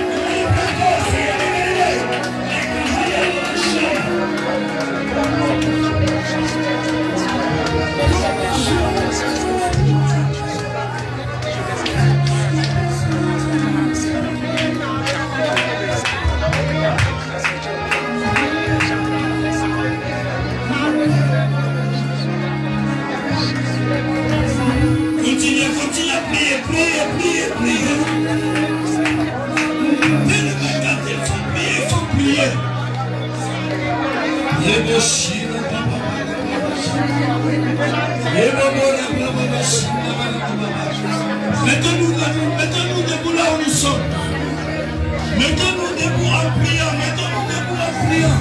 Continue, continue à prier, prier, prier, prier. Dès le matin, il faut prier, il faut prier. Mettons-nous debout là où nous sommes. Mettons-nous debout en priant. Mettons-nous debout en priant.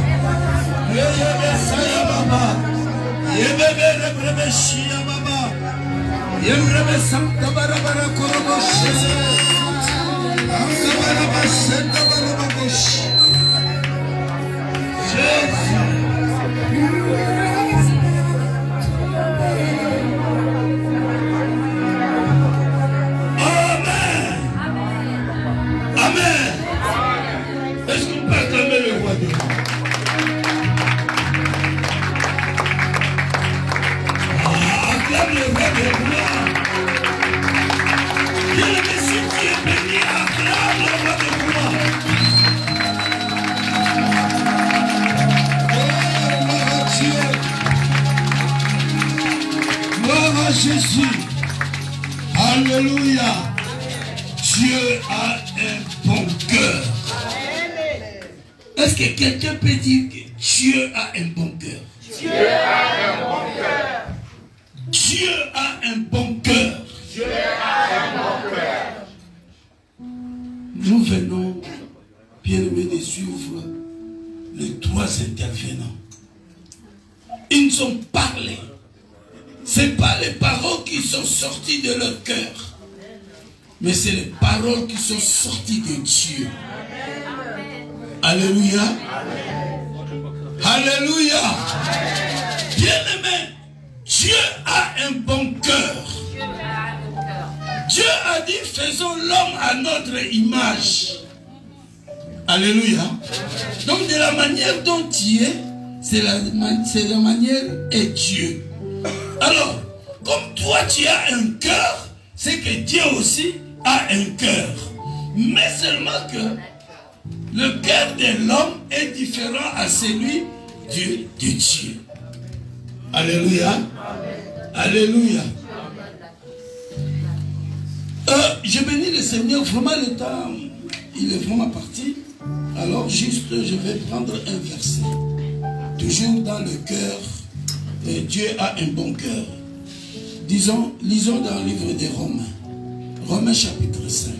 Est-ce qu'on peut acclamer le roi des rois? Acclame le roi des rois. Dieu le Messie qui est béni, acclame le roi des rois. Jésus. Alléluia. Dieu a un bon cœur. Est-ce que quelqu'un peut dire que Dieu a un bon cœur? Dieu a un bon cœur. Dieu a un bon cœur. Dieu a un bon cœur. Nous venons, bien-aimés, de suivre les trois intervenants. Ils nous ont parlé. Ce n'est pas les paroles qui sont sorties de leur cœur, mais c'est les paroles qui sont sorties de Dieu. Alléluia. Alléluia. Bien-aimé, Dieu a un bon cœur. Dieu a dit, faisons l'homme à notre image. Alléluia. Donc de la manière dont tu es, c'est la, la manière est Dieu. Alors, comme toi tu as un cœur, c'est que Dieu aussi a un cœur. Mais seulement que le cœur de l'homme est différent à celui de, de Dieu. Alléluia. Alléluia. Euh, je bénis le Seigneur. Vraiment le temps, il est vraiment parti. Alors juste, je vais prendre un verset. Toujours dans le cœur. Et Dieu a un bon cœur. Disons, lisons dans le livre des Romains. Romains chapitre cinq.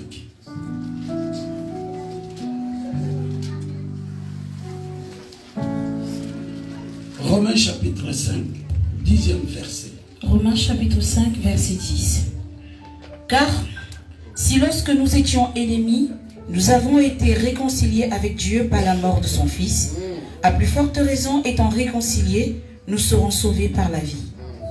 Romains chapitre cinq, dixième verset. Romains chapitre cinq, verset dix. Car si lorsque nous étions ennemis, nous avons été réconciliés avec Dieu par la mort de son Fils, à plus forte raison étant réconciliés, nous serons sauvés par la vie.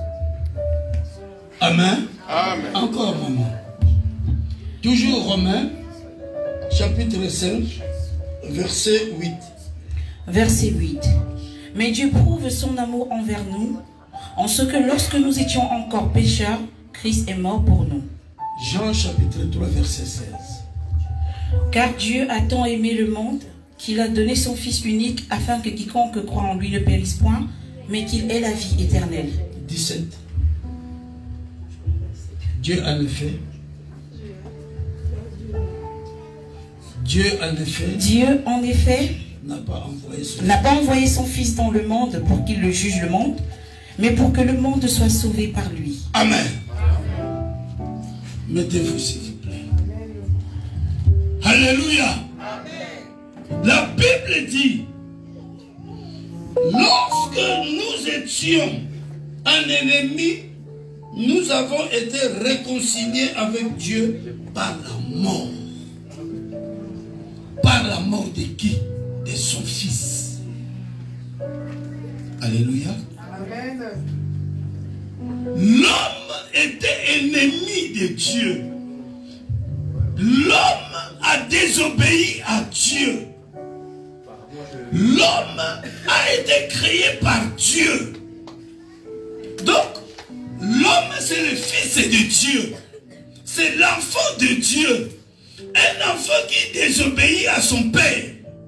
Amen. Amen. Encore maman. Toujours Romains, chapitre cinq, verset huit. Verset huit. Mais Dieu prouve son amour envers nous, en ce que lorsque nous étions encore pécheurs, Christ est mort pour nous. Jean chapitre trois, verset seize. Car Dieu a tant aimé le monde, qu'il a donné son Fils unique, afin que quiconque croit en lui ne périsse point, mais qu'il ait la vie éternelle. dix-sept. Dieu en effet. Dieu en effet. Dieu en effet n'a pas envoyé son, n'a pas envoyé son Fils dans le monde pour qu'il le juge le monde, mais pour que le monde soit sauvé par lui. Amen. Mettez-vous s'il vous plaît. Alléluia. Amen. La Bible dit, lorsque nous étions un ennemi, nous avons été réconciliés avec Dieu par la mort. Par la mort de qui? De son Fils. Alléluia. Amen. L'homme était ennemi de Dieu. L'homme a désobéi à Dieu. L'homme a été créé par Dieu. Donc, l'homme c'est le fils de Dieu. C'est l'enfant de Dieu. Un enfant qui désobéit à son père.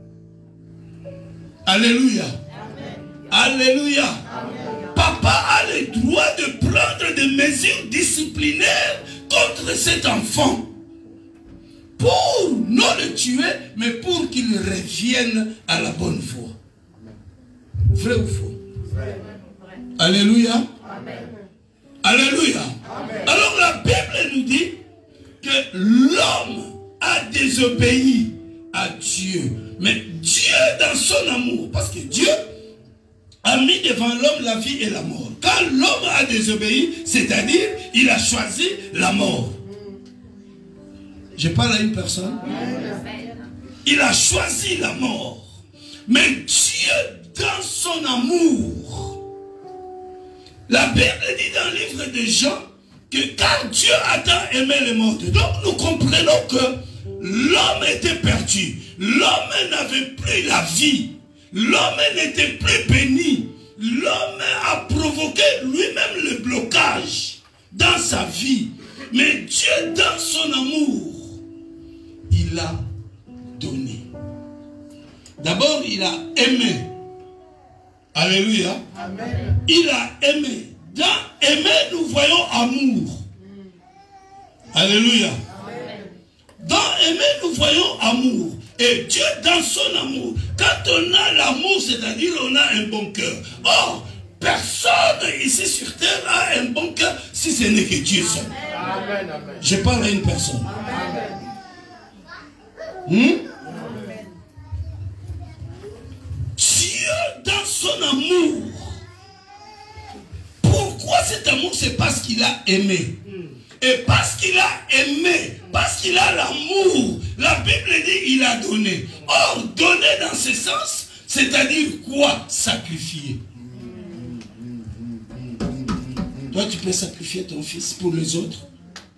Alléluia. Amen. Alléluia. Amen. Papa a le droit de prendre des mesures disciplinaires contre cet enfant. Pour non le tuer, mais pour qu'il revienne à la bonne voie. Vrai ou faux? Vrai. Alléluia. Amen. Alléluia. Amen. Alors la Bible nous dit que l'homme a désobéi à Dieu. Mais Dieu dans son amour, parce que Dieu a mis devant l'homme la vie et la mort. Quand l'homme a désobéi, c'est-à-dire il a choisi la mort. Je parle à une personne. Il a choisi la mort. Mais Dieu dans son amour, la Bible dit dans le livre de Jean que car Dieu a tant aimé le monde, donc nous comprenons que l'homme était perdu. L'homme n'avait plus la vie. L'homme n'était plus béni. L'homme a provoqué lui-même le blocage dans sa vie. Mais Dieu, dans son amour, il a donné. D'abord, il a aimé. Alléluia. Amen. Il a aimé. Dans aimer, nous voyons amour. Alléluia. Dans aimer, nous voyons amour. Et Dieu, dans son amour, quand on a l'amour, c'est-à-dire on a un bon cœur. Or, personne ici sur terre a un bon cœur si ce n'est que Dieu seul. Amen, amen. Je parle à une personne. Hmm? Dieu, dans son amour, pourquoi cet amour? C'est parce qu'il a aimé. Et parce qu'il a aimé, parce qu'il a l'amour, la Bible dit il a donné. Or, donner dans ce sens, c'est-à-dire quoi? Sacrifier. Toi, tu peux sacrifier ton fils pour les autres.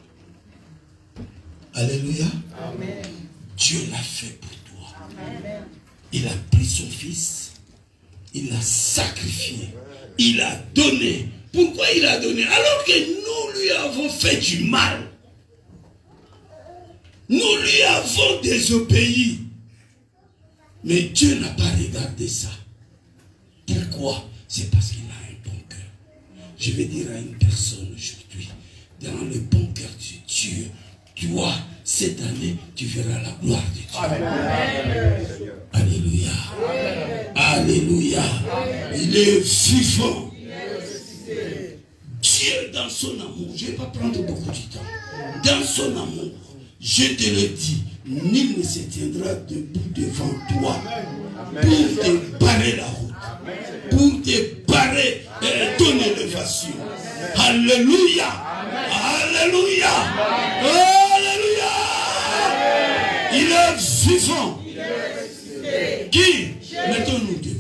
Alléluia. Amen. Dieu l'a fait pour toi. Amen. Il a pris son fils, il l'a sacrifié, il a donné. Pourquoi il a donné? Alors que nous lui avons fait du mal. Nous lui avons désobéi. Mais Dieu n'a pas regardé ça. Pourquoi? C'est parce qu'il a un bon cœur. Je vais dire à une personne aujourd'hui, dans le bon cœur de Dieu, toi, cette année, tu verras la gloire de Dieu. Amen. Alléluia. Amen. Alléluia. Amen. Il est vivant. Dieu, dans son amour, je ne vais pas prendre beaucoup de temps. Dans son amour, je te le dis, nul ne se tiendra debout devant toi pour te barrer la route, pour te barrer et donner l'évasion. Alléluia. Alléluia. Alléluia. Il est vivant. Qui? Mettons-nous debout.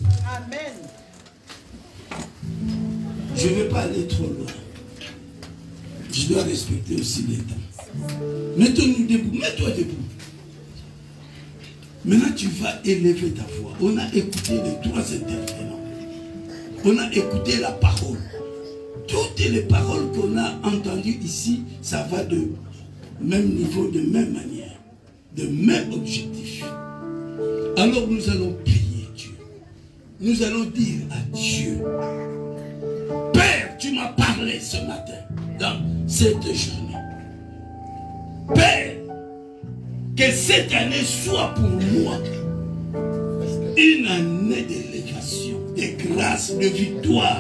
Je ne vais pas aller trop loin. Je dois respecter aussi les temps. Mettons-nous debout. Mets-toi debout. Maintenant, tu vas élever ta voix. On a écouté les trois intervenants. On a écouté la parole. Toutes les paroles qu'on a entendues ici, ça va de même niveau, de même manière, de même objectif. Alors nous allons prier Dieu. Nous allons dire à Dieu, Père, tu m'as parlé ce matin, dans cette journée. Père, que cette année soit pour moi une année d'élévation, de grâce, de victoire.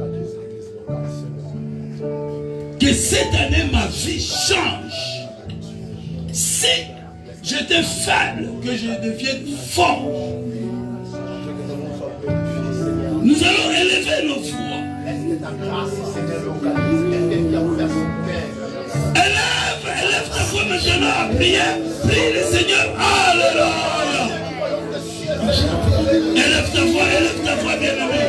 Que cette année, ma vie change. Si j'étais faible, que je devienne fort. Nous allons élever nos voix. Élève, élève ta voix maintenant à prier. Prie le Seigneur. Alléluia. Élève ta voix, élève ta voix, bien-aimé.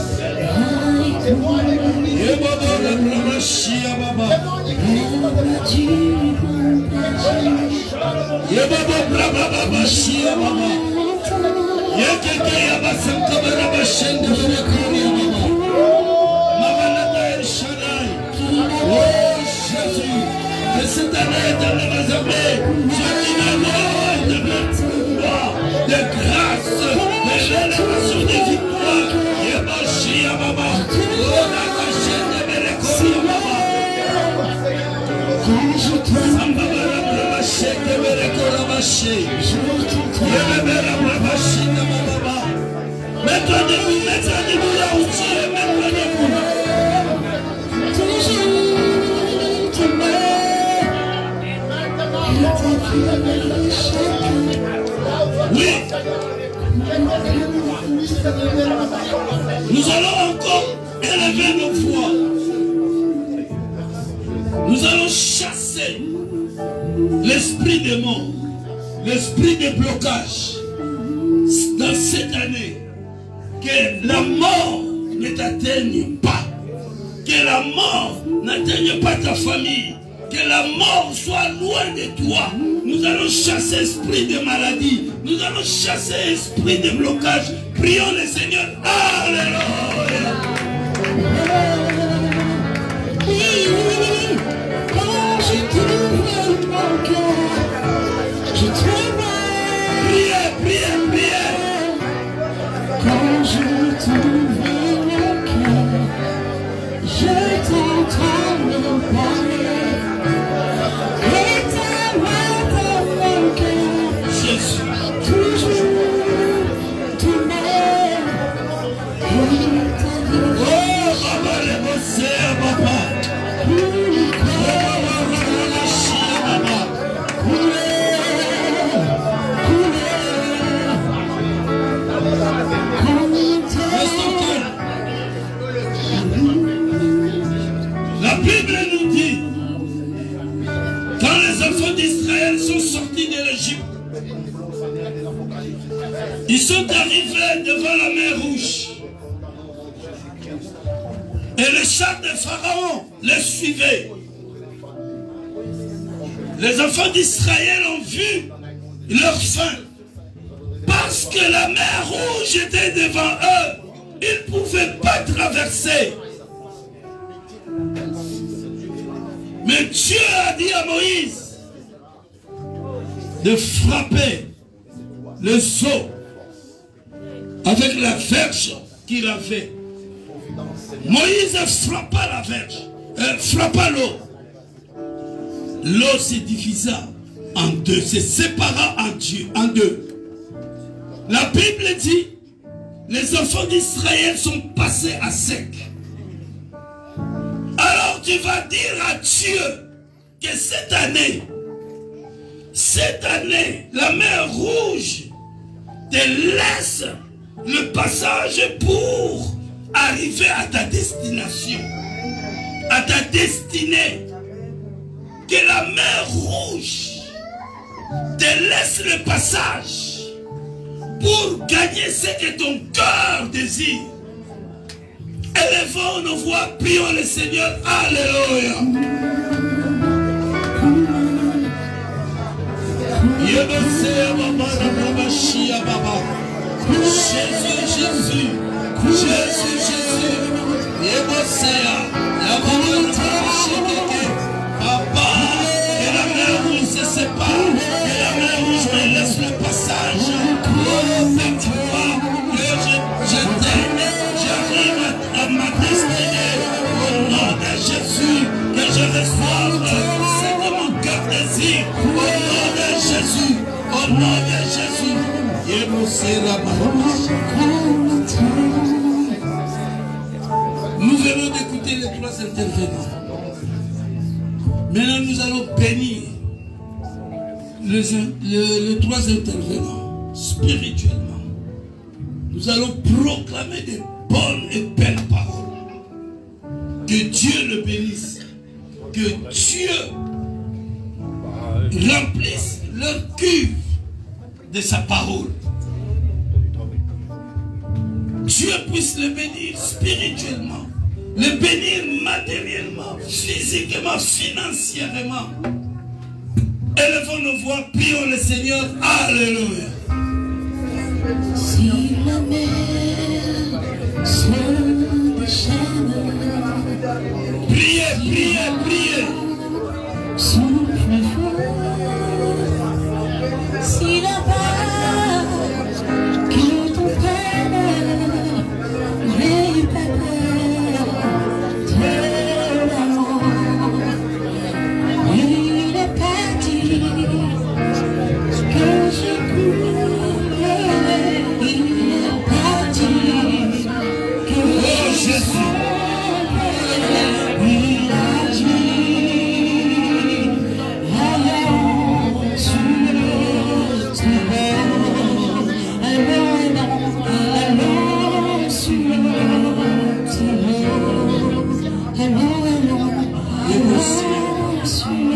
Que cette année dans les assemblées soit une année de victoire, de grâce, de révélation de victoire. Yébachia Baba, Ola Kachende Berekoria Baba. Sambabara Brabashe, Berekora Bashe. Yébera Brabashe, Baba. Mets-toi debout, mets-toi debout là où tu es, mets-toi debout. Oui. Nous allons encore élever nos voix. Nous allons chasser l'esprit de mort, l'esprit de blocage dans cette année. Que la mort ne t'atteigne pas. Que la mort n'atteigne pas ta famille. Que la mort soit loin de toi. Nous allons chasser l'esprit de maladie. Nous allons chasser l'esprit de blocage. Prions le Seigneur. Alléluia. Quand je t'ouvre mon cœur, je t'ouvre. Priez, priez, priez. Quand je t'ouvre mon cœur, je Bible nous dit, quand les enfants d'Israël sont sortis de l'Égypte, ils sont arrivés devant la mer Rouge. Et le char de Pharaon les suivait. Les enfants d'Israël ont vu leur fin. Parce que la mer Rouge était devant eux, ils ne pouvaient pas traverser. Mais Dieu a dit à Moïse de frapper les eaux avec la verge qu'il avait. Moïse frappa la verge, euh, frappa l'eau. L'eau se divisa en deux, se sépara en, Dieu, en deux. La Bible dit, les enfants d'Israël sont passés à sec. Alors tu vas dire à Dieu que cette année, cette année, la mer Rouge te laisse le passage pour arriver à ta destination, à ta destinée. Que la mer Rouge te laisse le passage pour gagner ce que ton cœur désire. Élevons nos voix, prions le Seigneur. Alléluia. Jésus, Jésus, Jésus, Jésus. Papa, que la mer Rouge se sépare, que la mer Rouge me laisse le passage. Oh, fais-toi que je, je t'aime, j'arrive à, à ma destinée. Au nom de Jésus, que je reçoive ce que mon cœur désire. Au nom de Jésus, au nom de Jésus. Nous venons d'écouter les trois intervenants. Maintenant, nous allons bénir les, le, les trois intervenants spirituellement. Nous allons proclamer des bonnes et belles paroles. Que Dieu le bénisse. Que Dieu remplisse leur cuve de sa parole. Dieu puisse le bénir spirituellement, le bénir matériellement, physiquement, financièrement. Élevons nos voix, prions le Seigneur. Alléluia. Si la mer se déchaîne, priez, priez, priez. Souffle fort, si la vague que ton père n'ait pas peur de l'amour, il est parti que je cours, il est parti que je cours, il a dit allons sur le terrain, allons, allons sur le terrain, allons, allons, allons sur le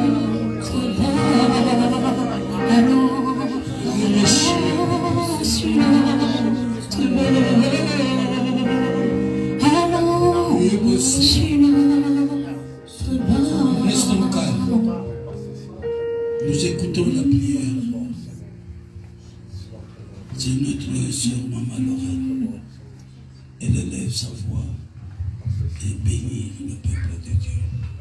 terrain, allons, allons sur le terrain, allons sur le Restons calmes. Nous écoutons la prière. C'est notre sœur Maman Lorraine. Elle élève sa voix et bénit le peuple de Dieu.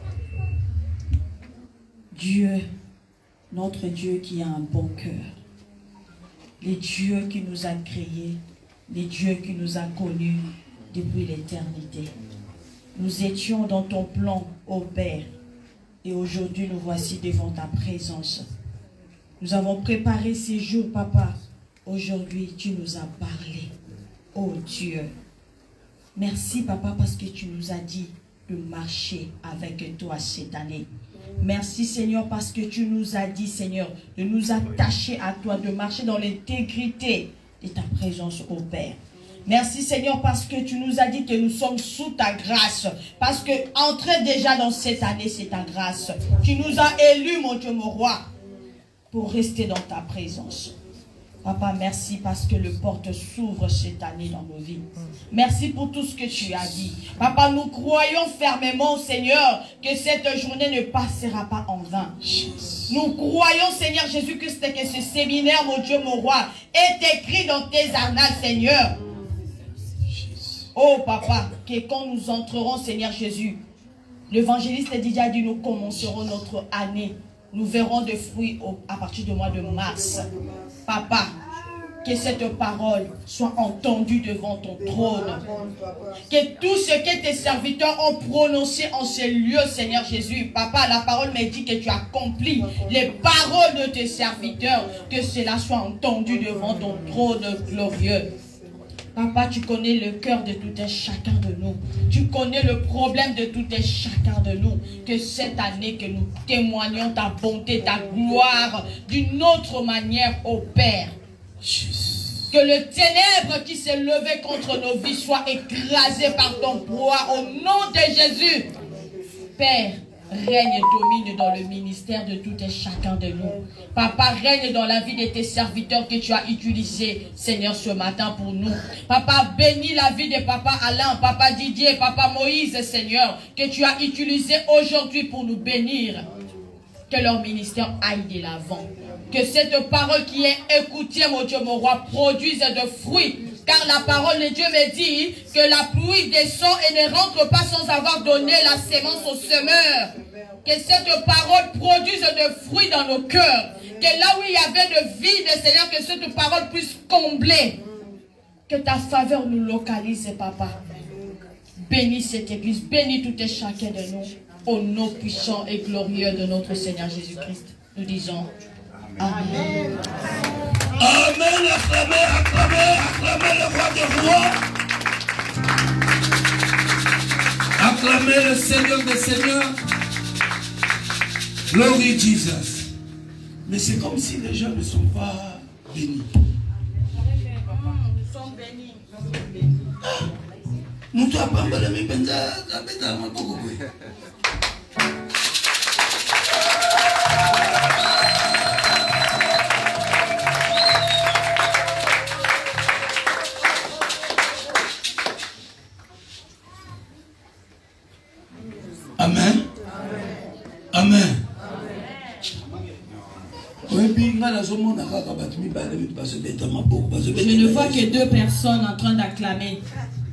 Dieu, notre Dieu qui a un bon cœur, les dieux qui nous a créés, les dieux qui nous a connus depuis l'éternité. Nous étions dans ton plan, ô Père, et aujourd'hui nous voici devant ta présence. Nous avons préparé ces jours, Papa. Aujourd'hui, tu nous as parlé, ô Dieu. Merci, Papa, parce que tu nous as dit de marcher avec toi cette année. Merci, Seigneur, parce que tu nous as dit, Seigneur, de nous attacher à toi, de marcher dans l'intégrité de ta présence, ô Père. Merci Seigneur parce que tu nous as dit que nous sommes sous ta grâce. Parce que entrer déjà dans cette année, c'est ta grâce. Tu nous as élus, mon Dieu, mon roi, pour rester dans ta présence. Papa, merci parce que le porte s'ouvre cette année dans nos vies. Merci pour tout ce que tu as dit. Papa, nous croyons fermement, Seigneur, que cette journée ne passera pas en vain. Nous croyons, Seigneur Jésus-Christ, que ce séminaire, mon Dieu, mon roi, est écrit dans tes annales, Seigneur. Oh, Papa, que quand nous entrerons, Seigneur Jésus, l'évangéliste Didier a dit, nous commencerons notre année. Nous verrons des fruits au, à partir du mois de mars. Papa, que cette parole soit entendue devant ton trône. Que tout ce que tes serviteurs ont prononcé en ces lieux, Seigneur Jésus, Papa, la parole me dit que tu accomplis les paroles de tes serviteurs. Que cela soit entendu devant ton trône glorieux. Papa, tu connais le cœur de tout un chacun de nous. Tu connais le problème de tout un chacun de nous. Que cette année, que nous témoignions ta bonté, ta gloire d'une autre manière, ô Père. Que le ténèbre qui s'est levé contre nos vies soit écrasé par ton poids au nom de Jésus. Père, règne et domine dans le ministère de tout et chacun de nous. Papa, règne dans la vie de tes serviteurs que tu as utilisés, Seigneur, ce matin pour nous. Papa, bénis la vie de Papa Alain, Papa Didier, Papa Moïse, Seigneur, que tu as utilisé aujourd'hui pour nous bénir. Que leur ministère aille de l'avant. Que cette parole qui est écoutée, mon Dieu, mon roi, produise de fruits. Car la parole de Dieu me dit que la pluie descend et ne rentre pas sans avoir donné la sémence au semeur. Que cette parole produise de fruits dans nos cœurs. Que là où il y avait de vide, Seigneur, que cette parole puisse combler. Que ta faveur nous localise, Papa. Bénis cette église, bénis tout et chacun de nous. Au nom puissant et glorieux de notre Seigneur Jésus-Christ. Nous disons Amen. Amen, acclamez, acclamez, acclamez le roi des rois. Acclamez le Seigneur des seigneurs. Glory Jesus. Mais c'est comme si les gens ne sont pas bénis. Nous sommes bénis. Nous sommes bénis. Amen. Amen. Je ne vois que deux personnes en train d'acclamer.